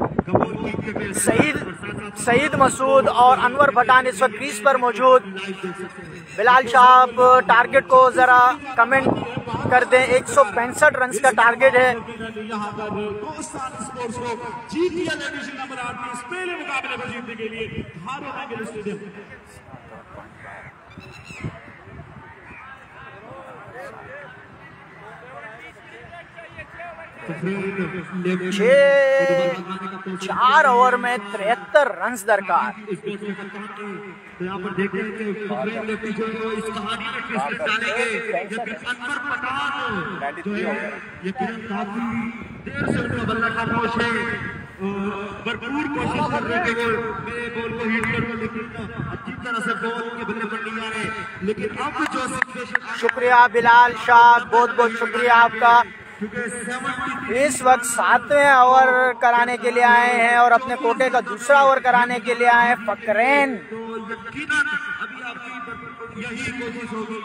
सईद सईद मसूद और अनवर पठान इस वक्त क्रीज पर मौजूद। बिलाल साहब टारगेट को जरा कमेंट कर दें। एक सौ पैंसठ रन का टारगेट है। यहाँ पर कोहिस्तान स्पोर्ट्स को जीपीएल एडिशन नंबर आठ में इस पहले मुकाबले को जीतने के लिए हारो नागिल स्टेडियम। चार ओवर में तिहत्तर रन दरकार। तो यहाँ पर देखते हैं कि फुकरेन लेफ्टी जो है इस कहानी में ट्विस्ट डालेंगे, जबकि अनवर पठान जो है यकीनन काफी देर से उनका बल्ला खामोश है, भरपूर कोशिश कर रहे थे वो मेरे बॉल को हिट करो, लेकिन अच्छी तरह से बॉल के बल्ले पर नहीं आ रहे। लेकिन अब जो सिचुएशन, शुक्रिया बिलाल शाह, बहुत बहुत शुक्रिया आपका। इस वक्त सातवें ओवर कराने के लिए आए हैं और अपने कोटे का दूसरा ओवर कराने के लिए आए हैं फकरैन। अभी आपकी यही कोशिश होगी।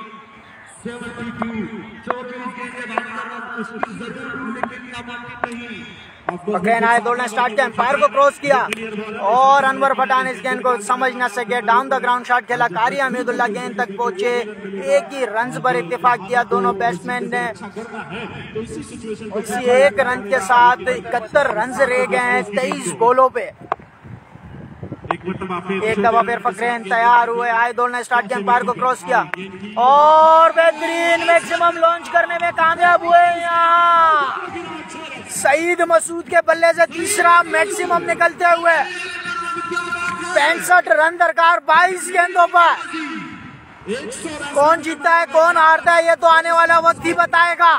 फकरैन आए, दौड़ना स्टार्ट किया, एम्पायर को क्रॉस किया और अनवर पठान इस गेंद को समझ न सके। डाउन द ग्राउंड शॉट खेला, कारी हमीदुल्लाह गेंद तक पहुंचे, एक ही रन पर इत्तेफाक किया दोनों बैट्समैन ने। इसी एक रन के साथ इकहत्तर रन रह गए हैं तेईस बॉलों पे। एक दफा फिर फकरैन तैयार हुए, आए, दौड़ना स्टार्ट किया, एम्पायर को क्रॉस किया और बेहतरीन मैक्सिमम लॉन्च करने में कामयाब हुए। यहाँ सईद मसूद के बल्ले से तीसरा मैक्सिमम निकलते हुए पैंसठ रन दरकार बाईस गेंदों पर। कौन जीतता है कौन हारता है ये तो आने वाला वक्त ही बताएगा।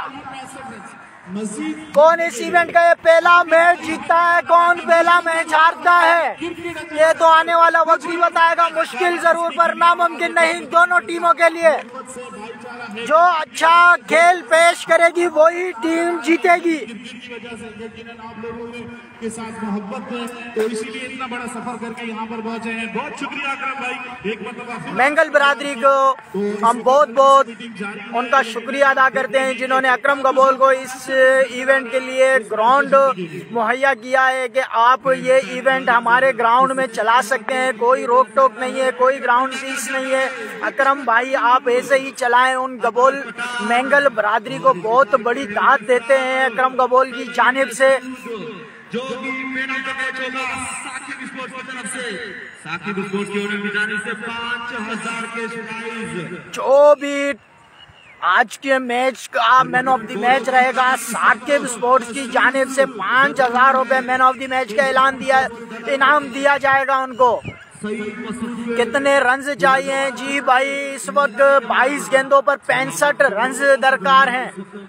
कौन इस इवेंट का ये पहला मैच जीतता है, कौन पहला मैच हारता है, ये तो आने वाला वक्त ही बताएगा। मुश्किल जरूर पर नामुमकिन नहीं दोनों टीमों के लिए। जो अच्छा खेल पेश करेगी वही टीम जीतेगी। आप लोगों के साथ मोहब्बत है तो इसीलिए इतना बड़ा सफर करके यहाँ पर पहुंचे हैं। बहुत शुक्रिया अकरम भाई। एक मतलब मैंगल बिरादरी को हम बहुत बहुत उनका शुक्रिया अदा करते हैं जिन्होंने अकरम गबोल को इस इवेंट के लिए ग्राउंड मुहैया किया है कि आप ये इवेंट हमारे ग्राउंड में चला सकते हैं, कोई रोक टोक नहीं है, कोई ग्राउंड फीस नहीं है। अकरम भाई आप ऐसे ही चलाएं। उन गबोल मैंगल बिरादरी को बहुत बड़ी दाद देते हैं अकरम गबोल की जानिब से। जो भी मेरा मैच होगा साकिब स्पोर्ट्स की तरफ से, साकिब स्पोर्ट्स की ओर जाने से पाँच हजार के प्राइज। जो भी आज के मैच का मैन ऑफ द मैच रहेगा साकिब स्पोर्ट्स की जानिब से पाँच हजार रुपए मैन ऑफ द मैच का ऐलान दिया इनाम दिया जाएगा उनको। कितने रन चाहिए जी भाई? इस वक्त बाईस गेंदों पर पैंसठ रन दरकार हैं।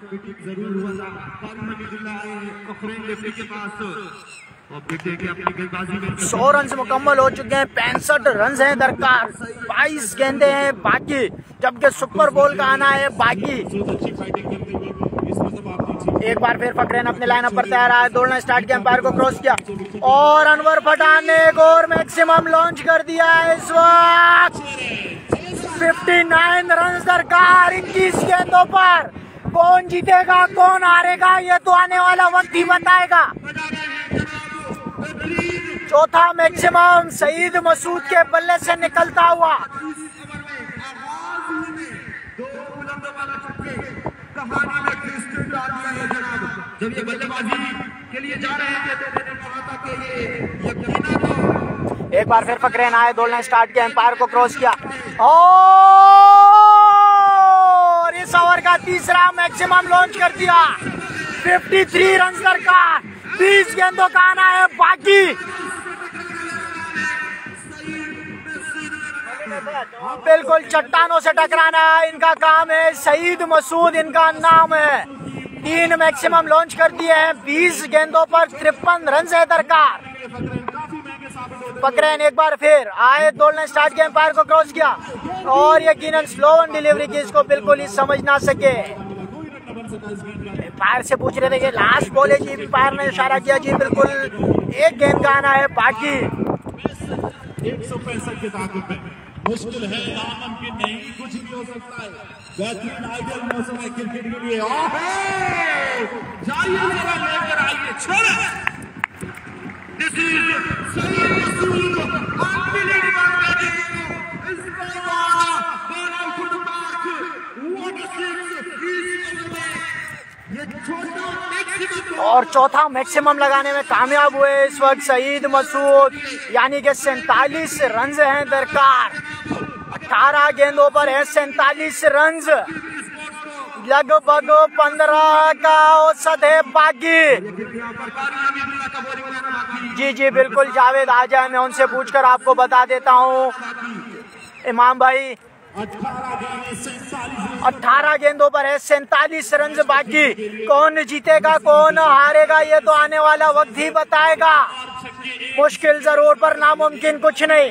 सौ रन मुकम्मल हो चुके हैं, पैंसठ रन हैं दरकार, बाईस गेंदे हैं बाकी, जबकि सुपर बॉल का आना है बाकी। एक बार फिर फकरैन अपने लाइनअप पर तैयार आया, दौड़ना स्टार्ट किया, एम्पायर को क्रॉस किया और अनवर पठान ने एक और मैक्सिमम लॉन्च कर दिया है। इस वक्त उनसठ रन दरकार इक्कीस गेंदों पर। कौन जीतेगा कौन हारेगा ये तो आने वाला वक्त ही बताएगा। चौथा मैक्सिमम सईद मसूद के बल्ले से निकलता हुआ। जब ये बल्लेबाजी के लिए जा रहे थे तो मैंने कहा था कि ये यकीनन। एक बार फिर फकरैन आए, दौड़ना स्टार्ट किया, एम्पायर को क्रॉस किया और इस ओवर का तीसरा मैक्सिमम लॉन्च कर दिया। तिरेपन रन दरकार, बीस गेंदों का आना है बाकी। बिल्कुल चट्टानों से टकराना इनका काम है, सईद मसूद इनका नाम है। तीन मैक्सिमम लॉन्च कर दिए हैं, बीस गेंदों पर तिरपन रन है दरकार। फकरैन एक बार फिर आए, दौड़ना स्टार्ट किया, एम्पायर को क्रॉस किया और यकीनन स्लो ऑन डिलीवरी की, इसको बिल्कुल ही समझ ना सके। एम्पायर से पूछ रहे थे कि लास्ट बॉल है जी, एम्पायर ने इशारा किया जी बिल्कुल एक गेंद का आना है बाकी। एक सौ पैंसठ के ताक़ुब में मुश्किल है, नामुमकिन नहीं, कुछ भी हो सकता है। बेहतरीन आइडियल मौसम है क्रिकेट के लिए। जाइए जरा लेकर आइए, छोड़े। This is Saeed Masood, unbelievable. और चौथा मैक्सिमम लगाने में कामयाब हुए इस वक्त सईद मसूद, यानी कि सैतालीस रन हैं दरकार। अठारह गेंदों पर है सैतालीस रन, लगभग पंद्रह का औसत है बाकी। जी जी बिल्कुल जावेद आ जाए, मैं उनसे पूछकर आपको बता देता हूँ। इमाम भाई अठारह गेंदों पर है सैतालीस रन बाकी। कौन जीतेगा कौन हारेगा ये तो आने वाला वक्त ही बताएगा। मुश्किल जरूर पर नामुमकिन कुछ नहीं।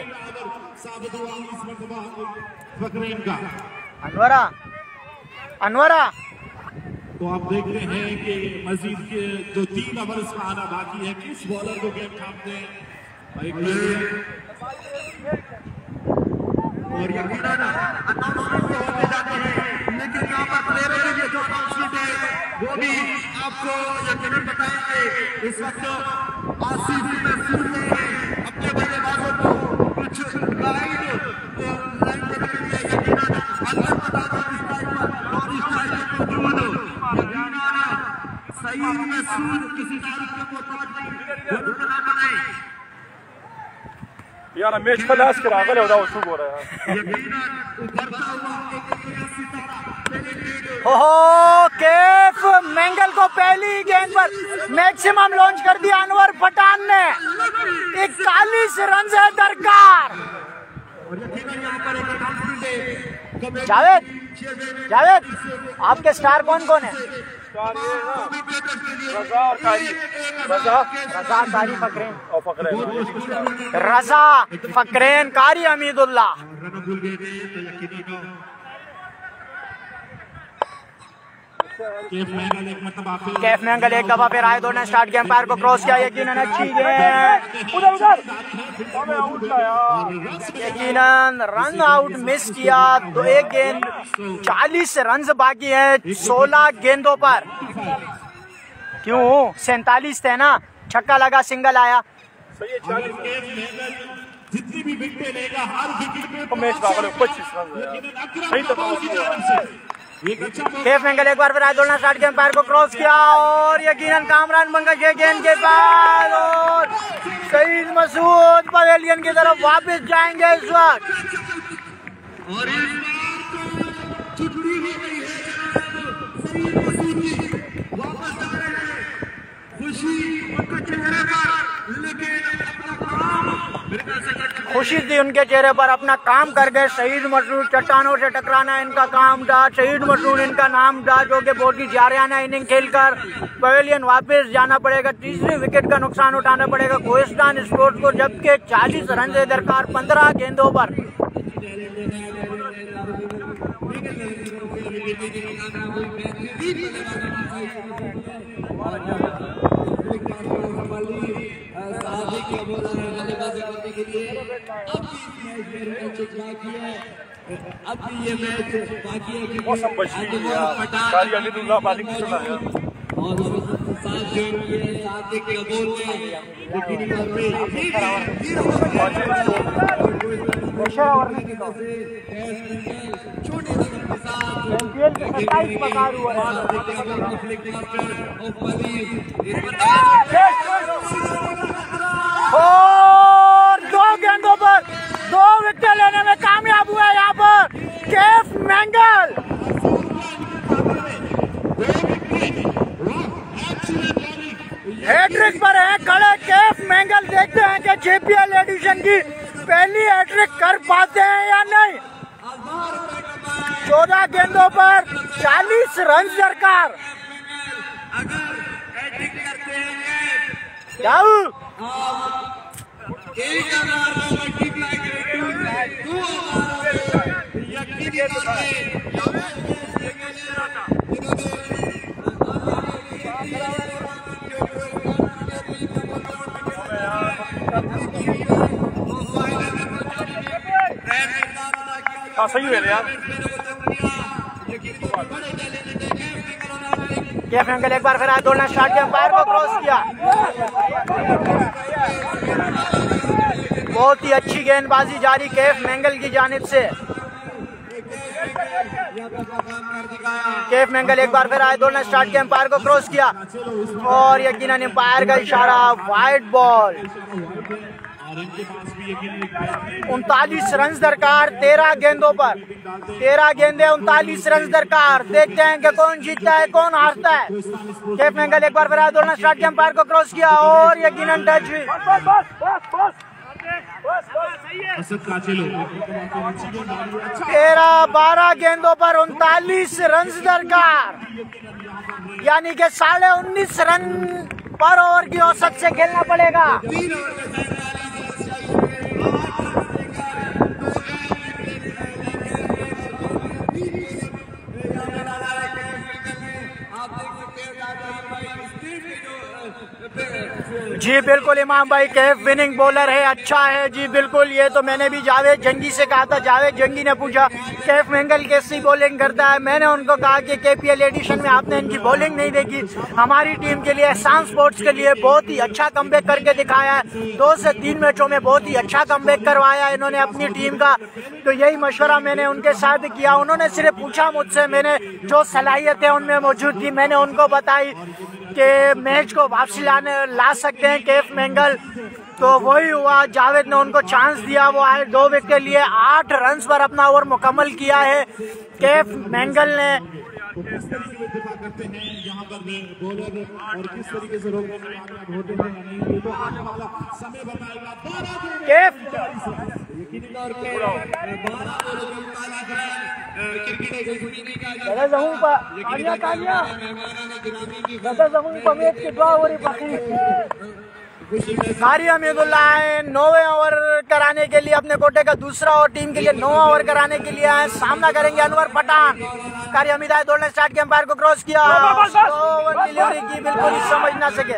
अनवरा अनवरा तो आप देखते हैं कि मजीद के जो तीन ओवर्स का आना बाकी है, किस बॉलर को गेम थामते हैं और यकीनन अनाउंसमेंट तो होते जाते हैं, लेकिन यहाँ पर प्लेयरों के लिए जो अनाउंसमेंट है वो भी आपको यकीनन बताएंगे। इस वक्त आसिफ महसूस ने अपने बल्लेबाजों को कुछ गाइड लाइन देने के लिए यकीनन अंदर बता दो इस टाइम पर और इस टाइम पर मौजूद यकीनन सईद महसूस किसी तारीख के मुताबिक ना बनाए यार मैच खलास करा गले होता वो शुरू हो रहा है। ओहो केफ मैंगल को पहली गेंद पर मैक्सिमम लॉन्च कर दिया अनवर पठान ने। इकतालीस रन है दरकार। जावेद जावेद आपके स्टार कौन कौन है? रजा और कारी। रजा रजा कारी फकरेन और फकरेन रजा फकरेन कारी हमीदुल्लाह। कैफ मैंगल एक मतलब आप कैफ मैंगल एक दफा फिर आए, दोनों स्टार्ट के एम्पायर को क्रॉस किया। यकीनन अच्छी गेंद उधर उधर यकीनन रन आउट मिस किया। तो एक गेंद चालीस रन बाकी है सोलह गेंदों पर। क्यों सैतालीस थे ना, छक्का लगा सिंगल आया। सही है चालीस। जितनी भी विकेट लेगा हर विकेट पे मैच बाबर पच्चीस रन सही तो केफ मैंगल एक बार फिर आए, दोनों स्टार्ट के एम्पायर को क्रॉस किया और यकीनन कामरान मंगल के गेंद के बाद और सईद मसूद पवेलियन की तरफ वापस जाएंगे इस वक्त। और इस बार तो छुट्टी हो गई है सईद मसूद की, वापस जा रहे हैं। खुशी उनके चेहरे पर, लेकिन अपना काम खुशी थी उनके चेहरे पर, अपना काम कर गए सईद मसूद। चट्टानों से टकराना इनका काम था, सईद मसूद इनका नाम था, जो कि बहुत ही जारियाना इनिंग खेलकर पवेलियन वापस जाना पड़ेगा। तीसरी विकेट का नुकसान उठाना पड़ेगा कोहिस्तान स्पोर्ट्स को, जबकि चालीस रन से दरकार पंद्रह गेंदों पर। अब ये मैच बाकी है कि मौसम बची कारी हमीदुल्लाह बालिक चला है और साथ जो ये साथ के बोल में लेकिन यहाँ पे छोटे रन के साथ सत्ताईस पकार हुआ है और दो गेंदों पर दो विकेट लेने में कामयाब हुआ यहाँ पर केफ मैंगल। हैट्रिक पर है खड़े केफ मैंगल। देखते हैं कि जेपीएल एडिशन की पहली हैट्रिक कर पाते हैं या नहीं। चौदह गेंदों पर चालीस रन दरकार। क्या एक हजार मल्टीप्लाई करें दो हजार हाँ सही है यार। केफ मेंगल एक बार फिर आज दौड़ना स्टार्ट किया, अंपायर को क्रॉस किया। बहुत ही अच्छी गेंदबाजी जारी केफ मेंगल की जानिब से। केफ मेंगल एक बार फिर आए, दौड़ना स्टार्ट किया, अंपायर को क्रॉस किया और यकीनन अंपायर का इशारा वाइड बॉल। उनतालीस रन दरकार तेरह गेंदों पर, तेरह गेंदे उनतालीस रन दरकार। देखते हैं कि कौन जीतता है कौन हारता है। केफ मेंगल एक बार फिर आए, दौड़ना स्टार्ट किया, अंपायर को क्रॉस किया और यकीनन टच हुई। तेरह बारह गेंदों पर उनतालीस रन दरकार, यानी कि साढ़े उन्नीस रन पर ओवर की औसत से खेलना पड़ेगा। जी बिल्कुल इमाम भाई, केफ विनिंग बॉलर है, अच्छा है जी बिल्कुल। ये तो मैंने भी जावेद जंगी से कहा था, जावेद जंगी ने पूछा केफ मेंगल कैसी बॉलिंग करता है। मैंने उनको कहा कि केपीएल एडिशन में आपने इनकी बॉलिंग नहीं देखी। हमारी टीम के लिए, एहसान स्पोर्ट्स के लिए बहुत ही अच्छा कमबैक करके दिखाया है। दो से तीन मैचों में बहुत ही अच्छा कमबैक करवाया इन्होंने अपनी टीम का। तो यही मशवरा मैंने उनके साथ किया। उन्होंने सिर्फ पूछा मुझसे, मैंने जो सलाहियतें उनमें मौजूद थी मैंने उनको बताई कि मैच को वापसी लाने ला सकते हैं केफ मेंगल। तो वही हुआ, जावेद ने उनको चांस दिया, वो आए दो विकेट के लिए आठ रन पर अपना ओवर मुकम्मल किया है केफ मेंगल ने। कारी हमीदुल्लाह आए नौवे ओवर कराने के लिए, अपने कोटे का दूसरा और टीम के लिए नौ ओवर कराने के लिए आए। सामना करेंगे अनवर पठान। कारी हमीद आए, दौड़ने स्टार्ट किया, अंपायर को क्रॉस किया, ओवर डिलीवरी की, बिल्कुल ही समझ ना सके।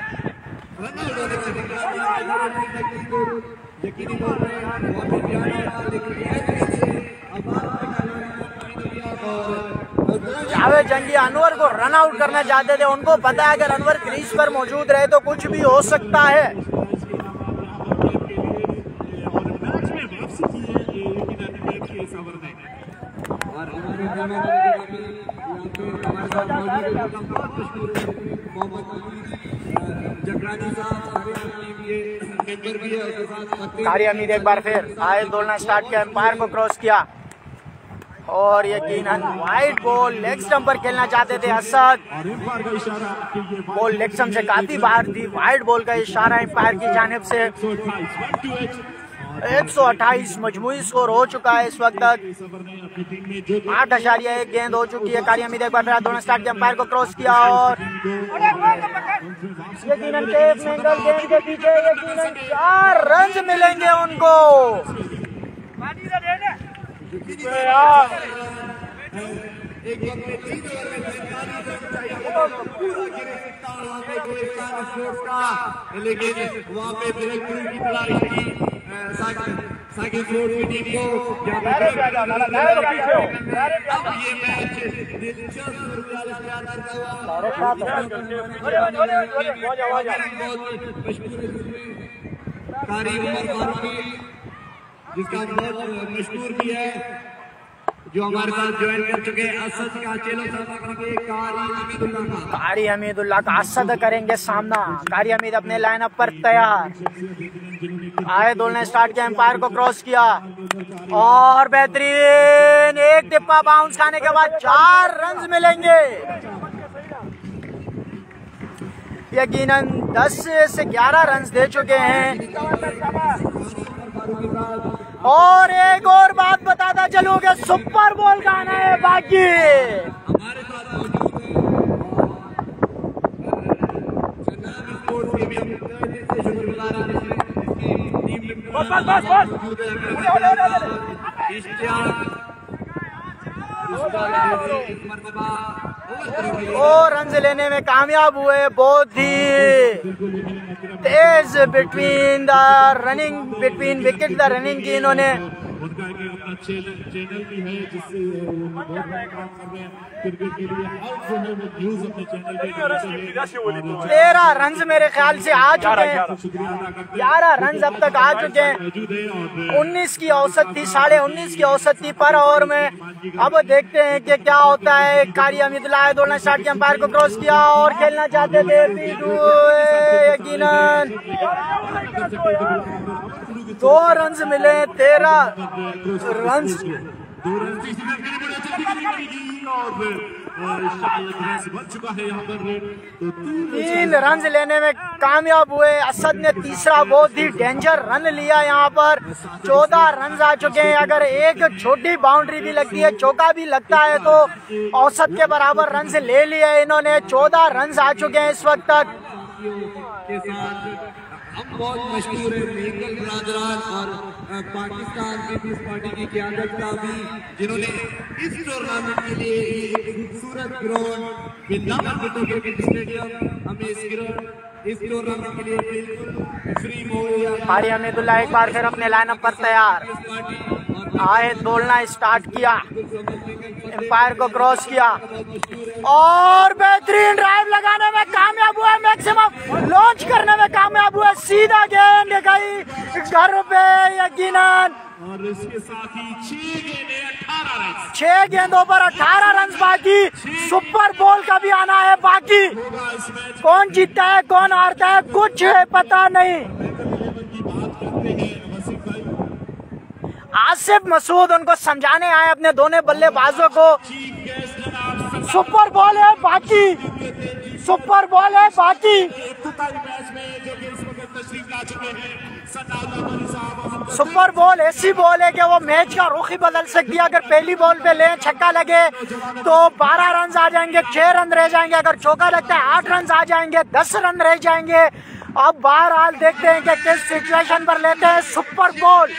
जावेद जंगी अनवर को रन आउट करना चाहते थे। उनको पता है अगर अनवर क्रीज पर मौजूद रहे तो कुछ भी हो सकता है। कारी हमीद एक बार फिर आए, दौड़ना स्टार्ट किया, अंपायर को क्रॉस किया और यकीनन वाइड बॉल। लेग स्टंप पर खेलना चाहते थे असद, बॉल लेग स्टंप से काफी बाहर थी। वाइड बॉल का इशारा अंपायर की जानिब से। एक सौ अट्ठाईस मजमूई स्कोर हो चुका है इस वक्त तक। आठ अशारिया एक गेंद हो चुकी है। कारी हमीद एक बार फिर दोनों स्टार्ट के, अंपायर को क्रॉस किया और यकीनन केफ मेंगल गेंद के पीछे, यकीनन चार रन मिलेंगे उनको। लेकिन वहाँ पे ब्रेक थ्रू की तलाश की साकिब स्पोर्ट्स की टीम को। अब ये मैच दिलचस्प कारी उमर फारूकी, जिसका बहुत मशहूर भी है, जो हमारे साथ ज्वाइन कर चुके हैं। असद का चेलो सामना करेंगे कारी हमीदुल्लाह का। कारी हमीदुल्लाह का असद करेंगे सामना। कारी हमीद अपने लाइनअप पर तैयार आए, दौड़ने स्टार्ट किया, अंपायर को क्रॉस किया और बेहतरीन एक टिप्पा बाउंस खाने के बाद चार रन मिलेंगे। यकीनन दस से ग्यारह रन दे चुके हैं। और एक और बात बताता चलूंगा, सुपर बॉल का आना है बाकी। बस बस बस बस और रन लेने में कामयाब हुए। बहुत ही तेज between the running between wicket the running की इन्होंने उनका एक अपना चैनल भी है जिससे बहुत बड़ा काम कर रहे हैं क्रिकेट के लिए। हर जो है वो न्यूज अपने चैनल पे तेरह रन मेरे ख्याल से आ चुके हैं, ग्यारह रन अब तक आ चुके हैं। उन्नीस की औसत थी, साढ़े उन्नीस की औसत थी पर ओवर में। अब देखते हैं कि क्या होता है। कारी अमिदुल्लाह दौड़ना स्टार्ट किया, अंपायर को क्रॉस किया और खेलना चाहते थे यकीनन दो रन मिले, तेरह रन बन चुका है यहाँ पर। तीन रन लेने में कामयाब हुए। असद ने तीसरा बहुत ही डेंजर रन लिया यहाँ पर। चौदह रन आ चुके हैं। अगर एक छोटी बाउंड्री भी लगती है, चौका भी लगता है तो औसत के बराबर रन से ले लिया इन्होंने। चौदह रन आ चुके हैं इस वक्त तक। के साथ हम बहुत मशहूर है मेंगल बरादरान और पाकिस्तान पीपल्स पार्टी की क़यादत का भी, जिन्होंने इस टूर्नामेंट के लिए एक खूबसूरत ग्राउंड बिलावल क्रिकेट स्टेडियम हमें इस ग्राउंड इस टूर्नामेंट के लिए बिल्कुल फ्री मुहैया। कारी अमिदुल्लाह एक बार फिर अपने लाइनअप पर तैयार आए, दौड़ना स्टार्ट किया, एम्पायर को क्रॉस किया और बेहतरीन ड्राइव लगाने में कामयाब हुआ, मैक्सिमम लॉन्च करने में कामयाब हुआ। सीधा गेंद गई घर पे यकीनन। और इसके साथ ही छह गेंदें अठारह रन, छह गेंदों पर अठारह रन बाकी। सुपर बॉल का भी आना है बाकी। कौन जीतता है कौन हारता है कुछ पता नहीं। आसिफ मसूद उनको समझाने आए अपने दोनों बल्लेबाजों को। सुपर बॉल है बाकी, सुपर बॉल है बाकी। सुपर बॉल ऐसी बॉल है कि वो मैच का रुख ही बदल सकती है। अगर पहली बॉल पे ले छक्का लगे तो बारह रन आ जाएंगे, छह रन रह जाएंगे। अगर चौका लगता है आठ रन आ जाएंगे, दस रन रह जाएंगे। अब बहरहाल देखते हैं कि किस सिचुएशन पर लेते हैं सुपर बॉल।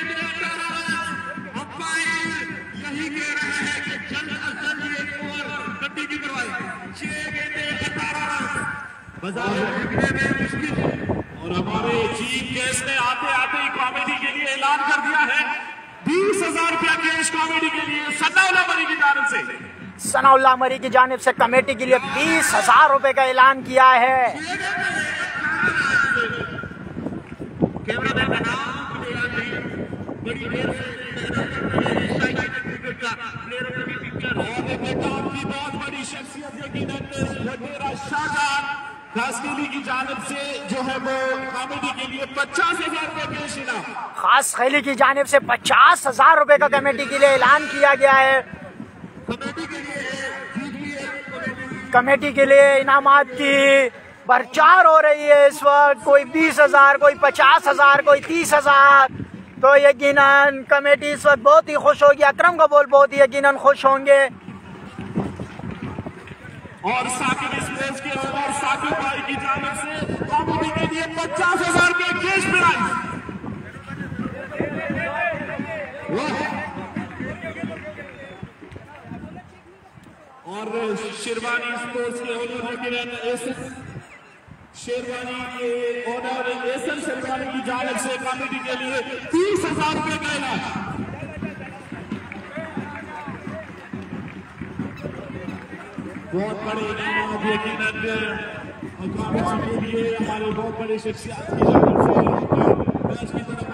और हमारे चीफ गेस्ट ने आते आते ही कॉमेडी के लिए ऐलान कर दिया है बीस हजार रुपया कैश कॉमेडी के लिए सनाउल्लाह मरी की जानिब से। सनाउल्लाह मरी की जानिब से कमेटी के लिए बीस हजार रुपए का ऐलान किया है। बहुत बड़ी शख्सियत खासकेली की जानिब से जो है वो कॉमेडी के लिए पचास हजार रुपए कैश इनाम, खास खैली की जानिब से पचास हजार रुपए का कमेटी के लिए ऐलान किया गया है। कमेटी के लिए इनामात की प्रचार हो रही है इस वक्त। कोई बीस हजार, कोई पचास हजार, कोई तीस हजार। तो यकीनन कमेटी इस वक्त बहुत ही खुश होगी। अकरम कबूल बहुत ही यकीनन खुश होंगे। और साकिब स्पोर्ट्स के और साकिब भाई की जानिब से कॉमेडी के लिए पचास हजार के कैश प्राइज। और शेरवानी स्पोर्ट्स के ओनर शेरवानी के ओनर एसएल शेरवानी की जानिब से कॉमेडी के लिए तीस हजार रुपए का इनाम। बहुत बड़े इनाम यकीनन कॉमेडी के लिए हमारे बहुत बड़े शख्सियत की जानिब से मैच की तरफ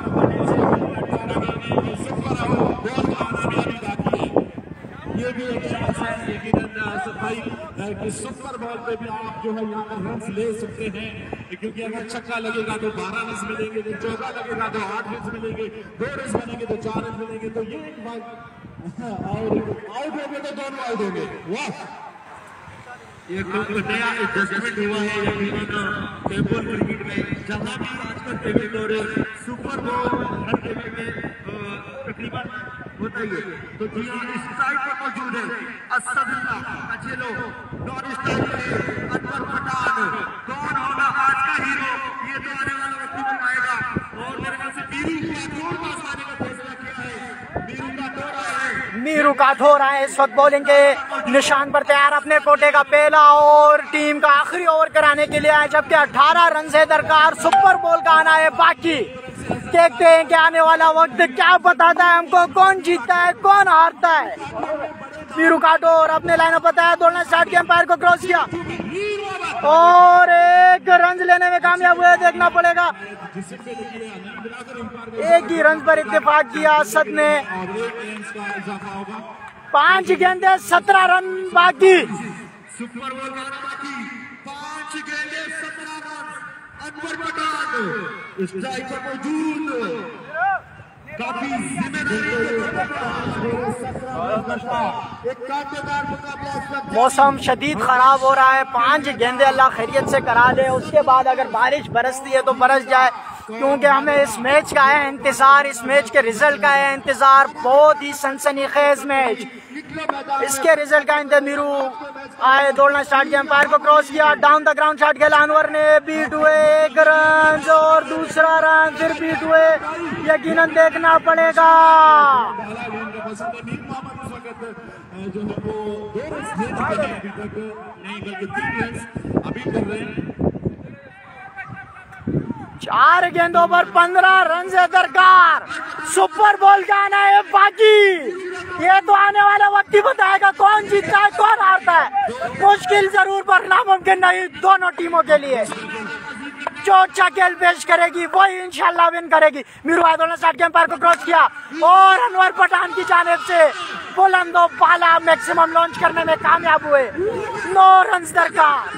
बहुत कामयाबी बाकी है। ये भी एक चांस है यकीनन आसिफ भाई कि सुपर बॉल पे भी आप जो है यहाँ पर रन ले सकते हैं, क्योंकि अगर छक्का लगेगा तो बारह रन मिलेंगे, तो चौका लगेगा तो आठ रन मिलेंगे, दो रन बनेंगे तो चार रन मिलेंगे। तो ये एक बात और आउट हो गए तो दोनों आउट हो गए। वाह, ये एक नया एडजस्टमेंट हुआ है यकीनन टेबल क्रिकेट में, जहां भी आजकल टेबल हो रहे सुपर बॉल हर टेबल में तकरीबन होता ही है। तो जी इस साइड पर मौजूद है असदुल्लाह अचेलो, नॉन स्टाइल में अनवर पठान। कौन होगा आज का हीरो, ये तो आने वाले वक्त में आएगा। और मेरे ख्याल से मीरू का दौर पास आने का फैसला किया है। मीरू का दौर है, मीरू का दौर है इस वक्त बॉलिंग के निशान पर तैयार, अपने कोटे का पहला और टीम का आखिरी ओवर कराने के लिए आए, जबकि अठारह रन से दरकार। सुपर बॉल का आना है बाकी। देखते हैं कि आने वाला वक्त क्या बताता है हमको, कौन जीतता है कौन हारता है। मीरू काटो और अपने लाइन पता है, दौड़ना स्टार्ट किया, एम्पायर को क्रॉस किया और एक रन लेने में कामयाब हुए। देखना पड़ेगा, एक ही रन पर इत्तेफाक किया असद ने। पांच गेंदे सत्रह रन बाकी। सुपर बॉल बाकी, पांच गेंदे सत्रह रन। अनवर पठान स्ट्राइक पर मौजूद, काफी मौसम शदीद खराब हो रहा है, पांच गेंदे अल्लाह खैरियत से करा दे, उसके बाद अगर बारिश बरसती है तो बरस जाए, क्योंकि हमें इस मैच का है इंतजार, इस मैच के रिजल्ट का है इंतजार। बहुत ही सनसनीखेज मैच, इसके रिजल्ट का इंतजार। मीरू आए, दौड़ना स्टार्ट किया, एम्पायर को क्रॉस किया, डाउन द ग्राउंड शॉट खेला, अनवर ने बीट हुए, एक रन और दूसरा रन, फिर बीट हुए। यकीनन देखना पड़ेगा, जो है वो दो रन ले चुके हैं अभी तक, नहीं बल्कि तीन रन अभी कर रहे हैं। चार गेंदों पर पंद्रह रन से दरकार। सुपर बॉल का आना है बाकी, ये तो आने वाला वक्त ही बताएगा कौन जीतता है कौन हारता है। मुश्किल जरूर पर नामुमकिन नहीं दोनों टीमों के लिए। जो अच्छा खेल पेश करेगी वही इंशाल्लाह विन करेगी। मीरू आयदोल स्टार्ट के एम्पायर को क्रॉस किया और अनवर पठान की जानिब से बुलंदो पाला मैक्सिमम लॉन्च करने में कामयाब हुए। नौ रन दरकार।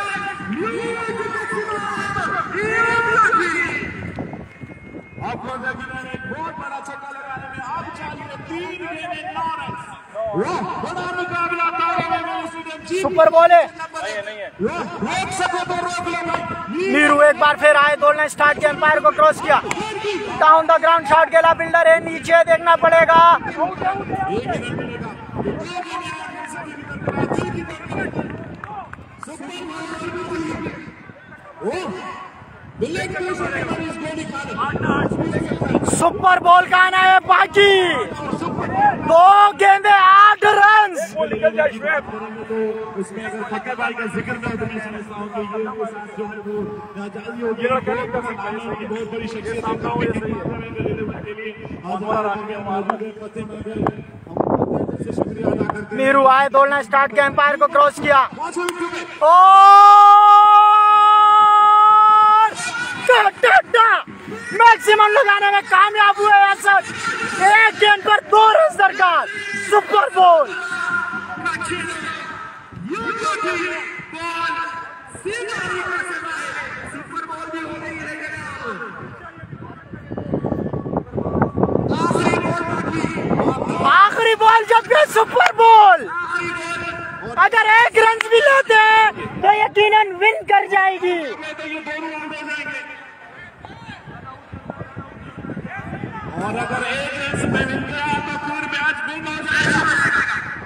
बहुत बड़ा छक्का लगाने में आप चाहिए, तीन गेंदें नौ रन। बड़ा मुकाबला सुपर बॉल है, रोक सको तो रोक लो भाई। मीरू एक बार फिर आए, दौड़ना स्टार्ट किया, एम्पायर को क्रॉस किया, डाउन द ग्राउंड शॉट खेला, बिल्डर है नीचे, देखना पड़ेगा। सुपर बॉल का आना है बाकी, दो गेंदे आठ रन। उसमें अगर फकर भाई का जिक्र मैं तो मैं समझता हूँ कि ये वो जो है वो नाजायज हो गया, बहुत बड़ी शख्सियत के लिए मीरू आए, दौड़ना स्टार्ट किया, एम्पायर को क्रॉस किया और मैक्सिमम लगाने में कामयाब हुए असद। एक गेंद पर दो रन दरकार। सुपर बॉल आखिरी बॉल जब भी सुपर बॉल, अगर एक रन भी लेते हैं तो यकीनन विन कर जाएगी। और अगर एक रन में मिल गया तो पूरे मैच विन हो जाएगा।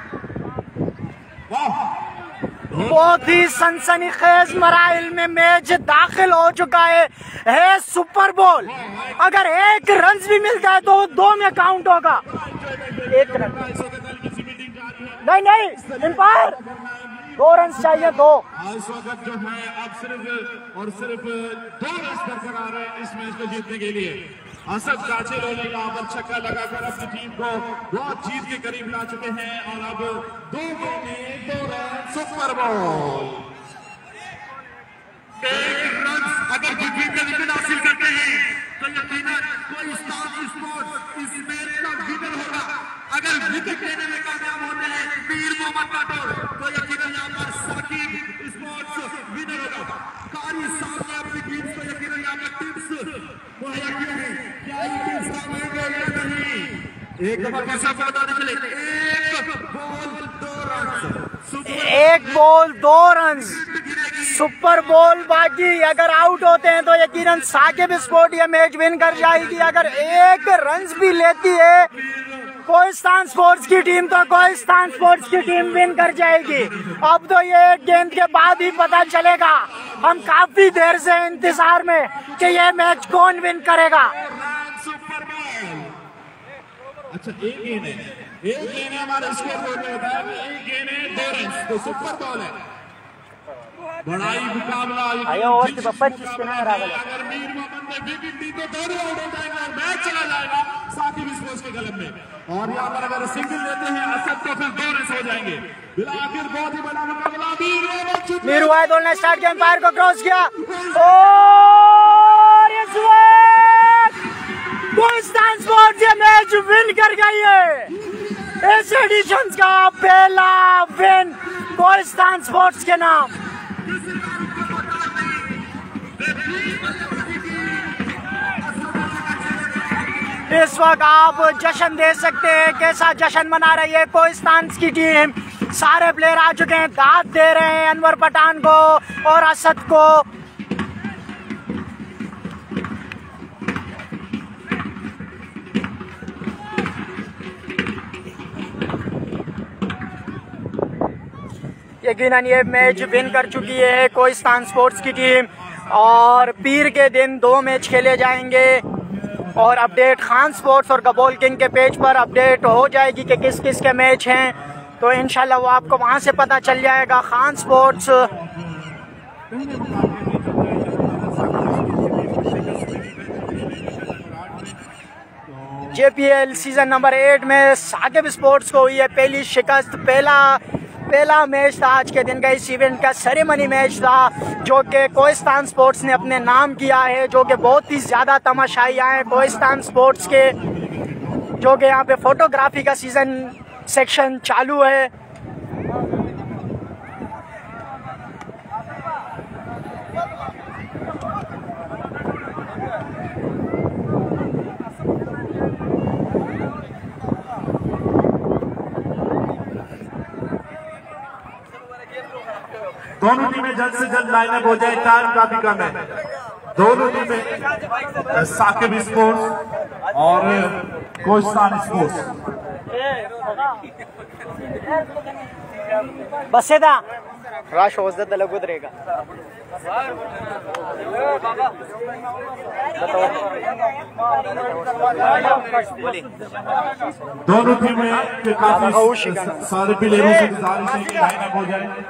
बहुत ही सनसनीखेज मराइल में मैच दाखिल हो चुका है है सुपर बॉल। अगर एक रन भी मिलता है तो दो में काउंट होगा। एक रन नहीं नहीं एम्पायर दो रन चाहिए, दो। इस वक्त जो है अब सिर्फ और सिर्फ दो रन बरकरार है इस मैच को जीतने के लिए। असद काचिल ने यहाँ पर छक्का लगाकर अपनी टीम को बहुत जीत के करीब ला चुके हैं और अब दो गेंदें दो रन। सुपर बॉल एक रन अगर विकेट का विकेट हासिल करते हैं तो यकीनन कोई स्पोर्ट्स इस मैच का विनर होगा। अगर विकेट लेने में कामयाब होते हैं पीर मोहम्मद राठौर तो यकीनन यहाँ पर साकिब स्पोर्ट्स विनर होगा। कारी साहब ने अपनी टीम को यकीनन यहाँ पर टिप्स मुहैया किए हैं, क्या ये टिप्स कामयाब होगा नहीं। एक दफा कैसा बताने चले, एक बॉल दो रन, एक बॉल दो रन। सुपर बॉल बाकी, अगर आउट होते हैं तो यकीनन साकिब स्पोर्ट ये मैच विन कर जाएगी। अगर एक रन भी लेती है कोहिस्तान स्पोर्ट्स की टीम तो कोहिस्तान स्पोर्ट्स की टीम विन कर जाएगी। अब तो ये गेंद के बाद ही पता चलेगा। हम काफी देर से इंतजार में कि ये मैच कौन विन करेगा। अच्छा एक गेंद है, एक गेंद है हमारे स्कोर बोर्ड में बताया कि एक गेंद है दो रन तो सुपर बॉल है। बड़ा ही मुकाबला आयो और पच्चीस के ना अगर मीर मोहम्मद पे विकेट दी तो दोनों आउट हो जाएंगे और मैच चला जाएगा साकिब स्पोर्ट्स के कलम में। और यहाँ पर अगर सिंगल लेते हैं असद तो फिर दो रन हो जाएंगे। आखिर बहुत ही बड़ा मुकाबला। मीर वाहिदुल ने स्टार्ट के एम्पायर को क्रॉस किया और इस वक्त गुलिस्तान स्पोर्ट्स ये मैच विन कर गई है। इस एडिशन का पहला विन गुलिस्तान स्पोर्ट्स के नाम। इस वक्त आप जश्न दे सकते हैं, कैसा जश्न मना रही है गुलिस्तान की टीम। सारे प्लेयर आ चुके हैं, दाद दे रहे हैं अनवर पठान को और असद को। यकीनन ये मैच विन कर चुकी है गुलिस्तान स्पोर्ट्स की टीम और पीर के दिन दो मैच खेले जाएंगे और अपडेट खान स्पोर्ट्स और गबोल किंग के पेज पर अपडेट हो जाएगी कि किस किस के मैच हैं, तो इंशाल्लाह वो आपको वहां से पता चल जाएगा। Khan sports JPL season number eight में साकिब स्पोर्ट्स को हुई है पहली शिकस्त। पहला पहला मैच था आज के दिन का, इस इवेंट का सेरेमनी मैच था जो कि गुलिस्तान स्पोर्ट्स ने अपने नाम किया है, जो कि बहुत ही ज़्यादा तमाशाई आए गुलिस्तान स्पोर्ट्स के, जो कि यहाँ पे फोटोग्राफी का सीजन सेक्शन चालू है। दोनों टीमें जल्द से जल्द लाइनअप हो जाए, टाइम काफी कम है। दोनों टीमें साकिब स्पोर्ट्स और गुलिस्तान स्पोर्ट्स। बसेदा राश होजद अलग उतरेगा। दोनों टीमें के काफी सारे प्लेयरों से गुजारिश है कि लाइनअप हो जाए।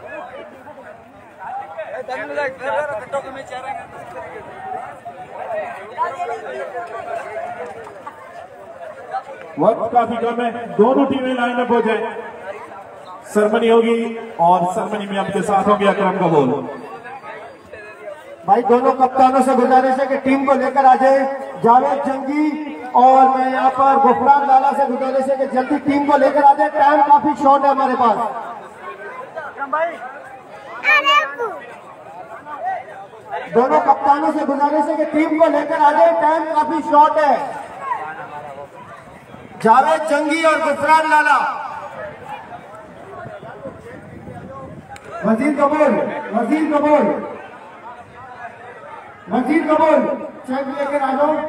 वक्त काफी कम है, दोनों टीमें लाइनअप हो जाए। सरमनी होगी और सरमनी में आपके साथ होगी अकरम कबूल। भाई दोनों कप्तानों से गुजारिश है कि टीम को लेकर आ जाए। जावेद जंगी और मैं यहाँ पर गुफरान लाला से गुजारिश है कि जल्दी टीम को लेकर आ जाए, टाइम काफी शॉर्ट है हमारे पास। दोनों कप्तानों से गुजारिश है कि टीम को लेकर आ जाए, टाइम काफी शॉर्ट है। जावेद जंगी और गुफरान लाला। वजीर कबूल वजीर कबूल वजीर कबूल चेक लेकर आ जाओ।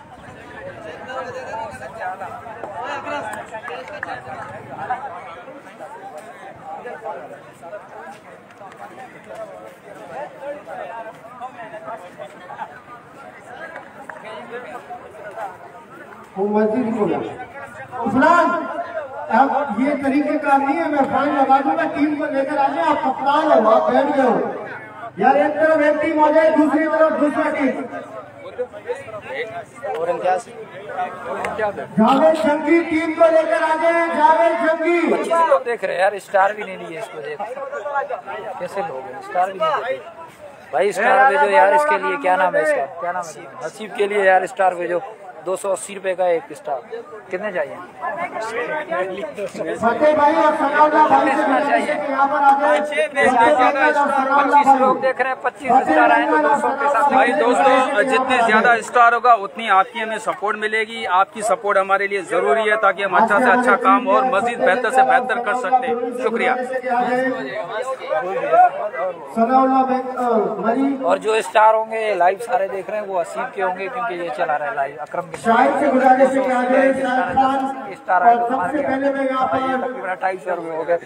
वजीर बोला गुफरान, अब ये तरीके का नहीं है, मैं फाइन लगा दूंगा, टीम को लेकर आ जाए। आप कप्तान हो, आप बैठ गए हो यार। एक तरफ एक टीम हो जाए, दूसरी तरफ दूसरा टीम। जावेद जंगी टीम को लेकर आ जाए। जावेद जंगी देख रहे यार, स्टार भी नहीं लिए इसको, देख कैसे लोग स्टार भी नहीं देते भाई। स्टार भेजो यार इसके लिए, क्या नाम है इसका, क्या नाम है, हसीब के लिए यार स्टार भेजो। दो सौ अस्सी रुपए का एक स्टार, कितने चाहिए? फतेह भाई और सनाउल्लाह भाई से चाहिए। यहाँ पर आ जाए। पच्चीस लोग देख रहे हैं, पच्चीस स्टार आए तो दो सौ के साथ। भाई दोस्तों, जितने ज्यादा स्टार होगा उतनी आपकी हमें सपोर्ट मिलेगी। आपकी सपोर्ट हमारे लिए जरूरी है ताकि हम अच्छा से अच्छा काम और मजीद बेहतर से बेहतर कर सकते हैं। शुक्रिया। और जो स्टार होंगे लाइव सारे देख रहे हैं वो हसीब के होंगे, क्योंकि ये चला रहा है लाइव अकरम के शाहिद से गुजारिश है कि आ जाए। स्टार और सबसे पहले मैं यहाँ पर ढाई सौ रुपए हो गए।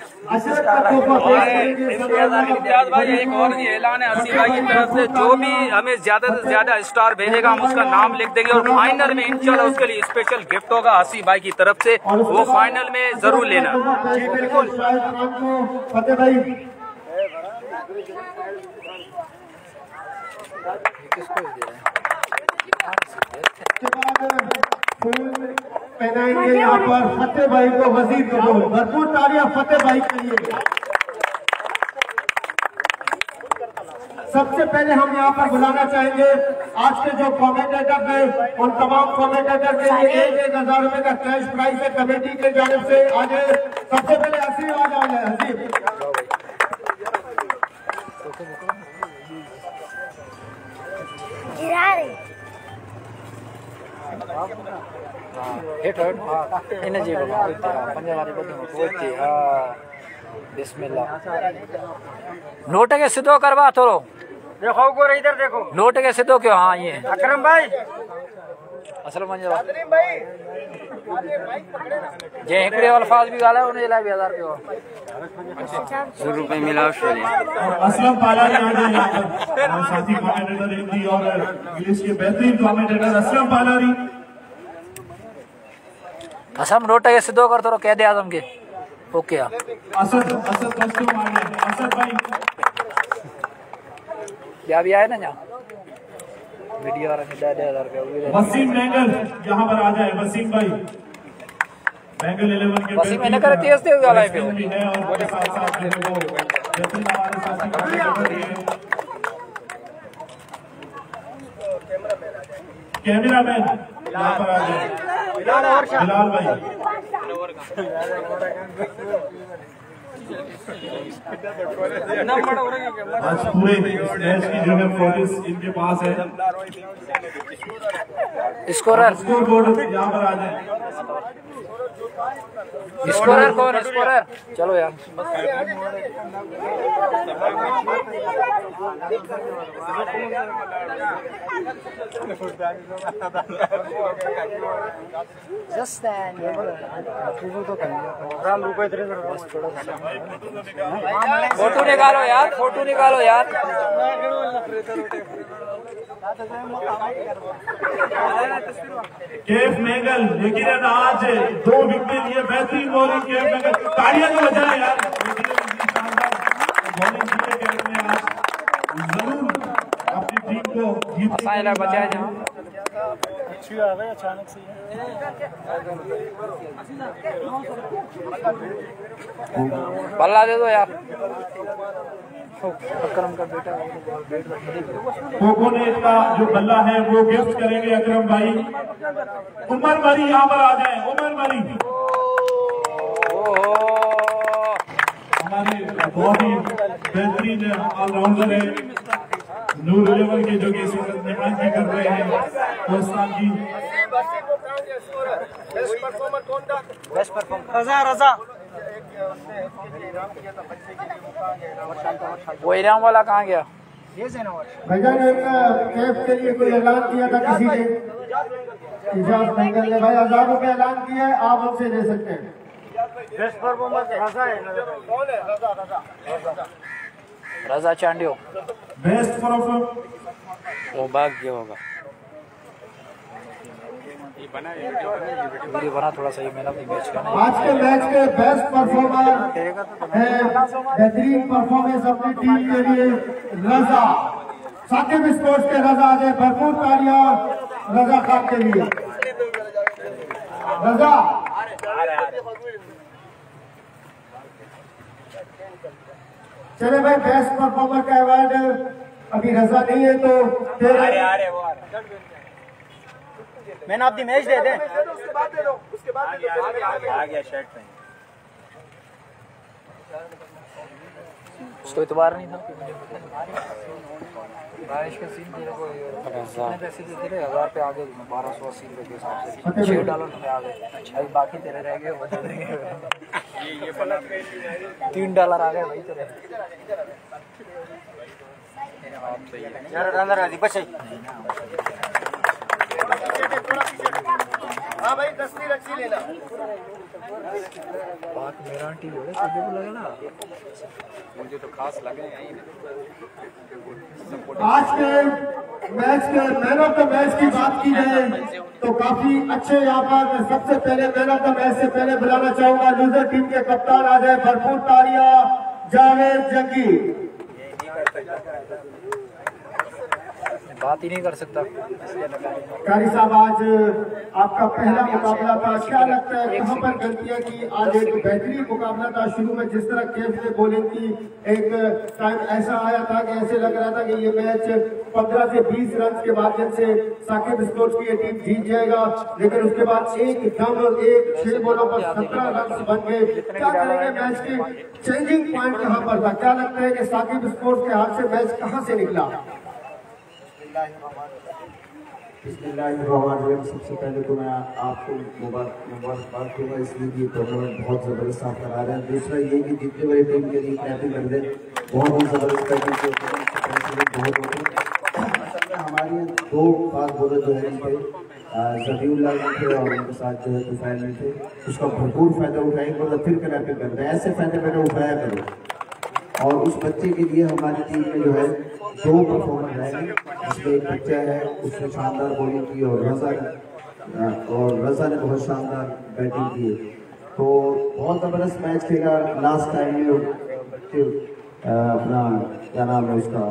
इम्तियाज भाई, एक और भी ऐलान है हसीब भाई की तरफ से, जो भी हमें ज्यादा से ज्यादा स्टार भेजेगा हम उसका नाम लिख देंगे और फाइनल में इंशाल्लाह उसके लिए स्पेशल गिफ्ट होगा हसीब भाई की तरफ से, वो फाइनल में जरूर लेना। जी बिल्कुल। फतेह भाई किसको दे रहे हैं? फूल पहनाएंगे यहाँ पर फतेह भाई को वजीर कबूल। भरपूर तालियां फतेह भाई के लिए। सबसे पहले हम यहाँ पर बुलाना चाहेंगे आज के जो कमेंटेटर हैं, उन तमाम कमेंटेटर के लिए एक एक हजार रुपए का कैश प्राइज है कमेटी के जानब से। आज सबसे पहले हसीब आ जाए। हसीब हिट हिट इन जी पंजाब बिस्मिल्लाह नोट के सिद्धो करवा थोड़ो देखो गोरे इधर देखो नोट के सिद्धो क्यों। हाँ ये अकरम भाई असल मंजवा जे हिकड़े अल्फाज भी गाला उन्हें लाइ हजार रुपये सौ रुपये मिला। असलम पालारी आ गए यहाँ पर साथी कमेंटेटर हिंदी और इंग्लिश के बेहतरीन कमेंटेटर असलम पालारी। असम नोट के सिद्धो कर थोड़ा कह दे आजम के ओके। असद असद कस्टम आ गए। असद भाई क्या भी आए ना यहाँ वीडियो आ रहा है हजार रुपये। वसीम बैंगल यहाँ पर आ जाए। वसीम भाई बैंगल इलेवन के वसीम मैंने करे तेज तेज वाला है भी है और वो साथ साथ जो है वो बेहतरीन हमारे साथी कमेंटेटर हैं। कैमरामैन यहाँ पर आ जाए। बिलाल भाई आज पूरे मैच की जो है फोकस इनके पास है। स्कोरर स्कोर बोर्ड यहाँ पर आ जाए। स्कोरर कौन स्कोरर चलो यार जस्ट फोटो निकालो यार फोटो निकालो यार। केफ मेंगल यकीनन आज दो विकेट लिए बेहतरीन बॉलिंग केफ मेंगल तालियां तो बजाएं यार। बॉलिंग किए केफ ने आज जरूर अपनी टीम को जीत बचाया जाओ। अच्छी आ गई अचानक से बल्ला दे दो यार। अकरम का बेटा कोकोनेट का जो बल्ला है वो गिफ्ट करेंगे अकरम भाई। उमर मरी यहाँ पर आ जाए। उमर मरी हमारे बहुत ही बेहतरीन ऑलराउंडर है। नूर इलेवन के जो कि इस वक्त नुमाइंदगी कर रहे हैं पाकिस्तान की। बेस्ट परफॉर्मर रजा रजा वो इनाम वाला कहाँ गया। भाईजान एक कैफ के लिए कोई ऐलान किया था किसी ने, इजाज बैंगल ने भाई हजार रुपए ऐलान किया है, आप हमसे ले सकते हैं। बेस्ट परफॉर्मर रजा है। कौन है? रजा रजा रजा चांडियो बेस्ट परफॉर्मर वो भाग गया होगा। वीडियो बना थोड़ा सा मैन ऑफ द मैच का। आज के मैच के बेस्ट परफॉर्मर है बेहतरीन परफॉर्मेंस अपनी टीम के लिए रजा साकिब स्पोर्ट्स के रजा आ जाए। भरपूर तालियां रजा खान के लिए। रजा चले भाई बेस्ट परफॉर्मर का अवार्ड अभी रजा नहीं है तो फिर मैन ऑफ द मैच दे दे। उसके बाद दे दो। उसके बाद दे दो। आ गया शर्ट में उसको इतबार नहीं था। बारिश का सीन तेरे को कितने पैसे दे रहे हजार पे आगे बारह सौ अस्सी रुपए के हिसाब से छह डॉलर में आ गए। अच्छा बाकी तेरे रह गए वो दे देंगे। तीन डॉलर आ गए भाई तेरे यार अंदर आ दी बचे। हाँ भाई दस्ती रस्सी लेना। बात मेरा टीम है सीधे को लगा ना मुझे तो खास लगे। आज के मैच के मैन ऑफ द मैच की बात की जाए तो काफी अच्छे यहाँ पर सबसे पहले मैन ऑफ द मैच से पहले बुलाना चाहूंगा लूजर टीम के कप्तान आ जाए। भरपूर तालियां जावेद जंगी। बात ही नहीं कर सकता। कारी साहब, आज आपका पहला मुकाबला था, क्या लगता है कहाँ पर गलतियाँ की? आज एक बेहतरीन मुकाबला था, शुरू में जिस तरह केफ ने बॉलिंग की, एक टाइम ऐसा आया था कि ऐसे लग रहा था कि ये मैच पंद्रह से बीस रन के माध्यम से साकिब स्पोर्ट्स की ये टीम जीत जाएगा, लेकिन उसके बाद एक दम एक छह बॉलों पर सत्रह रन बन गए। क्या करेंगे? मैच के चेंजिंग पॉइंट कहाँ पर था? क्या लगता है कि साकिब स्पोर्ट्स के हाथ से मैच कहाँ से निकला? सबसे पहले तो मैं आपको मुबारकबाद दूंगा, इसलिए कि टूर्नामेंट बहुत जबरदस्त आप करा रहे हैं। दूसरा ये कि जीतने वाली टीम के लिए कैपिंग कर दे, बहुत ही जबरदस्त बहुत होते। हमारी दो फास्ट बॉलर जो है थे, जबीउल्लाह थे और उनके साथ जो है तुफैल में थे, उसका भरपूर फायदा उठाएंगे और फिर कैपिंग कर रहे हैं। ऐसे फायदे मैंने उठाया करो। और उस बच्चे के लिए हमारी टीम में जो है दो परफॉर्मर रहेंगे, जिसमें एक बच्चा है उसने शानदार बॉलिंग की और रजा और रजा ने बहुत शानदार बैटिंग की। तो बहुत ज़बरदस्त मैच खेला लास्ट टाइम में। बच्चे अपना क्या नाम है उसका,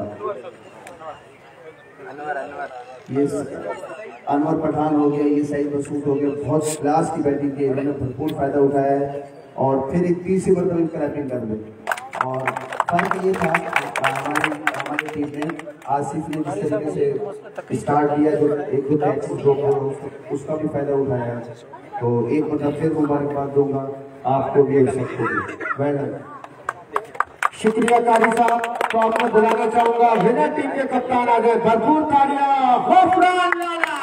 ये अनवर पठान हो गया, ये सईद मसूद हो गया, बहुत क्लास की बैटिंग की, इन्होंने भरपूर फायदा उठाया है और फिर एक तीसरी बार तो क्रैपिंग कर दे। और फर्क ये था हमारी हमारी टीम ने आसिफ ने जिस तरीके से स्टार्ट किया, जो एक दो मैचेस दो उसका भी फायदा उठाया। तो एक मतलब फिर मुबारकबाद दूंगा आपको भी, सबको वेल। शुक्रिया कारी साहब। तो आपको बुलाना चाहूंगा विनर टीम के कप्तान आ गए, भरपूर तालियां गफरान लाला।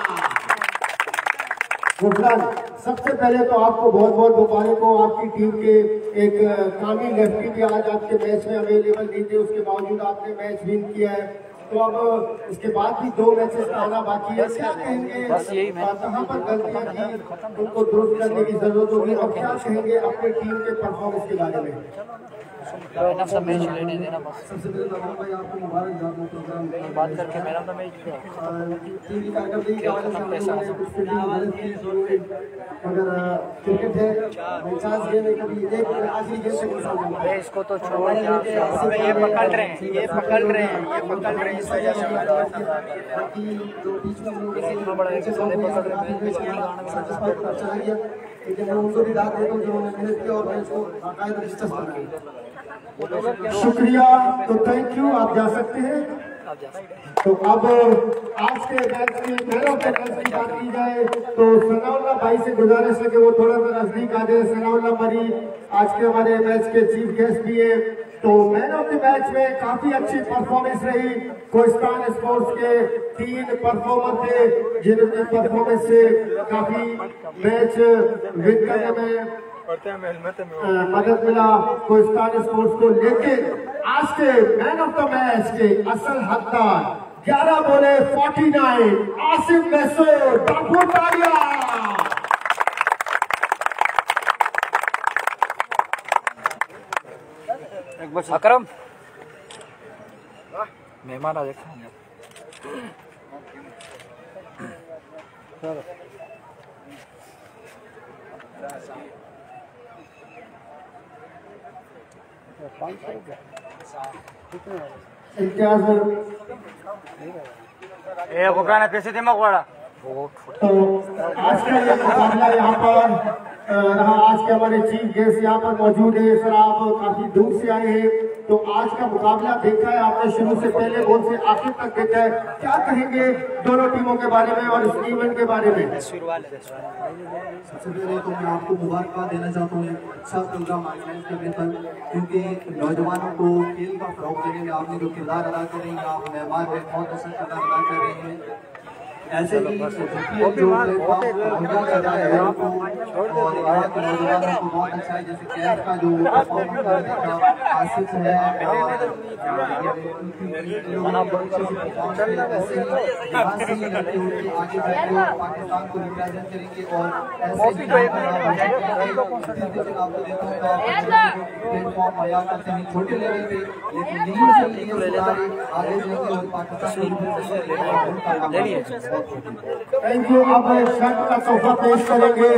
गफरान, सबसे पहले तो आपको बहुत बहुत मुबारक हो, आपकी टीम के एक कामी लेफ्टी भी आज आपके मैच में अवेलेबल नहीं थे, उसके बावजूद आपने मैच विन किया है। तो अब इसके बाद भी दो मैचेस का आना बाकी है, क्या कहेंगे कहाँ पर गलतियां की उनको दुरुस्त करने की जरूरत होगी, और क्या कहेंगे अपने टीम के परफॉर्मेंस के बारे में? सब मैच लेने देना बस। सबसे पहले भाई आपको मुबारकबाद प्रोग्राम बात करके मेरा तो मैच टीम की कारकर्दगी के हवाले से हम लोगों ने कुछ फील्डिंग मदद की जरूरी, मगर क्रिकेट है, चांस गेम है, कभी एक आखिरी गेम से गुजर इसको तो छोड़, ये पकड़ रहे हैं ये पकड़ रहे हैं ये पकड़ रहे हैं इस वजह से बाकी जो बीच में लोग इतना बड़ा एक साले पकड़ रहे हैं चला गया, लेकिन मैं उनको भी दाद देता हूँ जिन्होंने मेहनत की और मैच को बाकायदा डिस्कस बनाया। शुक्रिया, तो थैंक यू, आप जा सकते हैं। तो अब आज के मैच की मैन ऑफ द मैच की बात की जाए तो सनाउल्लाह भाई से गुजारिश है कि वो थोड़ा सा नजदीक आ जाए। सनाउल्लाह मरी आज के हमारे मैच के चीफ गेस्ट भी है। तो मैन ऑफ द मैच में काफी अच्छी परफॉर्मेंस रही। कोहिस्तान स्पोर्ट्स के तीन परफॉर्मर थे जिनकी परफॉर्मेंस से काफी मैच विन करने में मदद मिला कोहिस्तान स्पोर्ट्स को। लेकिन आज के मैन ऑफ द मैच के असल हकदार ग्यारह बोले उनचास आसिफ महसूद, भरपूर तालियां। अकरम मेहमान आ देखा इम्तियाज ए गुफरान पैसे दिमाग वाला। तो आज का ये मुकाबला यहाँ पर रहा। आज के हमारे चीफ गेस्ट यहाँ पर मौजूद है। सर आप काफी दूर से आए हैं, तो आज का मुकाबला देखा है आपने, शुरू से पहले बॉल से आखिर तक देखा है, क्या कहेंगे दोनों टीमों के बारे में और इस इवेंट के बारे में? सबसे पहले तो मैं आपको मुबारकबाद देना चाहता हूँ अच्छा प्रोग्राम ऑर्गेनाइज करने पर, क्योंकि नौजवानों को खेल का फरोग देने में आपने जो किरदार अदा कर रही हैं, आप मेहमान में बहुत अच्छा किरदार अदा कर रही हैं। ऐसे ही जो प्लेटफॉर्म कर रहा है और यहाँ के नौजवानों को बहुत अच्छा है, जैसे कैफ का जो परफॉर्मेंस करने का आसिफ है और यहाँ से ही लड़के उनके आगे बढ़ेंगे और पाकिस्तान को रिप्रेजेंट करेंगे। और ऐसे ही आपको देखा होगा प्लेटफॉर्म आया करते हैं छोटे लेवल पे, लेकिन यही सुधारे आगे जाएंगे और पाकिस्तान को। Thank you. अब शर्ट का तोहफा पेश करेंगे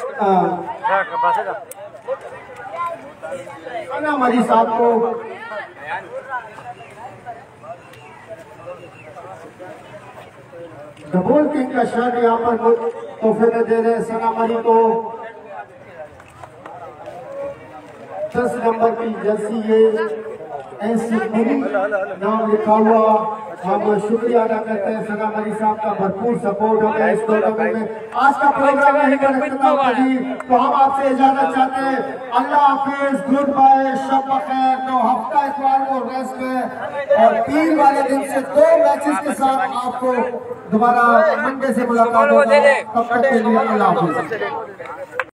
अना मरी साहब को। डबोल किंग का शर्ट यहाँ पर तोहफे में दे रहे सना मरी को। दस नंबर की जर्सी ये ऐसी पूरी नाम लिखा हुआ। हम शुक्रिया अदा करते हैं सना मरी साहब का, भरपूर सपोर्ट हमें इस टूर्नामेंट में। आज का प्रोग्राम यहीं पर इख्तिताम करी तो हम आपसे इजाजत चाहते हैं। अल्लाह हाफिज, गुड बाय, शब बखैर। तो हफ्ता इतवार को रेस्ट है और तीन वाले दिन से दो मैचेस के साथ आपको दोबारा मंडे से मुलाकात होगा। तब तक के लिए अल्लाह हाफिज।